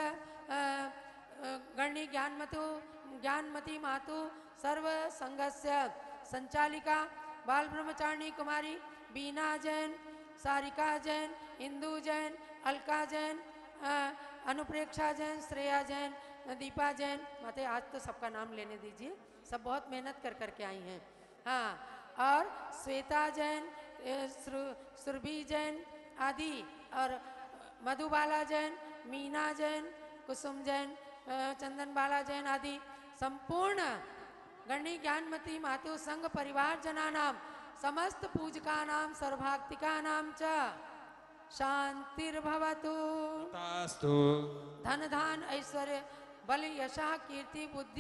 गणी ज्ञानमती मातु सर्व संघस्य संचालिका बाल ब्रह्मचारिणी कुमारी बीना जैन सारिका जैन इंदू जैन अलका जैन अनुप्रेक्षा जैन श्रेया जैन दीपा जैन माते आज तो सबका नाम लेने दीजिए सब बहुत मेहनत कर करके आई हैं हाँ और श्वेता जैन सुरभि जैन आदि और मधुबाला जैन मीना जैन कुसुम जैन चंदन बाला जैन आदि संपूर्ण गणी ज्ञानमती मातु संघ परिवार जनानां समस्त पूजकानां सर्वभक्तिकानां च शांतिर्भवतु तथास्तु धन धान ऐश्वर्य बल यशः कीर्ति बुद्धि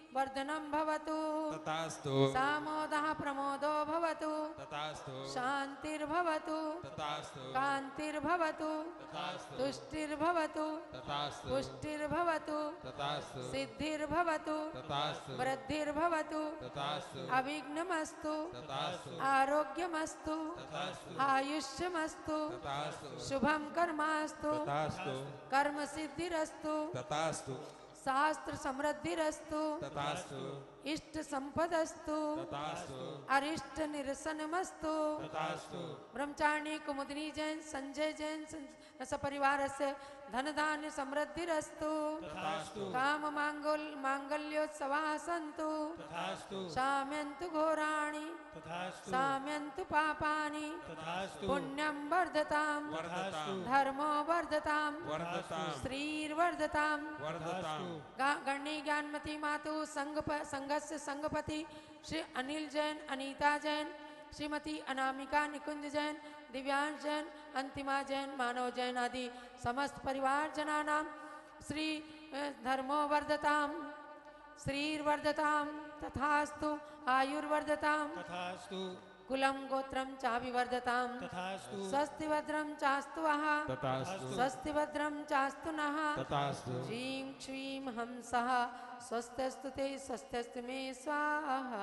वर्धनम भवतु तथास्तु सामोदः प्रमोदो भवतु तथास्तु शांतिर्भवतु तथास्तु कांतिर्भवतु तथास्तु तुष्टिर्भवतु तथास्तु पुष्टिर्भवतु तथास्तु सिद्धिर्भवतु तथास्तु वृद्धिर्भवतु तथास्तु अविघ्नमस्तु तथास्तु आरोग्यमस्तु तथास्तु आयुष्यमस्तु तथास्तु शुभम कर्मास्तु तथास्तु कर्म सिद्धिरस्तु तथास्तु शास्त्र समृद्धिरस्तु तथास्तु इष्ट संपदस्तु तथास्तु अरिष्ट निरसनमस्तु तथास्तु ब्रह्मचारिणी कुमुदिनी जैन संजय जैन सपरिवार से धन धान्य समृद्धिरस्तु तथास्तु काम मांगल्योत्सवा सन्तु तथास्तु शाम्यन्तु घोराणि तथास्तु शाम्यन्तु पापानि तथास्तु पुण्यं वर्धतां वर्धतां धर्मो वर्धतां वर्धतां श्रीर्वर्धतां वर्धतां गण्य ज्ञानमती मातु संघस्य संघपति श्री अनिल जैन अनीता जैन श्रीमती अनामिका निकुंज जैन दिव्यांश जैन अंतिमा जैन मानव जैन आदि समस्त परिवार जनानां श्री धर्मो वर्धतां श्रीर्वर्धतां तथास्तु आयुर्वर्धतां तथास्तु कुलं गोत्रं चाभिवर्धतां तथास्तु स्वस्ति भद्रं चास्तु वः तथास्तु स्वस्ति भद्रं चास्तु नः तथास्तु श्रीं क्ष्वीं हंसः स्वस्त्यस्तु ते स्वस्त्यस्तु मे स्वाहा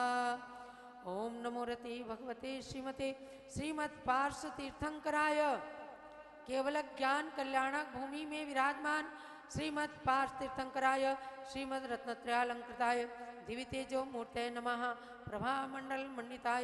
ओम नमो रते भगवते श्रीमते श्रीमत् पार्श्व तीर्थंकराय केवल ज्ञान कल्याणक भूमि में विराजमान श्रीमत् पार्श्व तीर्थंकराय श्रीमद् रत्नत्रयालंकृताय दिव्यतेजो मूर्तये नमः प्रभामंडल मंडिताय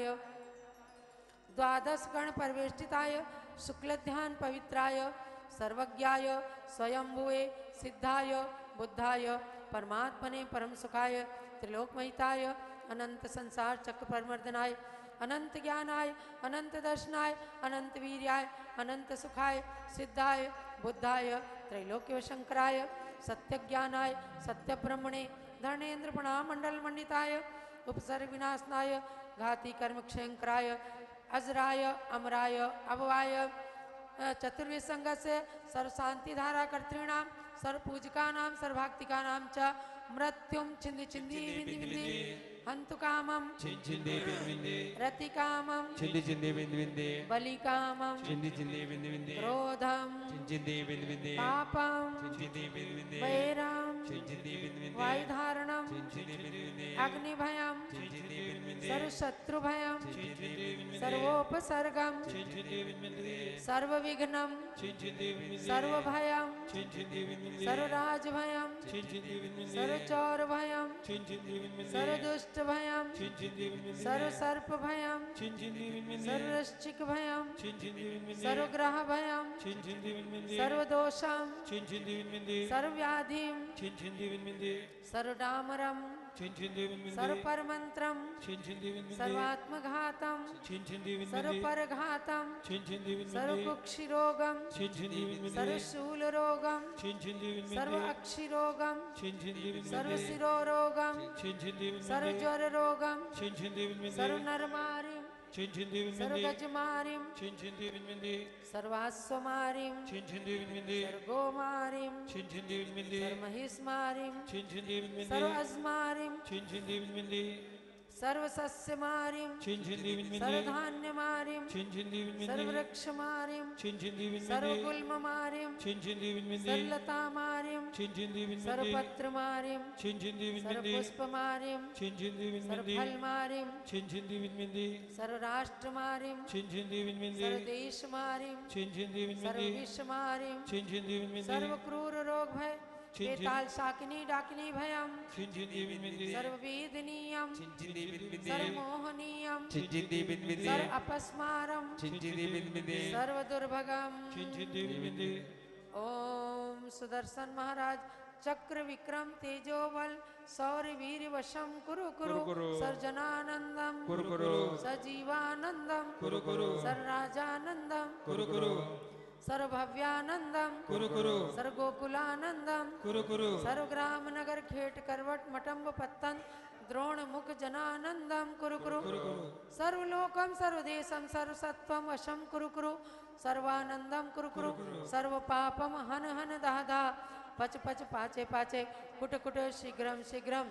द्वादश गण परिवेष्टिताय शुक्लध्यान पवित्राय सर्वज्ञाय स्वयंभुवे सिद्धाय बुद्धाय परमात्मने परम सुखाय त्रिलोकमहिताय अनंत संसार चक्र परमर्दनाय अनंत ज्ञानाय अनंत दर्शनाय अनंत वीर्याय अनंत सुखाय सिद्धाय बुद्धाय त्रैलोक्य शंकराय सत्य ज्ञानाय सत्य ब्रह्मणे धर्णेन्द्र प्रणामंडल मंडिताय उपसर्ग विनाशनाय घाती कर्म क्षयंकराय अजराय अमराय अभवाय चतुर्वेद संघ से सर्व शांति धारा कर्तॄणाम सर्व पूजिका नाम सर्वभक्तिका नाम च मृत्युम छिंदी छिंदी बिंदी बिंदी हंतु कामम छिंदी बिंदी बिंदी रति कामम छिंदी छिंदी बिंदी बिंदी बलि कामम छिंदी छिंदी बिंदी बिंदी क्रोधम छिंदी बिंदी बिंदी पापम छिंदी बिंदी बिंदी वैरम छिंदी बिंदी बिंदी वायुधारणम छिंदी बिंदी बिंदी अग्नि भयम छिंदी बिंदी बिंदी सर्व शत्रु भयम छिंदी बिंदी सर्वोपसर्गम छिंदी बिंदी सर्व विघ्नम छिंदी बिंदी सर्व भयम छिंदी बिंदी सर्व राज भयम छिंदी बिंदी सर्व चौर भयम छिंदी बिंदी सर्व दुष्ट भयम छिंदी बिंदी सर्व सर्प भयम छिंदी बिंदी सर्व वृश्चिक भयम छिंदी बिंदी सर्व ग्रह भयम छिंदी बिंदी सर्व दोषम छिंदी बिंदी सर्व व्याधिम छिंदी बिंदी सर्व डामरम छिंदी बिंदी सर्व परमंत्रम छिंदी बिंदी सर्वात्मघातम छिंदी बिंदी सर्व परघातम छिंदी बिंदी सर्व कुक्षिरोगम छिंदी बिंदी सर्व शूल रोगम छिंदी बिंदी सर्व अक्षिरोगम छिंदी बिंदी सर्व शिरोरोगम छिंदी बिंदी सर्व ज्वर रोगम छिंदी बिंदी सर्व नरमारिम छिंदी बिंदी सर्व गजमारिम छिंदी बिंदी सर्वास्वमारिम छिंदी बिंदी सर्व गोमारिम छिंदी बिंदी सर्व महिषमारिम छिंदी बिंदी सर्व अजमारिम छिंदी बिंदी सर्व सस्यमारिम छिंदी बिंदी सर्व धान्यमारिम छिंदी बिंदी सर्व वृक्षमारिम छिंदी बिंदी सर्व गुल्ममारिम छिंदी बिंदी सर्व लतामारिम छिंदी बिंदी सर्व पत्रमारिम छिंदी सर्व बिंदी पुष्पमारिम छिंदी सर्व बिंदी फलमारिम छिंदी बिंदी सर्व राष्ट्रमारिम छिंदी बिंदी सर्व देशमारिम छिंदी सर्व बिंदी विश्वमारिम छिंदी बिंदी सर्व क्रूर रोग भय बेताल शाकिनी डाकिनी भयम छिंदी बिंदी सर्व वेदनीयम छिंदी बिंदी सर्व मोहनीयम छिंदी बिंदी सर्व अपस्मारम छिंदी बिंदी सर्व दुर्भगम छिंदी बिंदी ओम सुदर्शन महाराज चक्र विक्रम तेजो बल सौर्य वीर वशम कुरु कुरु सर्जनानंदम कुरु कुरु सजीवानंदम कुरु कुरु सर्वराजानंदम कुरु कुरु सर्वभव्यानंदम कुरु कुरु सर्वगोकुलानंदम कुरु कुरु सर्वग्राम नगर खेट करवट मटम्ब पत्तन द्रोण मुख जनानंदम कुरु कुरु सर्वलोकम सर्वदेशम सर्वसत्वम वशम कुरु कुरु सर्वानंदम कुरु कुरु सर्व पापम हन हन दाह दाह पच पच पाचे पाचे कुट कुट शीघ्रम शीघ्रम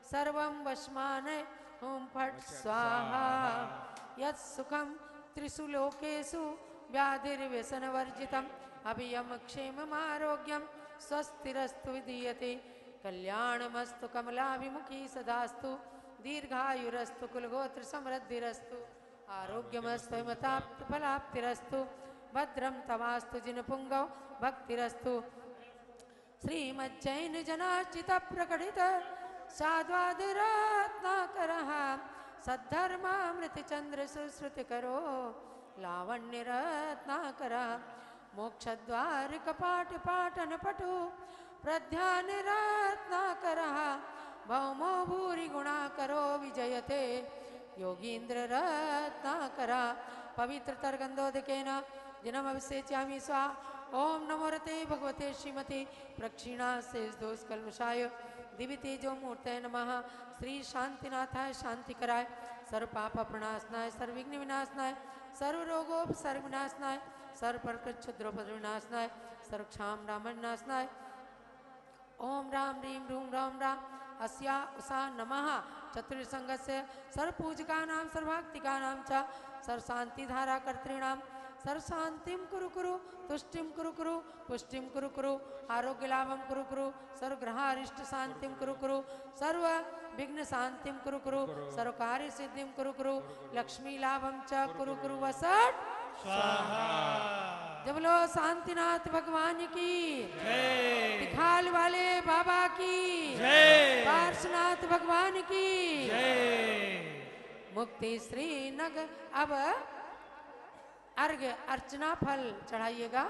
सर्वं वश्मानय ओम फट स्वाहा यत् सुखम त्रिषु लोकेषु व्याधिर्व्यसनवर्जितम् अभियम क्षेममारोग्यम स्वस्तिरस्तु विधीयते कल्याणमस्तु कमलाभिमुखी सदास्तु दीर्घायुरस्तु कुलगोत्र समृद्धिरस्तु आरोग्यमस्तु मताप्तफलाप्तिरस्तु भद्रं तवास्तु जिनपुंगव भक्तिरस्तु श्रीमज्जैन जनार्चित प्रकटित साध्वादिरत्नाकरः सद्धर्मामृतचंद्र सुश्रुतिकरो लावण्यरत्नाकरः मोक्षद्वार कपाट पाटन पटु प्रध्यानरत्नाकरः भौमो भूरि गुणाकरो विजयते योगीन्द्र रत्नाकरः पवित्र तर्गंधोदकेन जिनमभिषेच्यामि स्वा ओम नमो रते भगवते श्रीमते प्रक्षिणा शेष दोष कल्मषाय दिव्य तेजो मूर्ते नमः श्री शांतिनाथाय शांति कराय सर्व पाप प्रणाशनाय सर्व विघ्न विनाशनाय सर्व रोगोपसर्ग विनाशनाय सर्व प्रकृत क्षुद्रोपद्रव विनाशनाय सर्व क्षाम रामनाशनाय ओम राम ह्रीं रूम राम राम अस्या उषा नमः चतुर्संगस्य सर्वपूजकानां सर्वभक्तिकानां च सर्वशान्तिधारा कर्तॄणां सर्वशान्तिं कुरु कुरु तुष्टिं कुरु कुरु पुष्टिं कुरु कुरु आरोग्य लाभं कुरु कुरु सर्वग्रहारिष्ट शान्तिं कुरु कुरु सर्व विघ्न शान्तिं कुरु कुरु सर्व कार्य सिद्धिं कुरु कुरु लक्ष्मी लाभं च कुरु कुरु वसट स्वाहा। जब लो शांतिनाथ भगवान की जय, तिखाल वाले बाबा की जय, पार्श्वनाथ भगवान की जय। मुक्ति श्री नगर अब अर्घ्य अर्चना फल चढ़ाइएगा।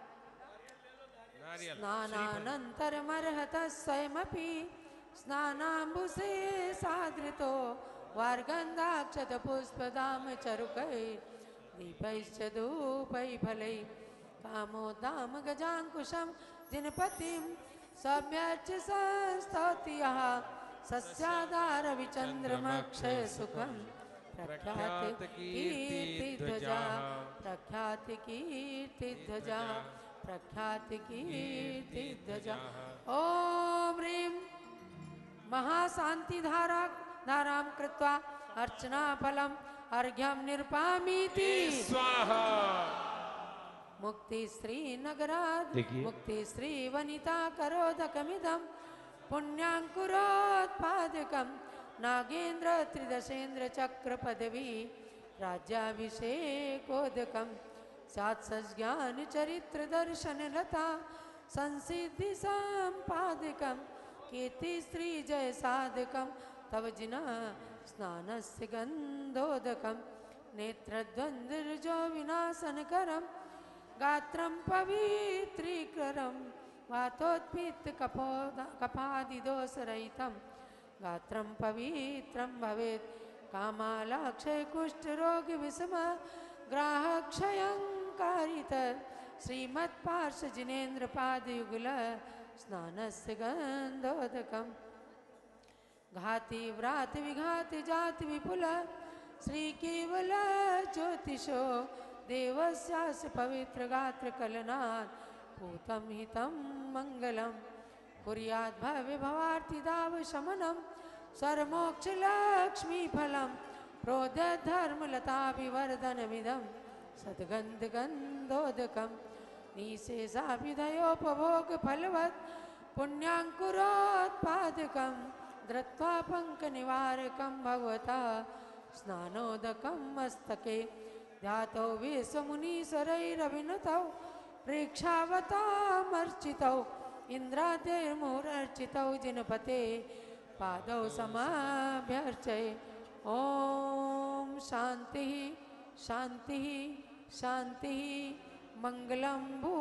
स्नानानन्तरमर्हत स्वयमपि स्नानाम्बुसे सादृतो वार्गन्धाक्षत पुष्पदाम चरुकै दीपैश्च धूपै फलै कामोदाम गजाङ्कुशं जिनपतिं सौम्यार्च संस्तौति यः सस्याधार विचन्द्रमक्षय सुखं प्रख्यात कीर्ति ध्वजा प्रख्यात कीर्ति ध्वजा प्रख्यात कीर्ति ध्वजा। ओम ह्रीं महाशांति धारा धारां कृत्वा अर्चना फलम् अर्घ्यं निर्पामीति स्वाहा। मुक्ति श्री नगरात् मुक्ति श्री वनिता करोदकमिदं पुण्यांकुरोत्पादकं नागेन्द्र त्रिदशेन्द्र चक्र पदवी राज्याभिषेकोदकं सात्सज्ञान चरित्र दर्शन लता संसिद्धि संपादकं कीर्ति श्री जय साधकं तव जिना स्नानस्य गन्धोदकं नेत्रद्वन्द्वरजो विनाशनकरं गात्रं पवित्रीकरं वातोत्पीत कपादिदोषरहितं गात्रं पवित्रं भवेत् कामालाक्षय कुष्ठरोग विषम ग्राहक्षयं कारित श्रीमत्पार्श्व जिनेन्द्र पादयुगल स्नानस्य गन्धोदकं घाति व्राति विघाति जाति विपुल श्री केवल ज्योतिषो देवस्यास्य पवित्र गात्र कलनात् पूतं हितं मंगलम् कुर्यात् भव्य भवार्थी दाव शमनं सर्वमोक्ष लक्ष्मी फलं प्रोद्यत् धर्म लताभिवर्धनमिदं सद्गन्ध गन्धोदकं निशेषाभिधयोपभोग फलवत् पुण्यांकुरोत्पादकं धृत्वा पङ्कनिवारकं भगवता स्नानोदकं मस्तके ध्यातौ विश्वमुनीश्वरैरभिनतौ प्रेक्षावतामर्चितौ इन्द्रादिर्मुहुरर्चितौ जिनपते पादौ समाभ्यर्चये। ओम शांति शांति शांति मंगलम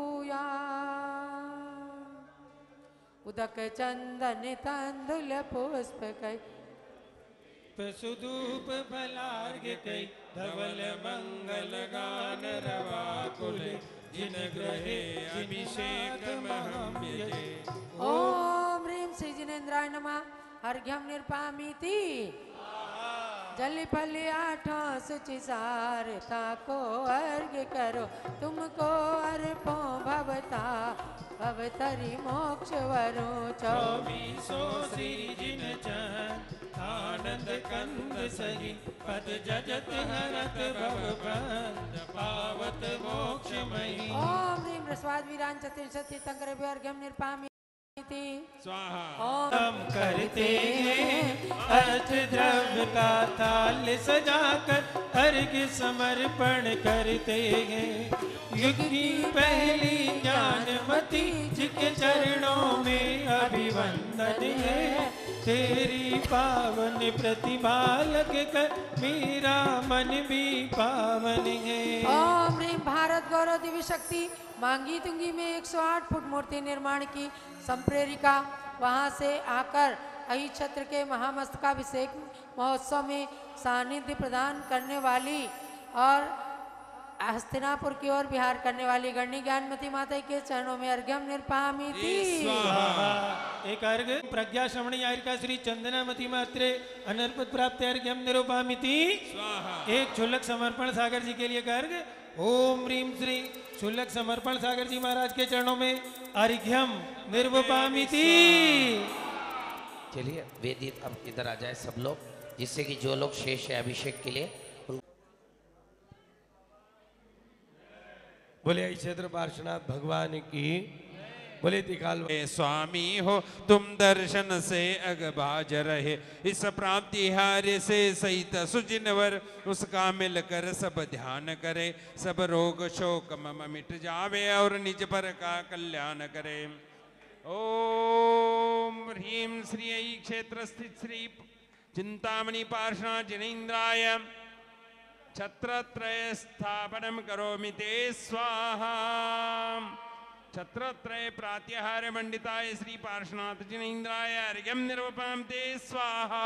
भूयात्। उदक चंदन तांदुल पुष्प कै सुधूप फलार्घ्य कै धवल मंगल गान रवा कुल जिन ग्रहे अभिषेक महं यजे। ओम ह्रीं श्री जिनेन्द्राय नमः अर्घ्यं निर्पामीति जल फल आठों सुचिसार ताको अर्घ करो तुमको अर्पो भवता भवतरि मोक्ष वरो चौबीसों श्री जिन चन आनंद कंद सही पद जजत हरत भव बंध पावत मोक्ष मही। ओम ह्रीं ह्रस्वाद वीरान चतुर्शती तंकर अर्घ्यम निर्पामि स्वाहा। हम करते हैं अर्थ द्रव्य का थाल सजाकर अर्घ्य समर्पण करते हैं। युग की पहली ज्ञानमती जिनके चरणों में अभिवंदन है। तेरी पावन प्रतिभा लग कर मेरा मन भी पावन है। ओम ह्रीं भारत गौरव दिव्य शक्ति मांगी तुंगी में 108 फुट मूर्ति निर्माण की संप्रेरिका वहां से आकर अहि छत्र के महामस्तकाभिषेक महोत्सव में सानिध्य प्रदान करने वाली और हस्तिनापुर की ओर विहार करने वाली गणनी ज्ञानमती माता के चरणों में अर्घ्यम निर्पामि थी। एक अर्घ प्रज्ञा श्रवणी आयिका श्री चंदनामती मात्रे अनर्पत प्राप्त अर्घ्यम निरूपामि थी। एक क्षुल्लक समर्पण सागर जी के लिए अर्घ। ओम ह्रीं श्री क्षुल्लक समर्पण सागर जी महाराज के चरणों में अर्घ्यम निर्वपामि थी। चलिए वेदी अब इधर आ जाए सब लोग, जिससे कि जो लोग शेष है अभिषेक के लिए। बोले क्षेत्र पार्श्वनाथ भगवान की, बोले तिकाल स्वामी हो तुम दर्शन से अगबाज रहे, इस प्राप्ति हार्य से सहित सुजिनवर उसका मिलकर सब ध्यान करे। सब रोग शोक मम मिट जावे और निज पर का कल्याण करे। ओम ह्रीं श्री क्षेत्र स्थित श्री चिंतामणि पार्श्वनाथ जिनेन्द्राय छत्रत्रय स्थापनम करोमि ते स्वाहा। छत्रत्रय प्रात्यहार मंडिताय श्री पार्श्वनाथ जिनेन्द्राय अर्घ्यम निर्वपामि ते स्वाहा।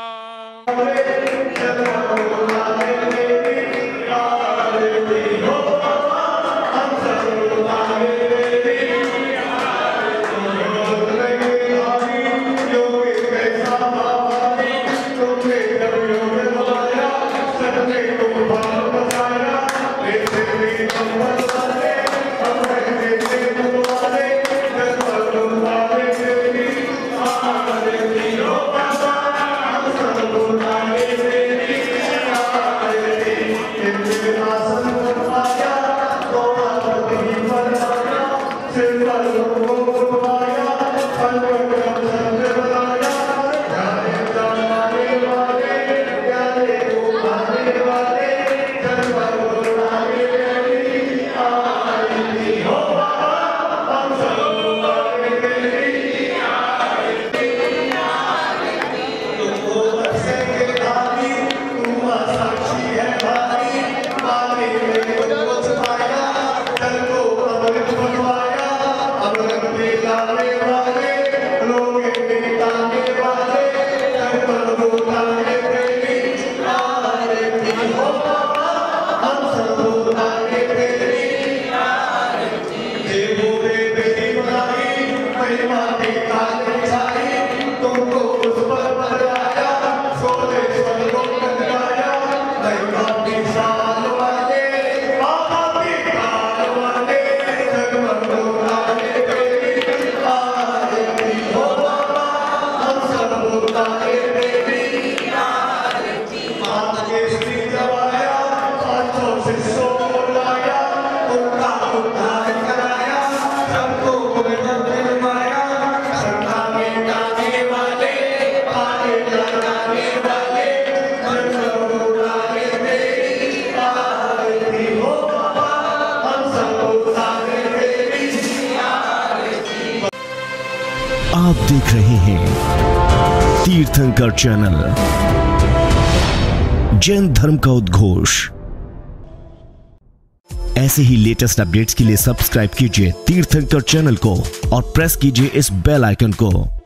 आप देख रहे हैं तीर्थंकर चैनल, जैन धर्म का उद्घोष। ऐसे ही लेटेस्ट अपडेट्स के लिए सब्सक्राइब कीजिए तीर्थंकर चैनल को और प्रेस कीजिए इस बेल आइकन को।